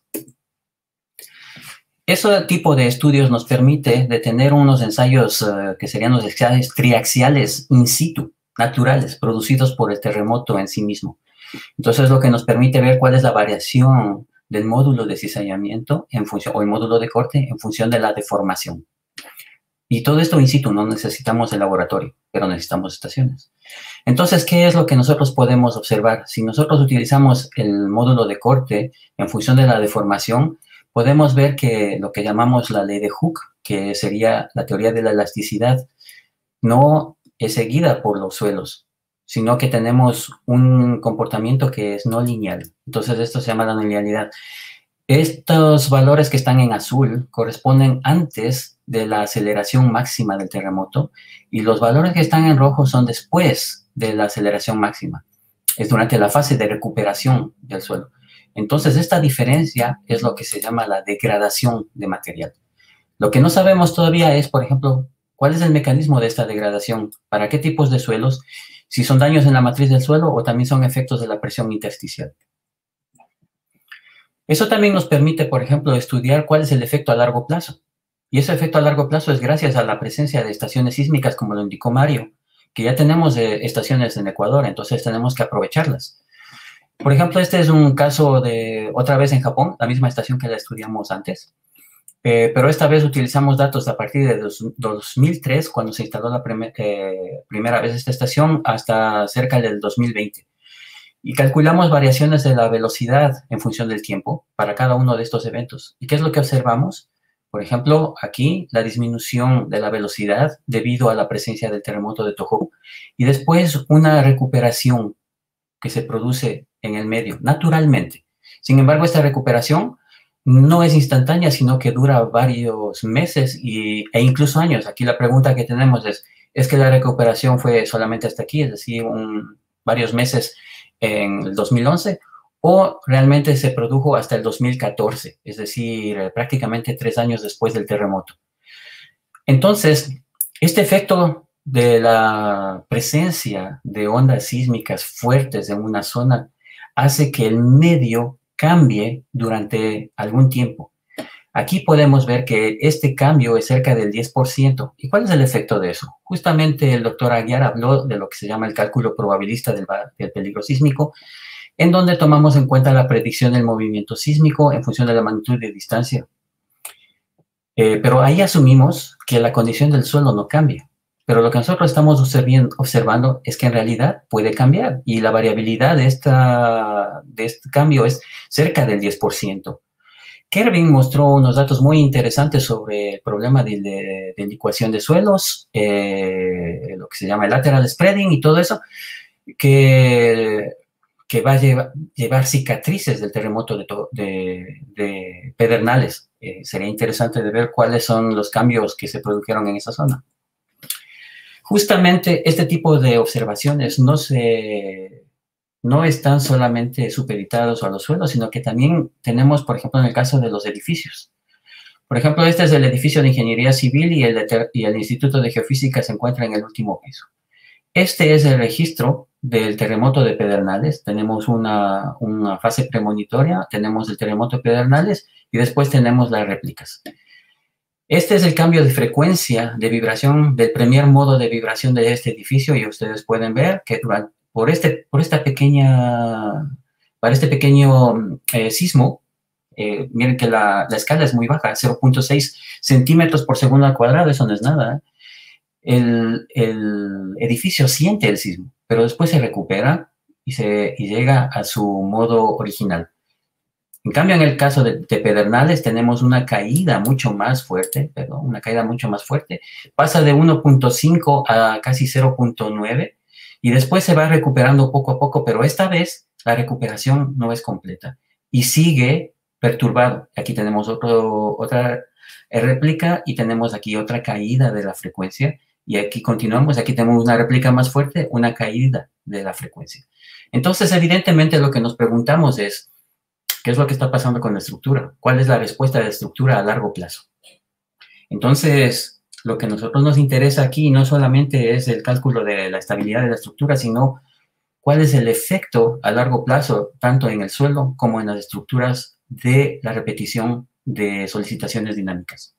Ese tipo de estudios nos permite de tener unos ensayos uh, que serían los ensayos triaxiales in situ, naturales, producidos por el terremoto en sí mismo. Entonces, lo que nos permite ver cuál es la variación del módulo de cizallamiento en función, o el módulo de corte en función de la deformación. Y todo esto in situ, no necesitamos el laboratorio, pero necesitamos estaciones. Entonces, ¿qué es lo que nosotros podemos observar? Si nosotros utilizamos el módulo de corte en función de la deformación, podemos ver que lo que llamamos la ley de Hooke, que sería la teoría de la elasticidad, no es seguida por los suelos, sino que tenemos un comportamiento que es no lineal. Entonces, esto se llama la no linealidad. Estos valores que están en azul corresponden antes de la aceleración máxima del terremoto, y los valores que están en rojo son después de la aceleración máxima. Es durante la fase de recuperación del suelo. Entonces, esta diferencia es lo que se llama la degradación de material. Lo que no sabemos todavía es, por ejemplo, cuál es el mecanismo de esta degradación, para qué tipos de suelos, si son daños en la matriz del suelo o también son efectos de la presión intersticial. Eso también nos permite, por ejemplo, estudiar cuál es el efecto a largo plazo. Y ese efecto a largo plazo es gracias a la presencia de estaciones sísmicas, como lo indicó Mario, que ya tenemos eh, estaciones en Ecuador, entonces tenemos que aprovecharlas. Por ejemplo, este es un caso de, otra vez en Japón, la misma estación que la estudiamos antes, eh, pero esta vez utilizamos datos a partir de dos, dos mil tres, cuando se instaló la primer, eh, primera vez esta estación, hasta cerca del dos mil veinte. Y calculamos variaciones de la velocidad en función del tiempo para cada uno de estos eventos. ¿Y qué es lo que observamos? Por ejemplo, aquí la disminución de la velocidad debido a la presencia del terremoto de Tohoku, y después una recuperación que se produce en el medio, naturalmente. Sin embargo, esta recuperación no es instantánea, sino que dura varios meses y, e incluso años. Aquí la pregunta que tenemos es, ¿es que la recuperación fue solamente hasta aquí, es decir, un, varios meses en el dos mil once, o realmente se produjo hasta el dos mil catorce, es decir, prácticamente tres años después del terremoto? Entonces, este efecto de la presencia de ondas sísmicas fuertes en una zona hace que el medio cambie durante algún tiempo. Aquí podemos ver que este cambio es cerca del diez por ciento. ¿Y cuál es el efecto de eso? Justamente el doctor Aguiar habló de lo que se llama el cálculo probabilista del, del peligro sísmico, en donde tomamos en cuenta la predicción del movimiento sísmico en función de la magnitud de distancia. Eh, pero ahí asumimos que la condición del suelo no cambia. Pero lo que nosotros estamos observando es que en realidad puede cambiar, y la variabilidad de, esta, de este cambio es cerca del diez por ciento. Kervin mostró unos datos muy interesantes sobre el problema de, de, de licuación de suelos, eh, lo que se llama el lateral spreading y todo eso, que, que va a llevar, llevar cicatrices del terremoto de, de, de Pedernales. Eh, sería interesante de ver cuáles son los cambios que se produjeron en esa zona. Justamente este tipo de observaciones no, se, no están solamente supeditados a los suelos, sino que también tenemos, por ejemplo, en el caso de los edificios. Por ejemplo, este es el edificio de Ingeniería Civil y el, y el Instituto de Geofísica se encuentra en el último piso. Este es el registro del terremoto de Pedernales. Tenemos una, una fase premonitoria, tenemos el terremoto de Pedernales y después tenemos las réplicas. Este es el cambio de frecuencia de vibración del primer modo de vibración de este edificio y ustedes pueden ver que durante, por, este, por esta pequeña, para este pequeño eh, sismo, eh, miren que la, la escala es muy baja, cero punto seis centímetros por segundo al cuadrado, eso no es nada. ¿eh? El, el edificio siente el sismo, pero después se recupera y, se, y llega a su modo original. En cambio, en el caso de, de Pedernales, tenemos una caída mucho más fuerte, perdón, una caída mucho más fuerte. Pasa de uno punto cinco a casi cero punto nueve y después se va recuperando poco a poco, pero esta vez la recuperación no es completa y sigue perturbado. Aquí tenemos otro, otra réplica y tenemos aquí otra caída de la frecuencia y aquí continuamos. Aquí tenemos una réplica más fuerte, una caída de la frecuencia. Entonces, evidentemente, lo que nos preguntamos es, ¿qué es lo que está pasando con la estructura? ¿Cuál es la respuesta de la estructura a largo plazo? Entonces, lo que a nosotros nos interesa aquí no solamente es el cálculo de la estabilidad de la estructura, sino cuál es el efecto a largo plazo, tanto en el suelo como en las estructuras de la repetición de solicitaciones dinámicas.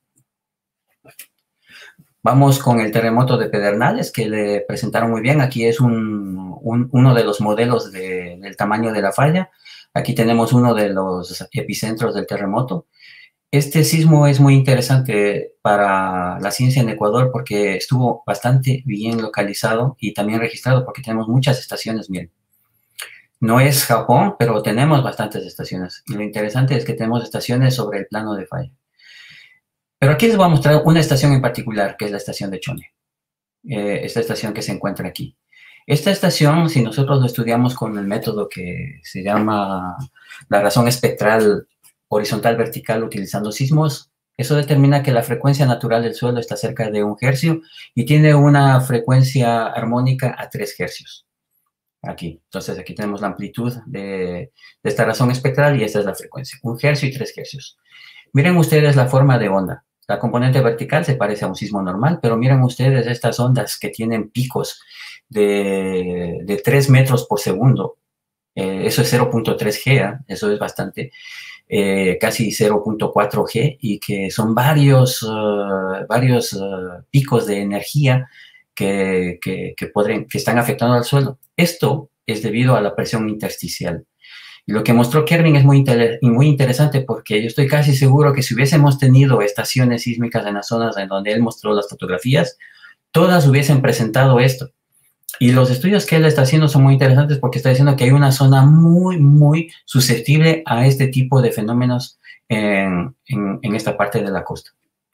Vamos con el terremoto de Pedernales, que le presentaron muy bien. Aquí es un, un, uno de los modelos de, del tamaño de la falla. Aquí tenemos uno de los epicentros del terremoto. Este sismo es muy interesante para la ciencia en Ecuador porque estuvo bastante bien localizado y también registrado porque tenemos muchas estaciones bien. No es Japón, pero tenemos bastantes estaciones. Y lo interesante es que tenemos estaciones sobre el plano de falla. Pero aquí les voy a mostrar una estación en particular, que es la estación de Chone. Eh, esta estación que se encuentra aquí. Esta estación, si nosotros lo estudiamos con el método que se llama la razón espectral horizontal vertical utilizando sismos, eso determina que la frecuencia natural del suelo está cerca de un hercio y tiene una frecuencia armónica a tres hercios. Aquí. Entonces, aquí tenemos la amplitud de, de esta razón espectral y esta es la frecuencia. Un hercio y tres hercios. Miren ustedes la forma de onda. La componente vertical se parece a un sismo normal, pero miren ustedes estas ondas que tienen picos de, de tres metros por segundo. Eh, eso es cero punto tres G, ¿eh? Eso es bastante, eh, casi cero punto cuatro G, y que son varios, uh, varios uh, picos de energía que, que, que, podrían, que están afectando al suelo. Esto es debido a la presión intersticial. Y lo que mostró Kervin es muy, inter muy interesante porque yo estoy casi seguro que si hubiésemos tenido estaciones sísmicas en las zonas en donde él mostró las fotografías, todas hubiesen presentado esto. Y los estudios que él está haciendo son muy interesantes porque está diciendo que hay una zona muy, muy susceptible a este tipo de fenómenos en, en, en esta parte de la costa.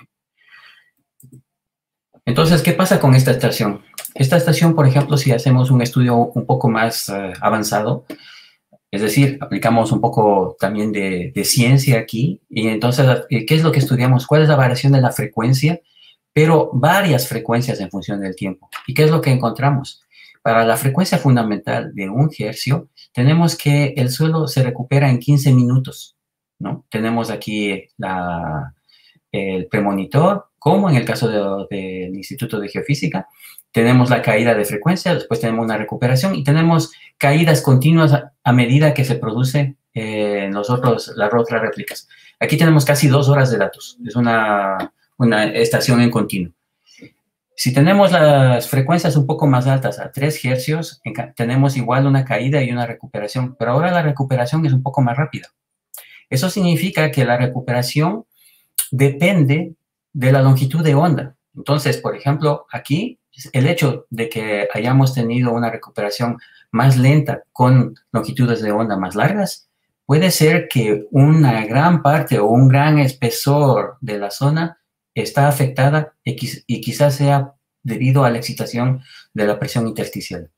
Entonces, ¿qué pasa con esta estación? Esta estación, por ejemplo, si hacemos un estudio un poco más uh, avanzado, es decir, aplicamos un poco también de, de ciencia aquí, y entonces, ¿qué es lo que estudiamos? ¿Cuál es la variación de la frecuencia? Pero varias frecuencias en función del tiempo. ¿Y qué es lo que encontramos? Para la frecuencia fundamental de un hercio, tenemos que el suelo se recupera en quince minutos, ¿no? Tenemos aquí la, el premonitor, como en el caso del de, de Instituto de Geofísica. Tenemos la caída de frecuencia, después tenemos una recuperación y tenemos caídas continuas a, a medida que se produce eh, en los otros, las otras réplicas. Aquí tenemos casi dos horas de datos. Es una, una estación en continuo. Si tenemos las frecuencias un poco más altas, a tres hercios, tenemos igual una caída y una recuperación, pero ahora la recuperación es un poco más rápida. Eso significa que la recuperación depende de la longitud de onda. Entonces, por ejemplo, aquí, el hecho de que hayamos tenido una recuperación más lenta con longitudes de onda más largas, puede ser que una gran parte o un gran espesor de la zona está afectada y, quiz y quizás sea debido a la excitación de la presión intersticial.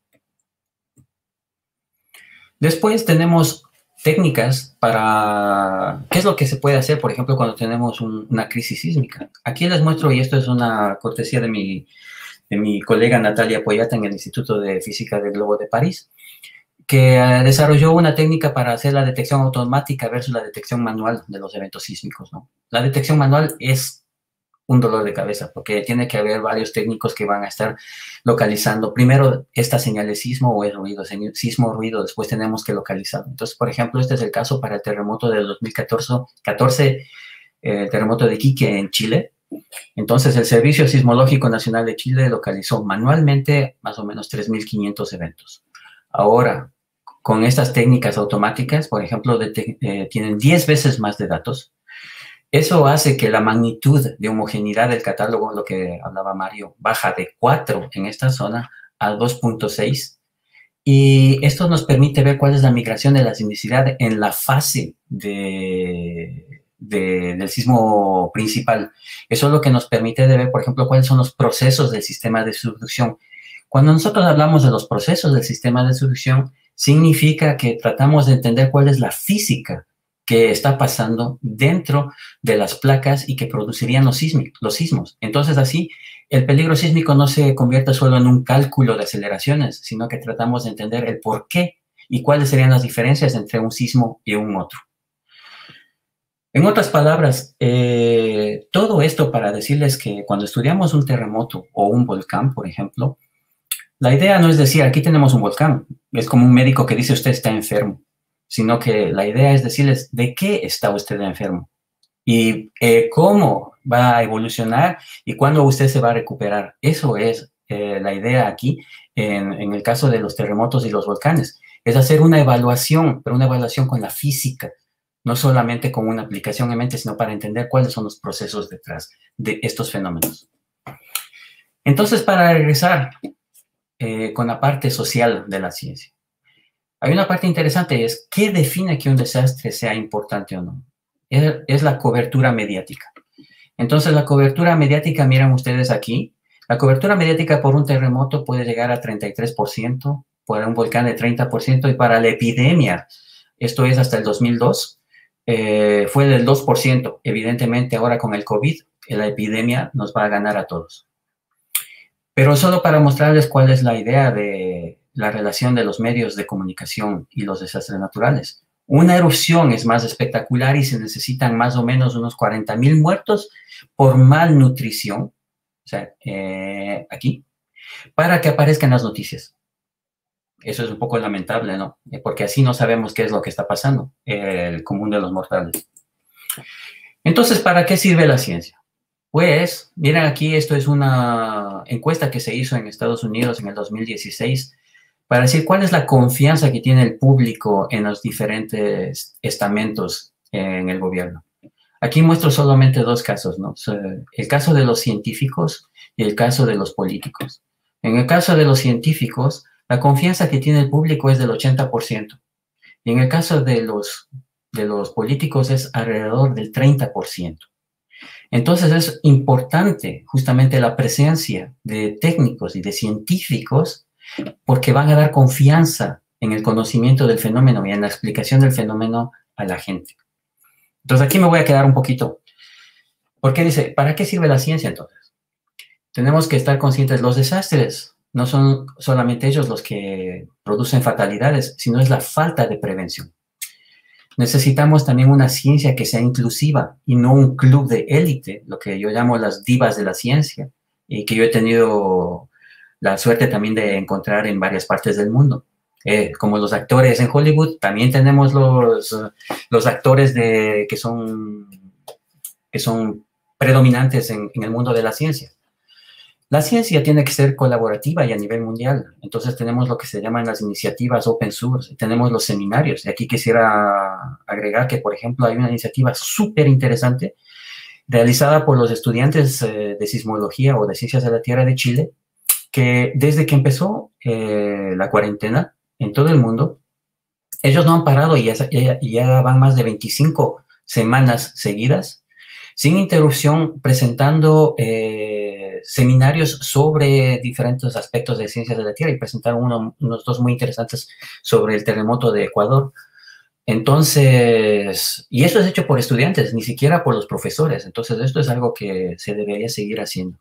Después tenemos técnicas para... ¿Qué es lo que se puede hacer, por ejemplo, cuando tenemos un, una crisis sísmica? Aquí les muestro, y esto es una cortesía de mi, de mi colega Natalia Poyata en el Instituto de Física del Globo de París, que uh, desarrolló una técnica para hacer la detección automática versus la detección manual de los eventos sísmicos, ¿no? La detección manual es un dolor de cabeza, porque tiene que haber varios técnicos que van a estar localizando primero esta señal de sismo o el ruido, sismo o ruido, después tenemos que localizarlo. Entonces, por ejemplo, este es el caso para el terremoto del dos mil catorce, el terremoto de Iquique en Chile. Entonces, el Servicio Sismológico Nacional de Chile localizó manualmente más o menos tres mil quinientos eventos. Ahora, con estas técnicas automáticas, por ejemplo, de, eh, tienen diez veces más de datos. Eso hace que la magnitud de homogeneidad del catálogo, lo que hablaba Mario, baja de cuatro en esta zona a dos punto seis. Y esto nos permite ver cuál es la migración de la sismicidad en la fase de, de, del sismo principal. Eso es lo que nos permite de ver, por ejemplo, cuáles son los procesos del sistema de subducción. Cuando nosotros hablamos de los procesos del sistema de subducción, significa que tratamos de entender cuál es la física que está pasando dentro de las placas y que producirían los, sísmicos, los sismos. Entonces, así, el peligro sísmico no se convierte solo en un cálculo de aceleraciones, sino que tratamos de entender el por qué y cuáles serían las diferencias entre un sismo y un otro. En otras palabras, eh, todo esto para decirles que cuando estudiamos un terremoto o un volcán, por ejemplo, la idea no es decir, aquí tenemos un volcán, es como un médico que dice usted está enfermo, sino que la idea es decirles de qué está usted enfermo y eh, cómo va a evolucionar y cuándo usted se va a recuperar. Eso es eh, la idea aquí en, en el caso de los terremotos y los volcanes, es hacer una evaluación, pero una evaluación con la física, no solamente con una aplicación en mente, sino para entender cuáles son los procesos detrás de estos fenómenos. Entonces, para regresar eh, con la parte social de la ciencia, hay una parte interesante, es ¿qué define que un desastre sea importante o no? Es, es la cobertura mediática. Entonces, la cobertura mediática, miran ustedes aquí, la cobertura mediática por un terremoto puede llegar a treinta y tres por ciento, por un volcán de treinta por ciento, y para la epidemia, esto es hasta el dos mil dos, eh, fue del dos por ciento. Evidentemente, ahora con el COVID, la epidemia nos va a ganar a todos. Pero solo para mostrarles cuál es la idea de la relación de los medios de comunicación y los desastres naturales. Una erupción es más espectacular y se necesitan más o menos unos cuarenta mil muertos por malnutrición, o sea, eh, aquí, para que aparezcan las noticias. Eso es un poco lamentable, ¿no? Porque así no sabemos qué es lo que está pasando, el común de los mortales. Entonces, ¿para qué sirve la ciencia? Pues, miren aquí, esto es una encuesta que se hizo en Estados Unidos en el dos mil dieciséis para decir cuál es la confianza que tiene el público en los diferentes estamentos en el gobierno. Aquí muestro solamente dos casos, ¿no? El caso de los científicos y el caso de los políticos. En el caso de los científicos, la confianza que tiene el público es del ochenta por ciento. Y en el caso de los, de los políticos es alrededor del treinta por ciento. Entonces es importante justamente la presencia de técnicos y de científicos porque van a dar confianza en el conocimiento del fenómeno y en la explicación del fenómeno a la gente. Entonces aquí me voy a quedar un poquito. ¿Por qué dice, para qué sirve la ciencia entonces? Tenemos que estar conscientes, los desastres no son solamente ellos los que producen fatalidades, sino es la falta de prevención. Necesitamos también una ciencia que sea inclusiva y no un club de élite, lo que yo llamo las divas de la ciencia, y que yo he tenido la suerte también de encontrar en varias partes del mundo. Eh, como los actores en Hollywood, también tenemos los, los actores de, que, son, que son predominantes en, en el mundo de la ciencia. La ciencia tiene que ser colaborativa y a nivel mundial. Entonces tenemos lo que se llaman las iniciativas open source, tenemos los seminarios. Y aquí quisiera agregar que, por ejemplo, hay una iniciativa súper interesante realizada por los estudiantes eh, de sismología o de ciencias de la Tierra de Chile, que desde que empezó eh, la cuarentena en todo el mundo, ellos no han parado y ya, ya, ya van más de veinticinco semanas seguidas, sin interrupción, presentando eh, seminarios sobre diferentes aspectos de ciencias de la Tierra, y presentaron uno, unos dos muy interesantes sobre el terremoto de Ecuador. Entonces, y esto es hecho por estudiantes, ni siquiera por los profesores. Entonces, esto es algo que se debería seguir haciendo.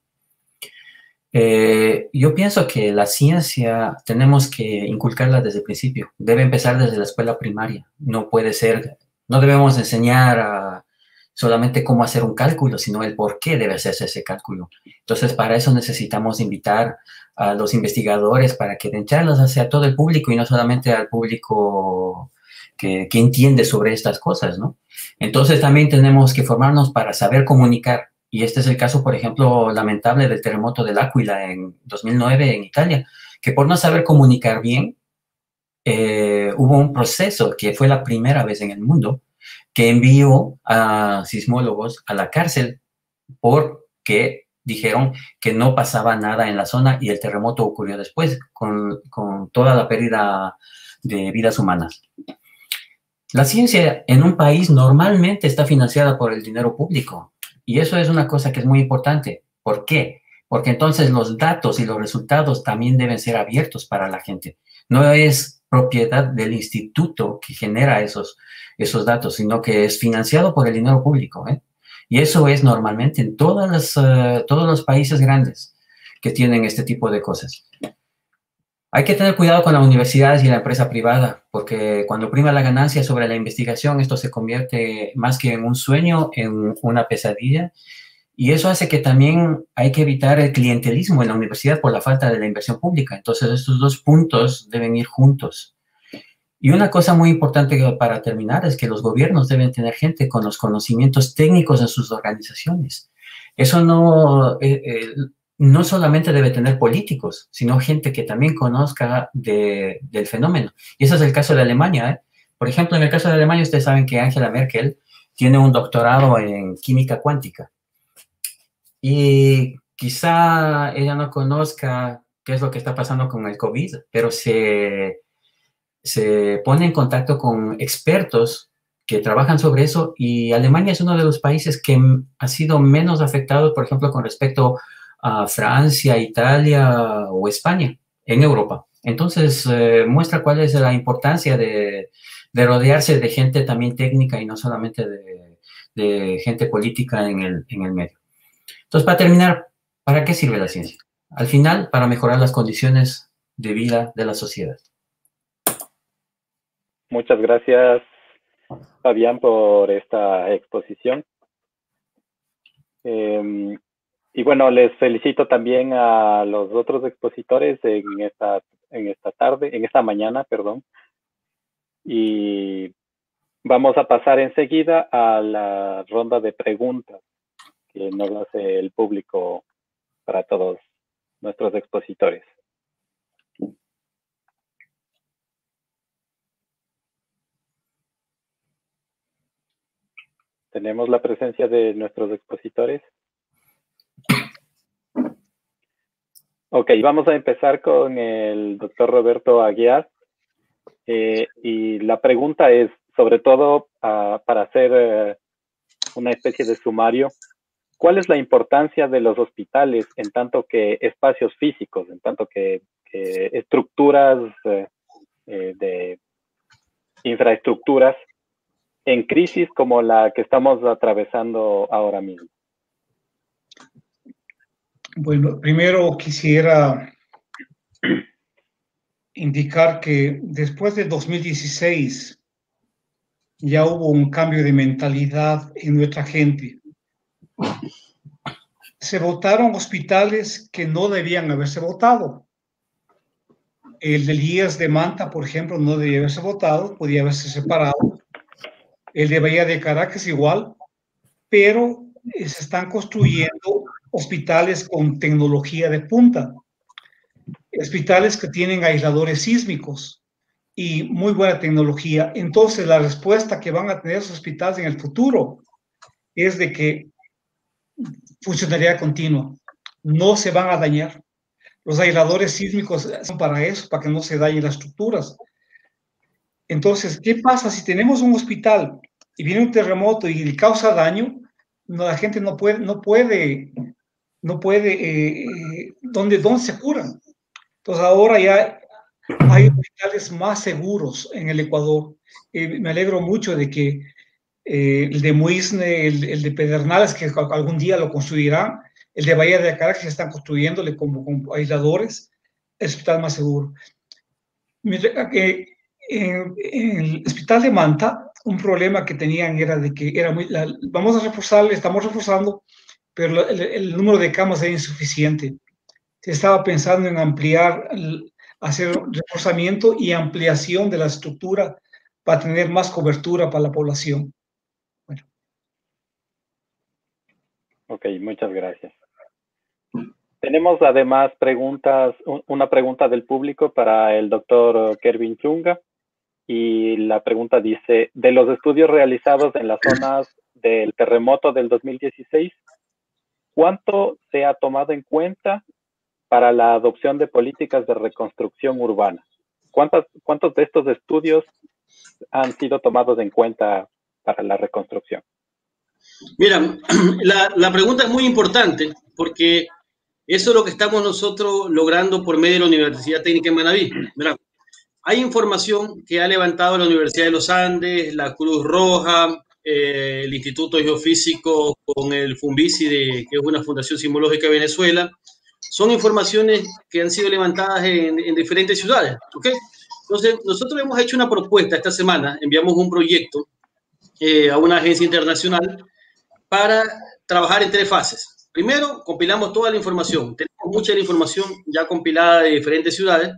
Eh, yo pienso que la ciencia tenemos que inculcarla desde el principio. Debe empezar desde la escuela primaria. No puede ser, no debemos enseñar a solamente cómo hacer un cálculo, sino el por qué debe hacerse ese cálculo. Entonces, para eso necesitamos invitar a los investigadores para que den charlas hacia todo el público y no solamente al público que, que entiende sobre estas cosas, ¿no? Entonces, también tenemos que formarnos para saber comunicar. Y este es el caso, por ejemplo, lamentable del terremoto del Aquila en dos mil nueve en Italia, que por no saber comunicar bien, eh, hubo un proceso que fue la primera vez en el mundo que envió a sismólogos a la cárcel porque dijeron que no pasaba nada en la zona y el terremoto ocurrió después, con, con toda la pérdida de vidas humanas. La ciencia en un país normalmente está financiada por el dinero público y eso es una cosa que es muy importante. ¿Por qué? Porque entonces los datos y los resultados también deben ser abiertos para la gente. No es propiedad del instituto que genera esos, esos datos, sino que es financiado por el dinero público, ¿eh? Y eso es normalmente en todas las, uh, todos los países grandes que tienen este tipo de cosas. Hay que tener cuidado con las universidades y la empresa privada, porque cuando prima la ganancia sobre la investigación, esto se convierte más que en un sueño, en una pesadilla. Y eso hace que también hay que evitar el clientelismo en la universidad por la falta de la inversión pública. Entonces, estos dos puntos deben ir juntos. Y una cosa muy importante para terminar es que los gobiernos deben tener gente con los conocimientos técnicos en sus organizaciones. Eso no, eh, eh, no solamente debe tener políticos, sino gente que también conozca de, del fenómeno. Y ese es el caso de Alemania, ¿eh? Por ejemplo, en el caso de Alemania, ustedes saben que Angela Merkel tiene un doctorado en química cuántica. Y quizá ella no conozca qué es lo que está pasando con el COVID, pero se... se pone en contacto con expertos que trabajan sobre eso y Alemania es uno de los países que ha sido menos afectado, por ejemplo, con respecto a Francia, Italia o España en Europa. Entonces, eh, muestra cuál es la importancia de, de rodearse de gente también técnica y no solamente de, de gente política en el, en el medio. Entonces, para terminar, ¿para qué sirve la ciencia? Al final, para mejorar las condiciones de vida de la sociedad. Muchas gracias, Fabián, por esta exposición. Eh, y bueno, les felicito también a los otros expositores en esta, en esta tarde, en esta mañana, perdón. Y vamos a pasar enseguida a la ronda de preguntas que nos hace el público para todos nuestros expositores. Tenemos la presencia de nuestros expositores. Ok, vamos a empezar con el doctor Roberto Aguiar. Eh, y la pregunta es, sobre todo, uh, para hacer uh, una especie de sumario, ¿cuál es la importancia de los hospitales en tanto que espacios físicos, en tanto que, que estructuras uh, eh, de infraestructuras en crisis como la que estamos atravesando ahora mismo? Bueno, primero quisiera indicar que después de dos mil dieciséis ya hubo un cambio de mentalidad en nuestra gente. Se votaron hospitales que no debían haberse votado. El del I E S de Manta, por ejemplo, no debía haberse votado, podía haberse separado. El de Bahía de Caracas igual, pero se están construyendo hospitales con tecnología de punta, hospitales que tienen aisladores sísmicos y muy buena tecnología. Entonces, la respuesta que van a tener esos hospitales en el futuro es de que funcionaría continua, no se van a dañar. Los aisladores sísmicos son para eso, para que no se dañen las estructuras. Entonces, ¿qué pasa si tenemos un hospital y viene un terremoto y causa daño? No, la gente no puede, no puede, no puede, eh, ¿dónde, ¿dónde se curan? Entonces ahora ya hay hospitales más seguros en el Ecuador. Eh, me alegro mucho de que eh, el de Muisne, el, el de Pedernales, que algún día lo construirán, el de Bahía de Caracas, que están construyéndole como, como aisladores, el hospital más seguro. Mientras que en, en el hospital de Manta, un problema que tenían era de que era muy, la, vamos a reforzarle, estamos reforzando, pero el, el número de camas era insuficiente. Se estaba pensando en ampliar, hacer reforzamiento y ampliación de la estructura para tener más cobertura para la población. Bueno. Ok, muchas gracias. Tenemos además preguntas, una pregunta del público para el doctor Kervin Chunga. Y la pregunta dice, de los estudios realizados en las zonas del terremoto del dos mil dieciséis, ¿cuánto se ha tomado en cuenta para la adopción de políticas de reconstrucción urbana? ¿Cuántos, cuántos de estos estudios han sido tomados en cuenta para la reconstrucción? Mira, la, la pregunta es muy importante porque eso es lo que estamos nosotros logrando por medio de la Universidad Técnica de Manabí. Mira, hay información que ha levantado la Universidad de los Andes, la Cruz Roja, eh, el Instituto Geofísico con el Funvisi, de, que es una fundación sismológica de Venezuela. Son informaciones que han sido levantadas en, en diferentes ciudades. ¿Okay? Entonces, nosotros hemos hecho una propuesta esta semana, enviamos un proyecto eh, a una agencia internacional para trabajar en tres fases. Primero, compilamos toda la información. Tenemos mucha de la información ya compilada de diferentes ciudades.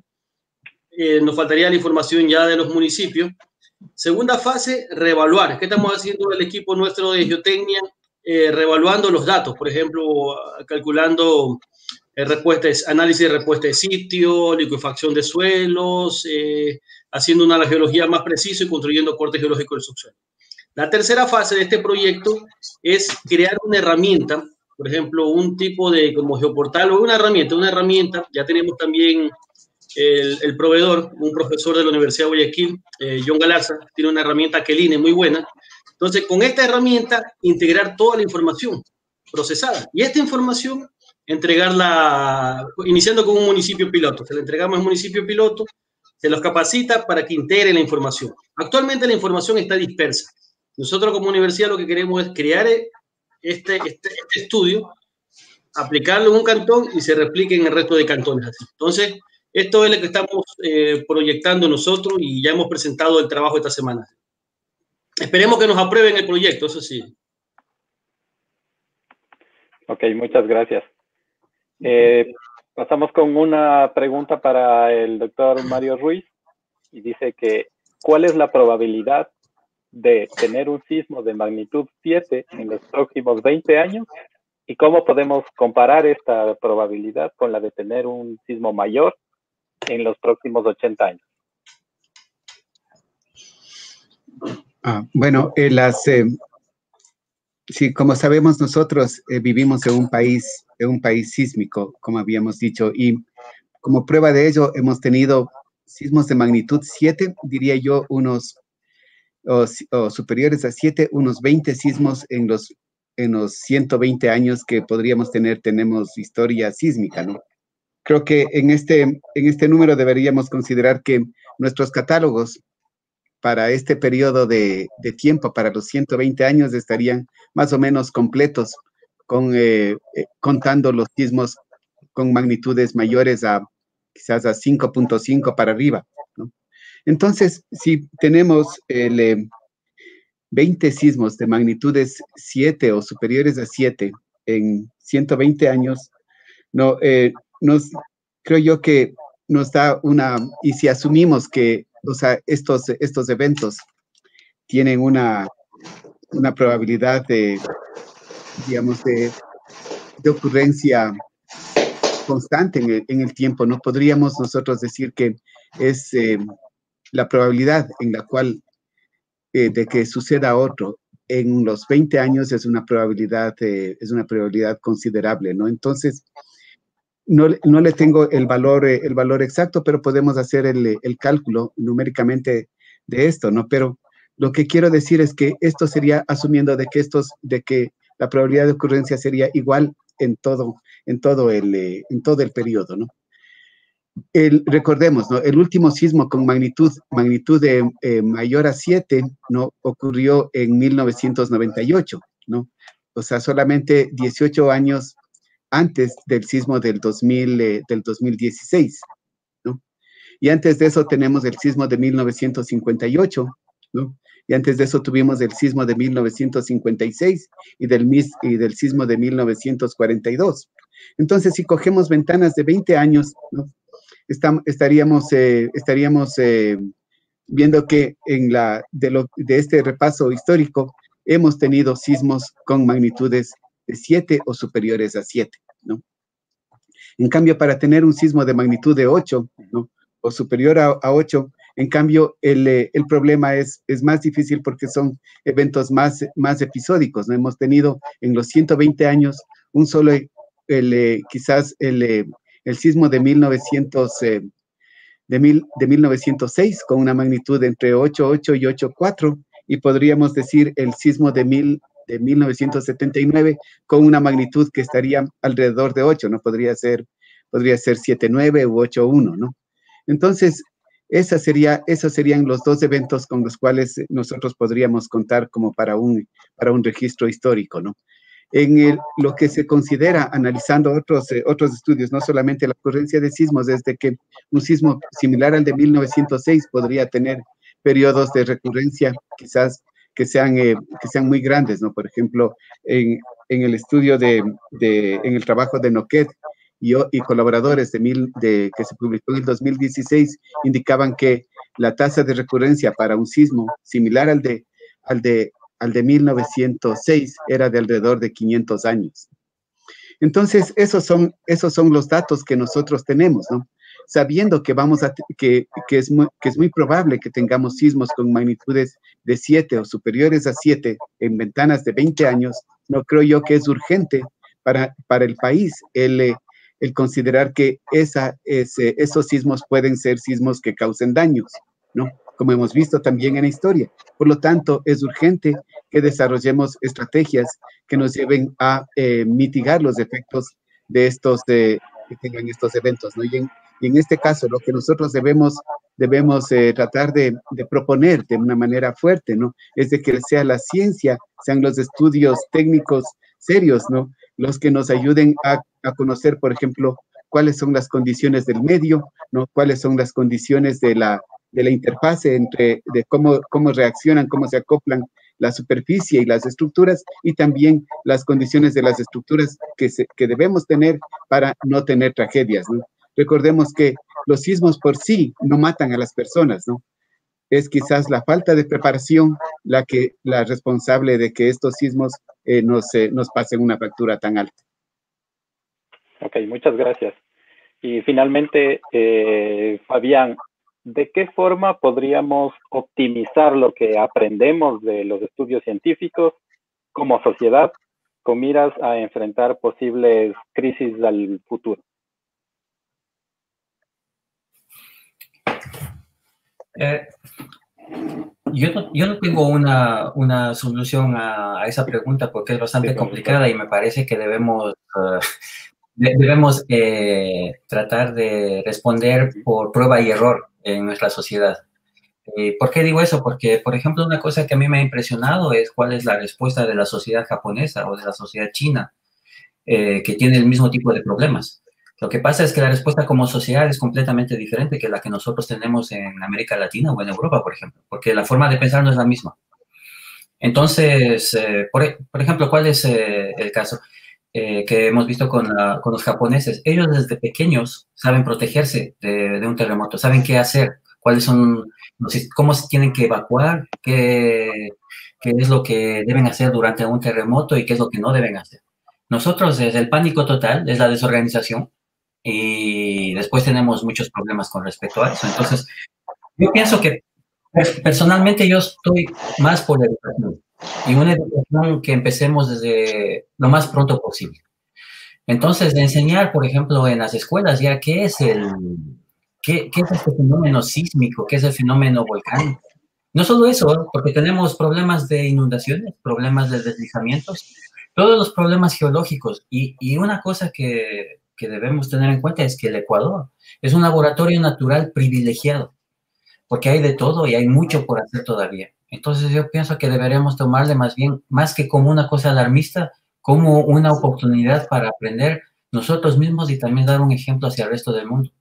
Eh, nos faltaría la información ya de los municipios. Segunda fase, reevaluar. ¿Qué estamos haciendo el equipo nuestro de geotecnia? Eh, reevaluando los datos, por ejemplo, calculando eh, respuestas, análisis de respuesta de sitio, liquefacción de suelos, eh, haciendo una geología más precisa y construyendo cortes geológicos del subsuelo. La tercera fase de este proyecto es crear una herramienta, por ejemplo, un tipo de como geoportal o una herramienta, una herramienta, ya tenemos también El, el proveedor, un profesor de la Universidad de Guayaquil, eh, John Galarza, tiene una herramienta Queline muy buena. Entonces, con esta herramienta, integrar toda la información procesada. Y esta información, entregarla, iniciando con un municipio piloto. Se la entregamos al municipio piloto, se los capacita para que integren la información. Actualmente la información está dispersa. Nosotros como universidad lo que queremos es crear este, este, este estudio, aplicarlo en un cantón y se replique en el resto de cantones. Así. Entonces, esto es lo que estamos eh, proyectando nosotros y ya hemos presentado el trabajo esta semana. Esperemos que nos aprueben el proyecto, eso sí. Ok, muchas gracias. Eh, pasamos con una pregunta para el doctor Mario Ruiz y dice que ¿cuál es la probabilidad de tener un sismo de magnitud siete en los próximos veinte años? ¿Y cómo podemos comparar esta probabilidad con la de tener un sismo mayor en los próximos ochenta años? Ah, bueno, eh, las, eh, sí, como sabemos nosotros eh, vivimos en un país, en un país sísmico, como habíamos dicho, y como prueba de ello hemos tenido sismos de magnitud siete, diría yo, unos o, o superiores a siete, unos veinte sismos en los, en los ciento veinte años que podríamos tener, tenemos historia sísmica, ¿no? Creo que en este, en este número deberíamos considerar que nuestros catálogos para este periodo de, de tiempo, para los ciento veinte años, estarían más o menos completos, con, eh, eh, contando los sismos con magnitudes mayores a quizás a cinco punto cinco para arriba, ¿no? Entonces, si tenemos el, eh, veinte sismos de magnitudes siete o superiores a siete en ciento veinte años, no, eh, nos, creo yo que nos da una, y si asumimos que, o sea, estos, estos eventos tienen una, una probabilidad de, digamos, de, de ocurrencia constante en el, en el tiempo, no podríamos nosotros decir que es eh, la probabilidad en la cual eh, de que suceda otro en los veinte años es una probabilidad, eh, es una probabilidad considerable, ¿no? Entonces, No, no le tengo el valor, eh, el valor exacto, pero podemos hacer el, el cálculo numéricamente de esto, ¿no? Pero lo que quiero decir es que esto sería asumiendo de que, estos, de que la probabilidad de ocurrencia sería igual en todo, en todo, el, eh, en todo el periodo, ¿no? El, recordemos, ¿no? El último sismo con magnitud, magnitud de, eh, mayor a siete, ¿no? Ocurrió en mil novecientos noventa y ocho, ¿no? O sea, solamente dieciocho años antes del sismo del, dos mil, eh, del dos mil dieciséis, ¿no? Y antes de eso tenemos el sismo de mil novecientos cincuenta y ocho, ¿no? Y antes de eso tuvimos el sismo de mil novecientos cincuenta y seis y del, y del sismo de mil novecientos cuarenta y dos. Entonces, si cogemos ventanas de veinte años, ¿no? Estamos, estaríamos, eh, estaríamos eh, viendo que en la, de, lo, de este repaso histórico hemos tenido sismos con magnitudes de siete o superiores a siete, ¿no? En cambio, para tener un sismo de magnitud de ocho, ¿no?, o superior a, a ocho, en cambio, el, el problema es, es más difícil porque son eventos más, más episódicos, ¿no? Hemos tenido en los ciento veinte años un solo, el, quizás el, el sismo de, mil novecientos, eh, de, mil, de mil novecientos seis, con una magnitud entre ocho punto ocho y ocho punto cuatro, y podríamos decir el sismo de, mil, de mil novecientos setenta y nueve con una magnitud que estaría alrededor de ocho, ¿no? Podría ser, podría ser siete punto nueve u ocho punto uno, ¿no? Entonces, esa sería, esos serían los dos eventos con los cuales nosotros podríamos contar como para un, para un registro histórico, ¿no? En el, lo que se considera, analizando otros, eh, otros estudios, no solamente la ocurrencia de sismos, desde que un sismo similar al de mil novecientos seis podría tener periodos de recurrencia, quizás que sean, eh, que sean muy grandes, ¿no? Por ejemplo, en, en el estudio de, de, en el trabajo de Noquet y, y colaboradores de, mil, de que se publicó en el dos mil dieciséis, indicaban que la tasa de recurrencia para un sismo similar al de, al de al de mil novecientos seis era de alrededor de quinientos años. Entonces, esos son, esos son los datos que nosotros tenemos, ¿no? Sabiendo que, vamos a, que, que, es muy, que es muy probable que tengamos sismos con magnitudes de siete o superiores a siete en ventanas de veinte años, no creo yo que es urgente para, para el país el, el considerar que esa, ese, esos sismos pueden ser sismos que causen daños, ¿no? Como hemos visto también en la historia. Por lo tanto, es urgente que desarrollemos estrategias que nos lleven a eh, mitigar los efectos de estos, de, que tengan estos eventos, ¿no? Y en, y en este caso, lo que nosotros debemos, debemos eh, tratar de, de proponer de una manera fuerte, ¿no? Es de que sea la ciencia, sean los estudios técnicos serios, ¿no? Los que nos ayuden a, a conocer, por ejemplo, cuáles son las condiciones del medio, ¿no? Cuáles son las condiciones de la de la interfase entre de cómo, cómo reaccionan, cómo se acoplan la superficie y las estructuras, y también las condiciones de las estructuras que, se, que debemos tener para no tener tragedias, ¿no? Recordemos que los sismos por sí no matan a las personas, ¿no? Es quizás la falta de preparación la, que, la responsable de que estos sismos eh, nos, eh, nos pasen una factura tan alta. Ok, muchas gracias. Y finalmente, eh, Fabián, ¿de qué forma podríamos optimizar lo que aprendemos de los estudios científicos como sociedad con miras a enfrentar posibles crisis del futuro? Eh, yo, no, yo no tengo una, una solución a, a esa pregunta porque es bastante sí, complicada y me parece que debemos... Uh, Debemos eh, tratar de responder por prueba y error en nuestra sociedad. Eh, ¿Por qué digo eso? Porque, por ejemplo, una cosa que a mí me ha impresionado es cuál es la respuesta de la sociedad japonesa o de la sociedad china, eh, que tiene el mismo tipo de problemas. Lo que pasa es que la respuesta como sociedad es completamente diferente que la que nosotros tenemos en América Latina o en Europa, por ejemplo, porque la forma de pensar no es la misma. Entonces, eh, por, por ejemplo, ¿cuál es eh, el caso? Eh, que hemos visto con, la, con los japoneses. Ellos desde pequeños saben protegerse de, de un terremoto, saben qué hacer, cuáles son, cómo se tienen que evacuar, qué, qué es lo que deben hacer durante un terremoto y qué es lo que no deben hacer. Nosotros, desde el pánico total, es la desorganización y después tenemos muchos problemas con respecto a eso. Entonces, yo pienso que personalmente yo estoy más por la educación. Y una educación que empecemos desde lo más pronto posible. Entonces, de enseñar, por ejemplo, en las escuelas ya qué es el, qué, qué es este fenómeno sísmico, qué es el fenómeno volcánico. No solo eso, porque tenemos problemas de inundaciones, problemas de deslizamientos, todos los problemas geológicos. Y, y una cosa que, que debemos tener en cuenta es que el Ecuador es un laboratorio natural privilegiado, porque hay de todo y hay mucho por hacer todavía. Entonces yo pienso que deberíamos tomarle más bien, más que como una cosa alarmista, como una oportunidad para aprender nosotros mismos y también dar un ejemplo hacia el resto del mundo.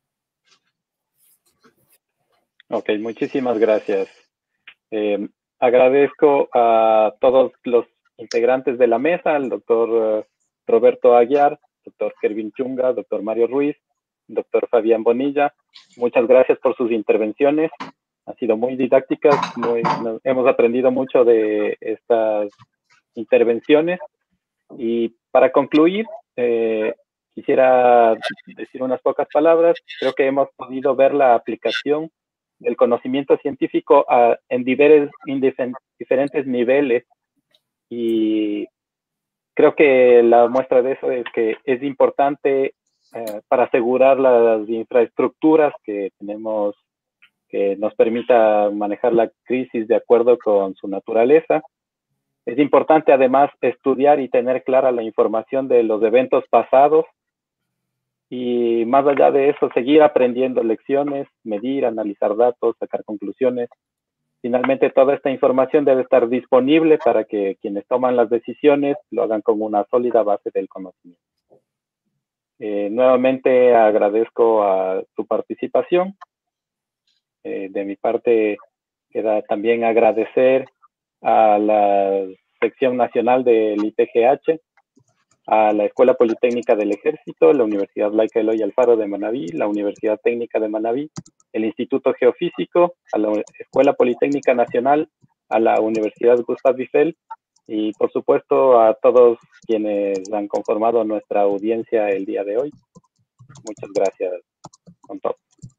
Ok, muchísimas gracias. Eh, agradezco a todos los integrantes de la mesa, al doctor Roberto Aguiar, doctor Kervin Chunga, doctor Mario Ruiz, doctor Fabián Bonilla. Muchas gracias por sus intervenciones. Han sido muy didácticas, muy, hemos aprendido mucho de estas intervenciones Y para concluir, eh, quisiera decir unas pocas palabras. Creo que hemos podido ver la aplicación del conocimiento científico a, en diversos, diferentes niveles, y creo que la muestra de eso es que es importante eh, para asegurar las infraestructuras que tenemos, que nos permita manejar la crisis de acuerdo con su naturaleza. Es importante además estudiar y tener clara la información de los eventos pasados, y más allá de eso, seguir aprendiendo lecciones, medir, analizar datos, sacar conclusiones. Finalmente, toda esta información debe estar disponible para que quienes toman las decisiones lo hagan con una sólida base del conocimiento. Eh, nuevamente agradezco a su participación. Eh, de mi parte, queda también agradecer a la sección nacional del I P G H, a la Escuela Politécnica del Ejército, la Universidad Laica Eloy Alfaro de Manabí, la Universidad Técnica de Manabí, el Instituto Geofísico, a la Escuela Politécnica Nacional, a la Universidad Gustav Eiffel, y por supuesto a todos quienes han conformado nuestra audiencia el día de hoy. Muchas gracias con todo.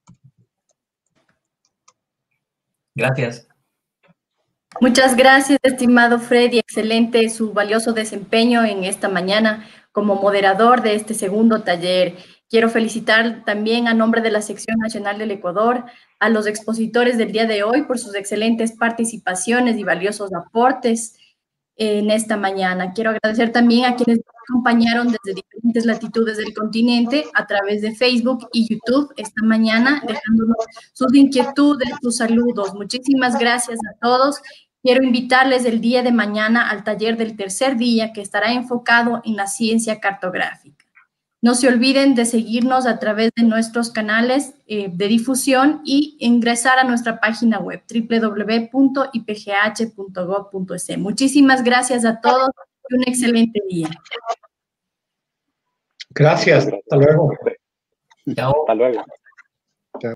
Gracias. Muchas gracias, estimado Freddy. Excelente su valioso desempeño en esta mañana como moderador de este segundo taller. Quiero felicitar también a nombre de la Sección Nacional del Ecuador a los expositores del día de hoy por sus excelentes participaciones y valiosos aportes en esta mañana. Quiero agradecer también a quienes nos acompañaron desde diferentes latitudes del continente a través de Facebook y YouTube esta mañana, dejándonos sus inquietudes, sus saludos. Muchísimas gracias a todos. Quiero invitarles el día de mañana al taller del tercer día, que estará enfocado en la ciencia cartográfica. No se olviden de seguirnos a través de nuestros canales eh, de difusión y ingresar a nuestra página web doble u doble u doble u punto i p g h punto gob punto es. Muchísimas gracias a todos y un excelente día. Gracias. Hasta luego. Chao. Hasta luego.